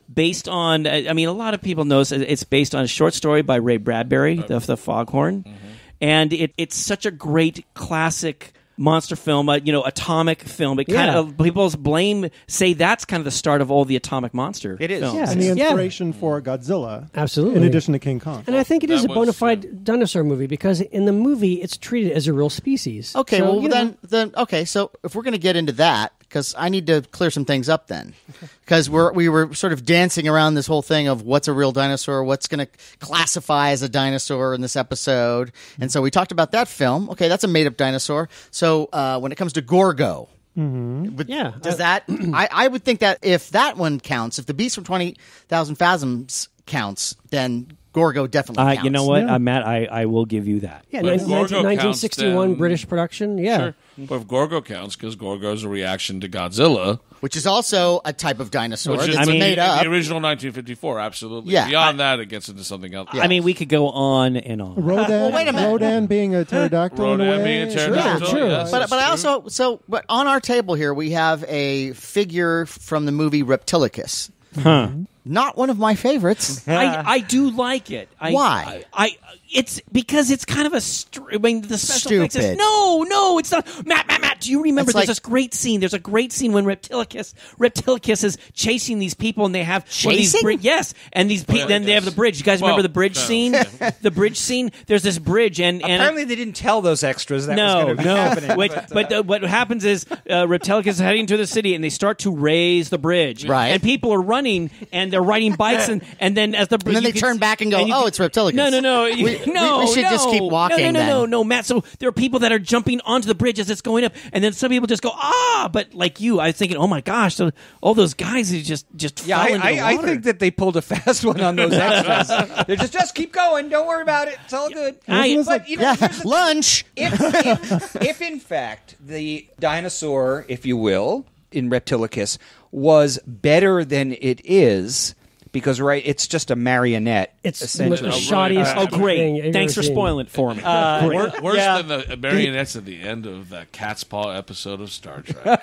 based on. I mean, a lot of people know it's based on a short story by Ray Bradbury, the, the Foghorn, mm-hmm. and it, it's such a great classic monster film, uh, you know, atomic film. It kind Yeah. of people blame say that's kind of the start of all the atomic monster. It is. films. Yeah. And the Yeah. inspiration for Godzilla, Absolutely. in addition to King Kong. And I think it is That a bona was, fide yeah. dinosaur movie because in the movie it's treated as a real species. Okay, So, well you know, then, then okay. So if we're going to get into that, because I need to clear some things up, then, because we're we were sort of dancing around this whole thing of what's a real dinosaur, what's going to classify as a dinosaur in this episode, and so we talked about that film. Okay, that's a made up dinosaur. So uh, when it comes to Gorgo. But Yeah. does that? I, I would think that if that one counts, if the Beast from twenty thousand Fathoms counts, then Gorgo definitely Uh, counts. you know what, Yeah. uh, Matt? I, I will give you that. Yeah, But if nineteen- Gorgo counts, nineteen sixty-one then- British production. Yeah. Sure. But if Gorgo counts, because Gorgo is a reaction to Godzilla, Which is also a type of dinosaur which is that's I mean, made the, up. the original nineteen fifty-four, absolutely. Yeah, Beyond that, it gets into something else. I mean, we could go on and on. Rodan, wait a minute. Rodan being a pterodactyl in a Rodan way. being a Sure. pterodactyl, Sure, sure. yes, But that's but I true. also so but on our table here we have a figure from the movie Reptilicus. Huh. Not one of my favorites. I, I do like it. I, Why? I, I it's because it's kind of a. Str- I mean, the special effects is Stupid. no, no, it's not. Matt, Matt, Matt. Do you remember? It's There's like- this great scene. There's a great scene when Reptilicus, Reptilicus is chasing these people, and they have one of these Chasing? bri- yes, and these pe- yeah, then they have yes. the bridge. You guys Well, remember the bridge no. scene? The bridge scene. There's this bridge, and and Apparently, they didn't tell those extras that was no, going to be no. happening. Wait, but, uh, but uh, what happens is uh, Reptilicus is heading to the city, and they start to raise the bridge. Right. And people are running, and they're riding bikes, and, and then as the And then you they can turn see- back and go, you "Oh, can- it's Reptilicus." No, no, no, We- we- no. we should no. just keep walking No, no, no, no, then. no, Matt. So there are people that are jumping onto the bridge as it's going up, and then some people just go ah. But like you, I was thinking, oh my gosh, so all those guys who just just yeah, fell I, into the I, I water. think that they pulled a fast one on those extras. They're just just keep going. Don't worry about it. It's all good. I- but you know, Yeah, here's the lunch. if, if, if in fact the dinosaur, if you will, in Reptilicus was better than it is, because right, it's just a marionette. It's the essentially. most shoddiest. Oh, thing great! you've Thanks ever for seen. spoiling it for me. Uh, Wor- worse Yeah. than the marionettes at the end of that Cat's Paw episode of Star Trek.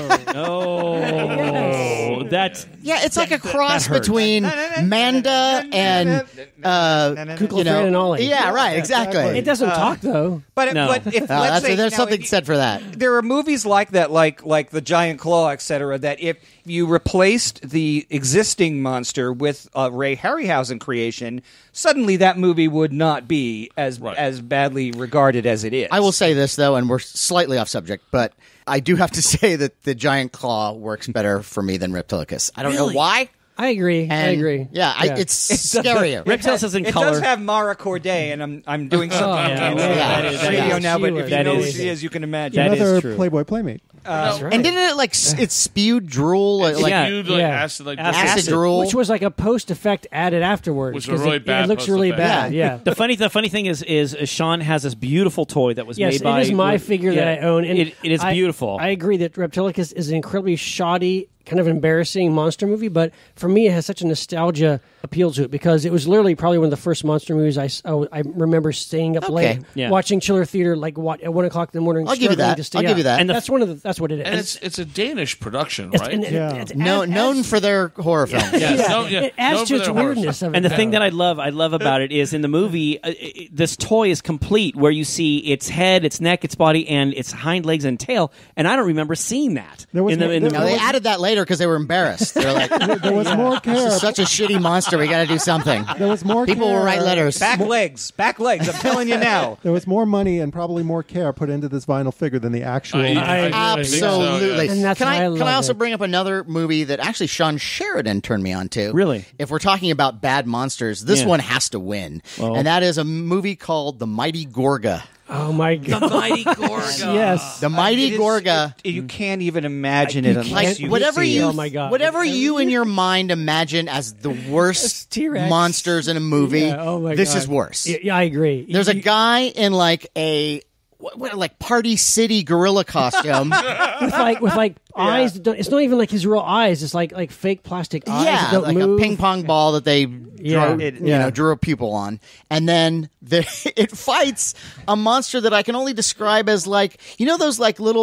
oh, that's Yeah, it's like a cross hurts. between Manda and uh, Kukla, you know, Fran, and Ollie. Yeah, right, exactly. It doesn't talk though. But No. but if Uh, let's that's- say there's now, something if- said for that. there are movies like that, like like the Giant Claw, et cetera, that if you replaced the existing monster with a Ray Harryhausen creation, suddenly that movie would not be as Right. as badly regarded as it is. I will say this though, and we're slightly off subject, but I do have to say that the giant claw works better for me than Reptilicus. I don't know why. I agree. I And, agree. Yeah, I, it's scarier. Reptiles is in it color. does have Mara Corday, and I'm I'm doing something Oh, on yeah, radio that is- that radio is- now, but she if was- you that know who is- she is, you can imagine. That is Another true. Playboy Playmate. That's right. And didn't it like s- it spewed drool like, like Yeah. You'd like yeah. acid, like Acid. acid drool? Which was like a post effect added afterwards. Which was 'cause really it, bad It looks really post-effect. bad. Yeah. The funny, the funny thing is, is Sean has this beautiful toy that was Yes, made it by. is my figure that Yeah. I own. And it, it is I- beautiful. I agree that Reptilicus is an incredibly shoddy, kind of embarrassing monster movie, but for me, it has such a nostalgia appeal to it because it was literally probably one of the first monster movies I, s- oh, I remember staying up Okay. late Yeah. watching Chiller Theater like what, at one o'clock in the morning. I'll give you struggling that. to stay I'll give up. you that. And the- that's one of the. That's what it is. and it's it's a Danish production, It's- right? and- and Yeah. it's no, as- known as- for their horror films. Yes. Yeah, No, yeah. it adds Known to for its their horror weirdness stuff. of it. And the thing that I love, I love about it is in the movie, uh, it, this toy is complete where you see its head, its neck, its body, and its hind legs and tail. And I don't remember seeing that. There was in the, no- in the there No, they was- added that later because they were embarrassed. They're like, There was more care. "This is such a shitty monster. We got to do something." There was more People care. will write letters. Back legs, back legs. I'm telling you now. There was more money and probably more care put into this vinyl figure than the actual. I- I- I think so, Absolutely. yeah. And that's can why I, I can love I also it. bring up another movie that actually Sean Sheridan turned me on to? Really? If we're talking about bad monsters, this Yeah. one has to win. Well- And that is a movie called The Mighty Gorga. Oh my The god! Mighty Gorga. Yes. The Mighty It is- Gorga. it- you can't even imagine I- it you unless Like you whatever see you, it. Oh my God. whatever you in your mind imagine as the worst T-Rex. monsters in a movie, Yeah, oh my this God. is worse. Yeah, yeah, I agree. There's a You- guy in like a what, what, like Party City gorilla costume. with like with like eyes. That don't, it's not even like his real eyes. It's like like fake plastic eyes that yeah, don't like move. a ping pong ball that they Yeah. drew, It- you yeah. know drew a pupil on, and then the, it fights a monster that I can only describe as like you know those like little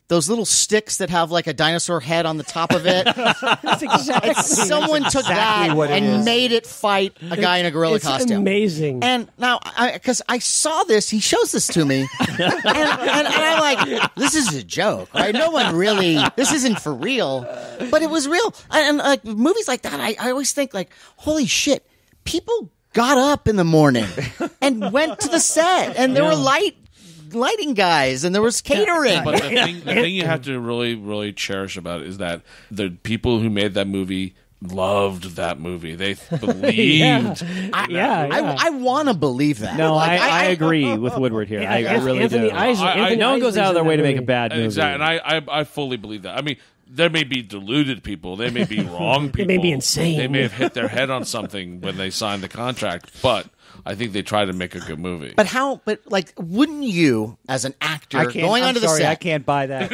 those little sticks that have like a dinosaur head on the top of it. That's exactly. It's, someone took exactly that what it and is. made it fight a guy in a gorilla It's costume. amazing. And now, because I, I saw this, he shows this to me, and, and, and I'm like, this is a joke, right? No one really, this isn't for real, but it was real. And, and like movies like that, I, I always think like, holy shit, people got up in the morning and went to the set, and there were light. lighting guys, and there was catering. But the thing, the thing you have to really, really cherish about it is that the people who made that movie loved that movie. They believed. Yeah. in I- that yeah, movie. yeah. I, I want to believe that. No, Like, I, I agree with Woodward here. I, I really Anthony do. Eisner, I- I- Anthony no one goes Eisner's out of their in way that to make a movie. bad movie. Exactly, and I, I, I fully believe that. I mean, there may be deluded people. They may be wrong people. may be insane. They may have hit their head on something when they signed the contract, but I think they tried to make a good movie. But how? But like, wouldn't you, as an actor, I can't, going I'm onto the sorry, set? I can't buy that.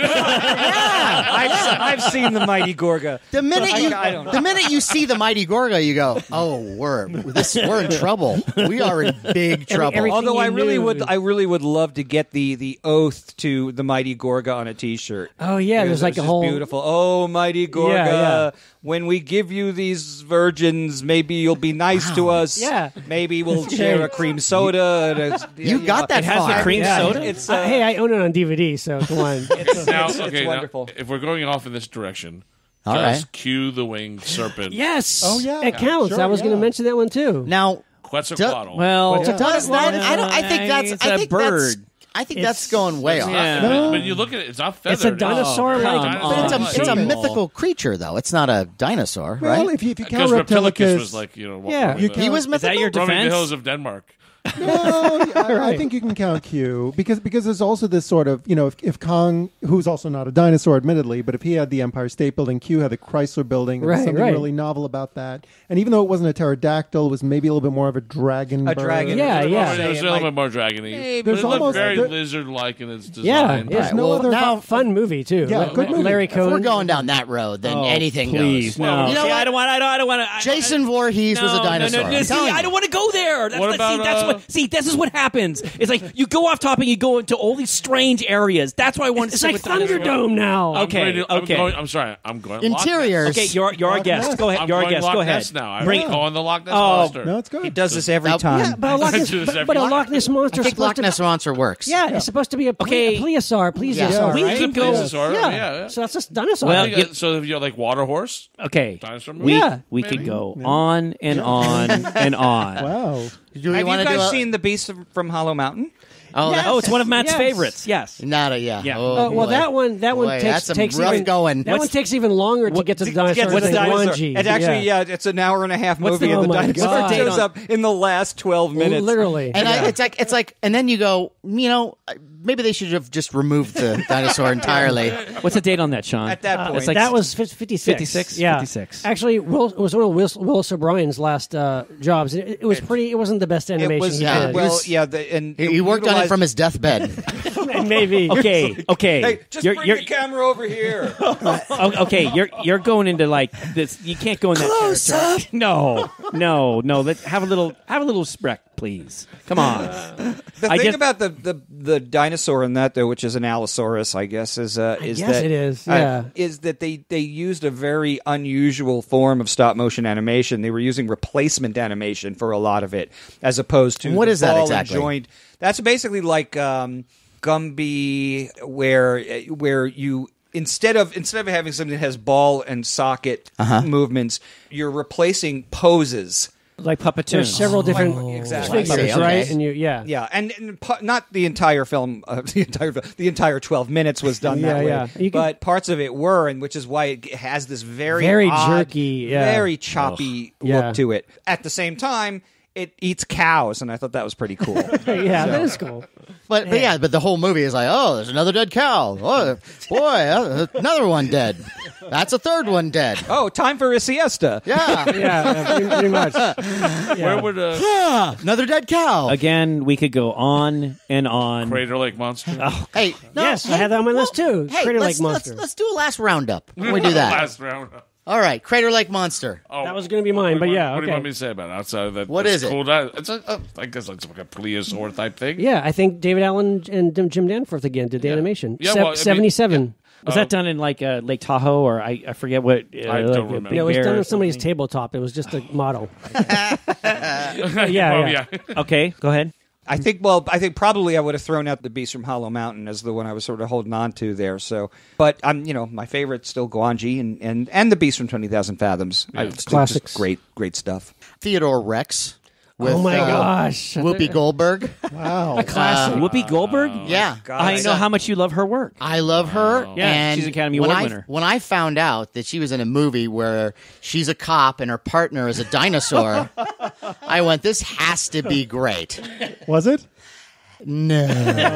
I've, I've seen the Mighty Gorga. The minute I- you, I don't know. the minute you see the Mighty Gorga, you go, "Oh, we're this, we're in trouble. We are in big trouble." everything Although I you really knew. would, I really would love to get the the oath to the Mighty Gorga on a T-shirt. Oh, yeah, Because there's like it's a just whole- beautiful. Oh, Mighty Gorga, Yeah, yeah. when we give you these virgins, maybe you'll be nice to us. Yeah. maybe we'll share a cream soda. And it's, You got that It has the far. cream Yeah. soda? It's Uh, uh, hey, I own it on D V D, so come on. now, it's okay, now, wonderful. if we're going off in this direction, All just right. cue the winged serpent. Yes. Oh, yeah. It counts. Sure, I was going to yeah. mention that one too. Now, Quetzalcoatl. Well, Yeah. does that? I don't. I think that's. It's I a think bird. that's. I think It's- that's going way It's off. not- Yeah. but- No. But you look at it; it's not feathered. It's a dinosaur It's like- dinosaur But it's a like. it's a People. mythical creature, though. It's not a dinosaur, Well, right? if you, if you Because count Reptilicus Reptilicus, was like you know Yeah. roaming You the- can't- He was Is that mythical. your roaming the defense? hills of Denmark. No, I, I Right. think you can count Q because because there's also this sort of you know if, if Kong, who's also not a dinosaur, admittedly, but if he had the Empire State Building, Q had the Chrysler Building. There was Right, something right. really novel about that. And even though it wasn't a pterodactyl, it was maybe a little bit more of a dragon. A bird. dragon. Yeah, It was yeah. a little- It was a little bit more dragony. There's It looked almost- very there- lizard-like in its Yeah, design. yeah. There's no well, other. now- Fun movie too. Yeah, La- good movie. Larry If we're Cohen. going down that road, then Oh, anything please, goes. no. You know See, what? I don't want. I don't. I don't want to. Jason Voorhees was a No, dinosaur. No, no, no. I'm See, telling I you. don't want to go there. That's What the, about, see, that's uh, what. See, this is what happens. It's like you go off topic, you go into all these strange areas. That's why I want to. It's stick like with dinosaurs. Thunderdome now. I'm Okay, going to- I'm okay. going- I'm sorry. I'm going Loch Ness. Interiors. Okay, you're you're a Loch guest. Ness. Go ahead. I'm You're a going guest. Loch Go Ness ahead. now. I'm Bring. calling the Loch Ness Oh. monster. No, it's good. He does this every Now- time. Yeah, but a Loch Ness, Do this but, every but a time. Loch Ness monster. I think Loch Ness monster works. Yeah, it's supposed to be a ple- Okay. a plesiosaur, plesiosaur, Yeah. We right? can go. Plesiosaur, Yeah. yeah, yeah. So that's just dinosaur. Well, I think, you- uh, so if you're like water horse, Okay. dinosaur We movie? Yeah. we maybe? could go on and on and on. Wow. Do we Have want you to do guys a, seen The Beast of- from Hollow Mountain? Oh, Yes. that's Oh, it's one of Matt's Yes. favorites. Yes. not a yeah. Yeah. Oh, Uh, well, boy. that one, that one Boy, takes that's some takes rough even, going. That one What's- takes even longer to get to the dinosaur. What's than the dinosaur? one G. It's actually yeah. it's an hour and a half What's movie, the- and the oh my dinosaur God. shows up in the last twelve minutes. Literally. And I, it's like it's like, and then you go, you know, maybe they should have just removed the dinosaur entirely. What's the date on that, Sean? At that Uh, point, It's like that was fif- fifty-six. fifty-six? Yeah, fifty-six. Actually, Will, it was one of Will, Willis O'Brien's last uh, jobs. It, it was pretty. It wasn't the best it animation. was he yeah, did. it well, was- yeah. The, and He, he worked on it utilized- from his deathbed. Maybe. Okay. Okay. Hey, just You're- bring you're- the camera over here. Oh, okay, you're you're going into like this. You can't go in that Close territory. No, no, no. Let have a little have a little respect, please. Come on. The I thing just- about the, the, the dinosaur in that, though, which is an Allosaurus, I guess, is uh, is guess that it is, uh, yeah. is that they they used a very unusual form of stop motion animation. They were using replacement animation for a lot of it, as opposed to What the is that ball and exactly? joint. That's basically like um, Gumby, where where you. Instead of instead of having something that has ball and socket Uh-huh. movements, you're replacing poses. There's Like Puppetoon. several different Like- exactly. figures, Okay. right? And you, yeah, Yeah, and, and pu- not the entire film, uh, the entire the entire twelve minutes was done Yeah, that way. yeah. You can- but parts of it were, and which is why it has this very Very odd, jerky, yeah. very choppy Yeah. look to it. At the same time, it eats cows, and I thought that was pretty cool. yeah, that is cool. But, but yeah, but the whole movie is like, oh, there's another dead cow. Oh, boy, uh, another one dead. That's a third one dead. Oh, time for a siesta. Yeah. Yeah, yeah, pretty, pretty much. Where would uh, Ah, another dead cow. Again, we could go on and on. Crater Lake Monster? Hey, no, Yes, I hey, had that on my list too. Hey, Crater let's, Lake let's, Monster. let's do a last roundup. When we do that. Last round. All right, Crater Lake Monster. Oh, That was going to be mine, what but do you yeah, want- What do okay. you want me to say about it? Outside of that, What it's is it? cool di- It's a, uh, I guess it's like a plesiosaur type thing. Yeah, I think David Allen and Jim Danforth again did the animation. Yeah, Se- well, I mean- seventy-seven. Was that done in like uh, Lake Tahoe or I, I forget what? Uh, I don't like, remember. Big No, it was Bear done or on somebody's something? tabletop. It was just a model. Oh, yeah. yeah. Okay, go ahead. I think, well, I think probably I would have thrown out the Beast from Hollow Mountain as the one I was sort of holding on to there. So, but I'm, you know, my favorite's still Guanji and, and, and the Beast from twenty thousand Fathoms. I, it's Classics. just great, great stuff. Theodore Rex. With, Oh my uh, gosh. Whoopi Goldberg. Wow. Classic. Whoopi Goldberg. Yeah. I know how much you love her work. I love her. Yeah, and she's an Academy when Award I, winner. When I found out that she was in a movie where she's a cop and her partner is a dinosaur, I went, this has to be great. Was it? No.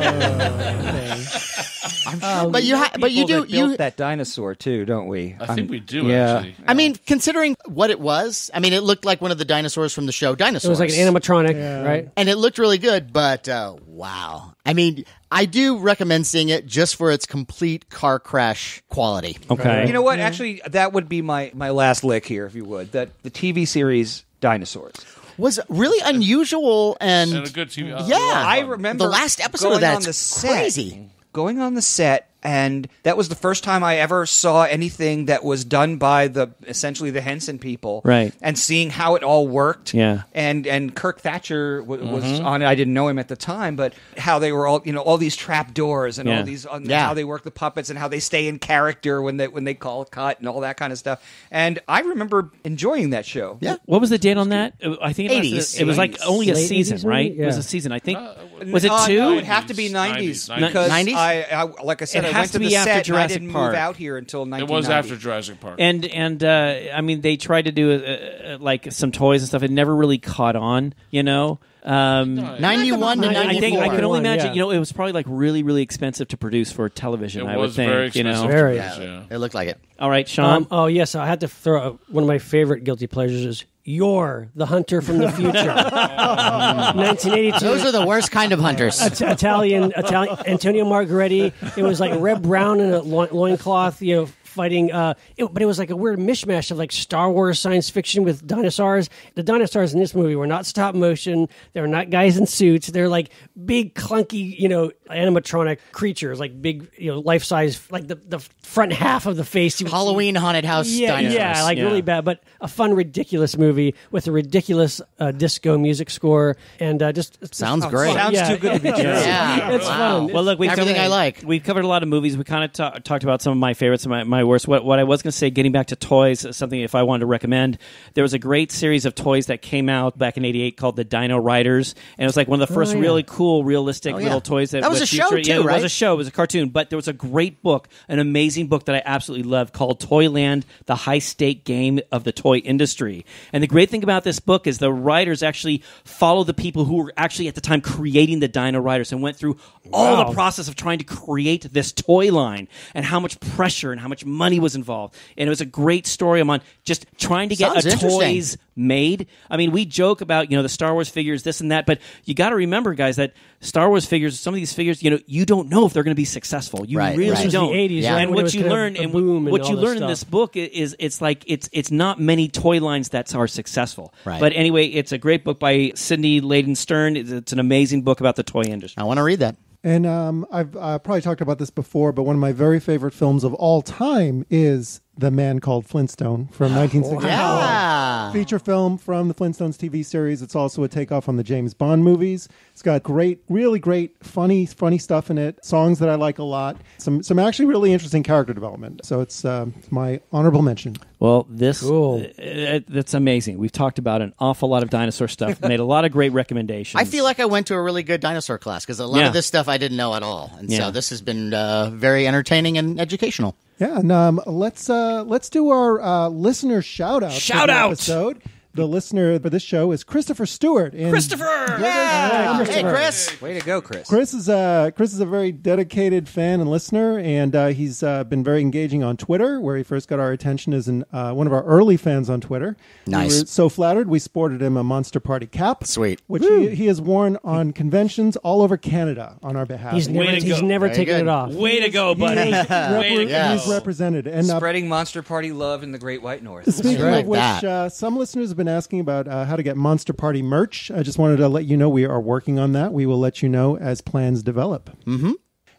but you ha- but you People do that built you that dinosaur too, don't we? I think we do, yeah. actually. I mean, considering what it was, I mean, it looked like one of the dinosaurs from the show Dinosaurs. It was like an animatronic, right? and it looked really good, but uh, wow. I mean, I do recommend seeing it just for its complete car crash quality. Okay. You know what? Actually, that would be my, my last lick here, if you would. That the T V series Dinosaurs. Was really unusual and, And a good T V. uh, yeah. I remember the last episode going of that. on the It's set, crazy. Going on the set, and that was the first time I ever saw anything that was done by the essentially the Henson people, Right. And seeing how it all worked, Yeah. And and Kirk Thatcher w- was on it. I didn't know him at the time, but how they were all, you know, all these trap doors and Yeah. all these, uh, Yeah. how they work the puppets and how they stay in character when they when they call it cut and all that kind of stuff. And I remember enjoying that show. Yeah. What was the date on that? Uh, I think it, eighties. was, it was like only a Late season, eighties, right? maybe? It was Yeah. a season. I think. Was it Uh, two? no, it would have to be nineties, nineties because nineties? I, I, like I said, It I has went to to the be after set and I Jurassic didn't Park. move out here until It nineteen ninety. was after Jurassic Park. And and uh, I mean, they tried to do uh, uh, like some toys and stuff. It never really caught on, you know. Um, ninety-one to I- I I think I ninety-four. can only imagine. Yeah. You know, it was probably like really, really expensive to produce for television. it I was would think. very you expensive. know. to Very. produce, yeah. It looked like it. All right, Sean. Um, oh, yes. I had to throw out one of my favorite guilty pleasures is You're the Hunter from the Future. nineteen eighty-two. Those are the worst kind of hunters. It- Italian, Italian, Antonio Margheriti. It was like Reb Brown in a loin- loincloth, you know, fighting. Uh, it, but it was like a weird mishmash of like Star Wars science fiction with dinosaurs. The dinosaurs in this movie were not stop motion. They were not guys in suits. They're like big, clunky, you know, animatronic creatures, like big, you know, life size, like the, the front half of the face. you would see- Halloween haunted house Yeah, dinosaurs. yeah, like Yeah. really bad, but a fun, ridiculous movie with a ridiculous uh, disco music score, and uh, just it's Sounds just great. Sounds Yeah. too good to be true. Yeah. It's Wow. fun. Well, look, we've Everything covered, I like. We've covered a lot of movies. We kind of ta- talked about some of my favorites and my, my worst. What, what I was going to say, getting back to toys, something if I wanted to recommend, there was a great series of toys that came out back in eighty-eight called the Dino Riders, and it was like one of the first yeah. really cool, realistic Oh, yeah. little toys. That, That was with a show future- too, yeah, it right? was a show. It was a cartoon, but there was a great book, an amazing book that I absolutely loved called Toyland: The High-Stake Game of the Toy Industry. And the great thing about this book is the writers actually follow the people who were actually at the time creating the Dino Riders and went through all Wow. the process of trying to create this toy line and how much pressure and how much money was involved. And it was a great story on just trying to get Sounds a interesting. toys made. I mean, we joke about, you know, the Star Wars figures, this and that, but you got to remember, guys, that Star Wars figures, some of these figures, you know, you don't know if they're going to be successful. You Right, really right. This was the don't. eighties, Yeah. right, And when it what was you kind of learn a and boom and what all you this learn in stuff. this book i- is it's like it's it's not many toy lines that are successful. Right. But anyway, it's a great book by Sidney Layden Stern. It's, it's an amazing book about the toy industry. I want to read that. And um, I've uh, probably talked about this before, but one of my very favorite films of all time is The Man Called Flintstone from nineteen sixty-four. Yeah. Feature film from the Flintstones T V series. It's also a takeoff on the James Bond movies. It's got great, really great, funny, funny stuff in it. Songs that I like a lot. Some, some actually really interesting character development. So it's um, my honorable mention. Well, this Cool. uh, uh, that's amazing. We've talked about an awful lot of dinosaur stuff, made a lot of great recommendations. I feel like I went to a really good dinosaur class because a lot Yeah. of this stuff I didn't know at all, and Yeah. so this has been uh, very entertaining and educational. Yeah, and um, let's uh, let's do our uh, listener shout out. Shout out! Episode. The listener for this show is Christopher Stewart. And Christopher. Yeah. Hey, Christopher. Chris. Way to go, Chris. Chris is a Chris is a very dedicated fan and listener, and uh, he's uh, been very engaging on Twitter, where he first got our attention as an, uh, one of our early fans on Twitter. Nice. We were so flattered, we sported him a Monster Party cap. Sweet. Which he, he has worn on conventions all over Canada on our behalf. He's And never, to he's go. never Very taken good. it off. Way to go, buddy. He is Way to repre- go. he's represented. And uh, Spreading Monster Party love in the Great White North. Speaking Right. of which, Like that. uh, some listeners have been asking about uh, how to get Monster Party merch. I just wanted to let you know we are working on that. We will let you know as plans develop. Mm-hmm.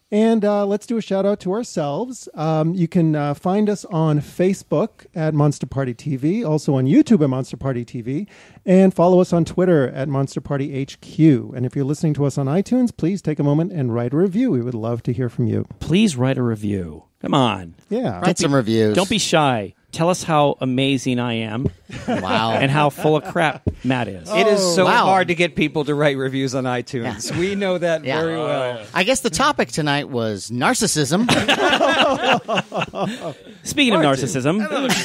And uh, let's do a shout out to ourselves. Um, you can uh, find us on Facebook at Monster Party T V, also on YouTube at Monster Party T V, and follow us on Twitter at Monster Party H Q. And if you're listening to us on iTunes, please take a moment and write a review. We would love to hear from you. Please write a review. Come on. Yeah. Write some reviews. Don't be shy. Tell us how amazing I am. Wow. And how full of crap Matt is. It is so wow. hard to get people to write reviews on iTunes. We know that Yeah. very well. I guess the topic tonight was narcissism. Speaking of narcissism,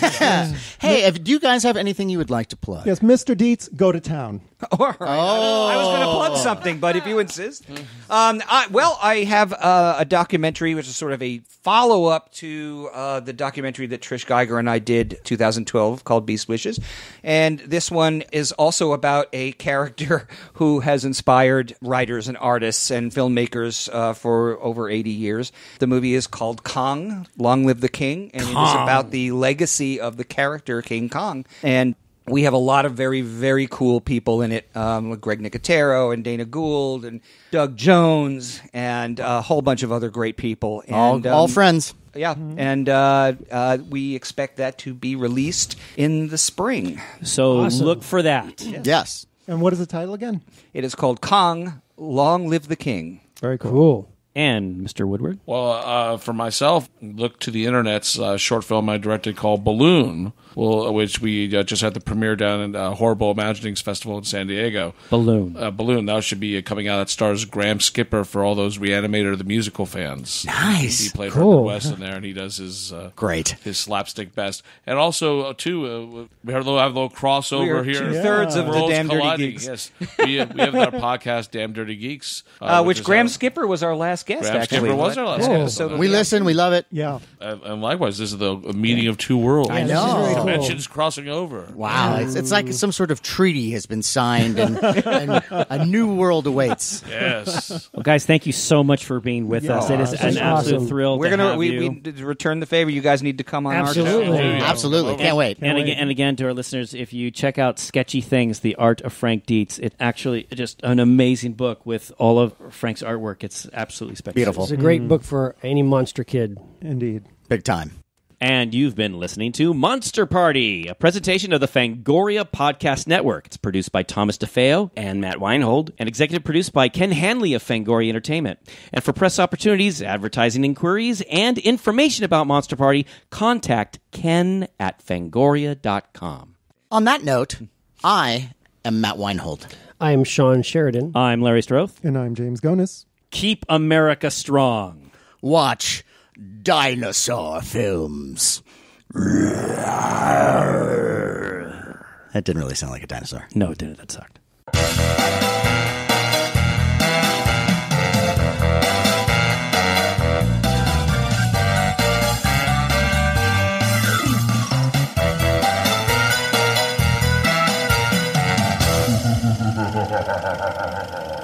Hey, if, do you guys have anything you would like to plug? Yes, Mister Dietz, go to town. All right. I was going to plug something, but if you insist. Um, I, well, I have uh, a documentary, which is sort of a follow-up to uh, the documentary that Trish Geiger and I did two thousand twelve called Beast Wishes. And this one is also about a character who has inspired writers and artists and filmmakers uh, for over eighty years. The movie is called Kong, Long Live the King, and Kong. It is about the legacy of the character King Kong. And we have a lot of very, very cool people in it, um, like Greg Nicotero and Dana Gould and Doug Jones and a whole bunch of other great people. And, all, all um, friends. Yeah, and uh, uh, we expect that to be released in the spring. so Awesome. look for that. Yes. And what is the title again? It is called Kong, Long Live the King. Very cool. Cool. And Mister Woodward? Well, uh, for myself, look to the internet's uh, short film I directed called Balloon, well, which we uh, just had the premiere down at uh, Horrible Imaginings Festival in San Diego. Balloon. Uh, Balloon, that should be coming out. That stars Graham Skipper for all those Reanimator the musical fans. Nice. He played Cool. Herbert West in there, and he does his uh, Great. his slapstick best. And also, uh, too, uh, we have a little, have a little crossover We are here. two-thirds of the Worlds Damn Dirty colliding, Geeks. Yes, we have, we have our podcast, Damn Dirty Geeks, Uh, which is Graham our- Skipper was our last guest, Graham actually. Skipper was our last Cool. guest. So We listen. We love it. Yeah. And, and likewise, this is the a meeting of two worlds. I know. Very cool. Dimensions crossing over. Wow. It's, it's like some sort of treaty has been signed and, and a new world awaits. Yes. Well, guys, thank you so much for being with us. It is this an is absolute awesome. thrill We're to gonna have we, you. we to return the favor. You guys need to come on Absolutely. our show. Yeah. Absolutely. Can't wait. and wait. again, and again, to our listeners, if you check out Sketchy Things, The Art of Frank Dietz, it actually just an amazing book with all of Frank's artwork. It's absolutely spectacular. Beautiful. It's a great book for any monster kid. Indeed. Big time. And you've been listening to Monster Party, a presentation of the Fangoria Podcast Network. It's produced by Thomas DeFeo and Matt Weinhold, and executive produced by Ken Hanley of Fangoria Entertainment. And for press opportunities, advertising inquiries, and information about Monster Party, contact ken at fangoria dot com. On that note, I am Matt Weinhold. I am Sean Sheridan. I'm Larry Stroth. And I'm James Gonis. Keep America strong. Watch dinosaur films. That didn't really sound like a dinosaur. No, it didn't. That sucked. Ha ha ha ha ha ha.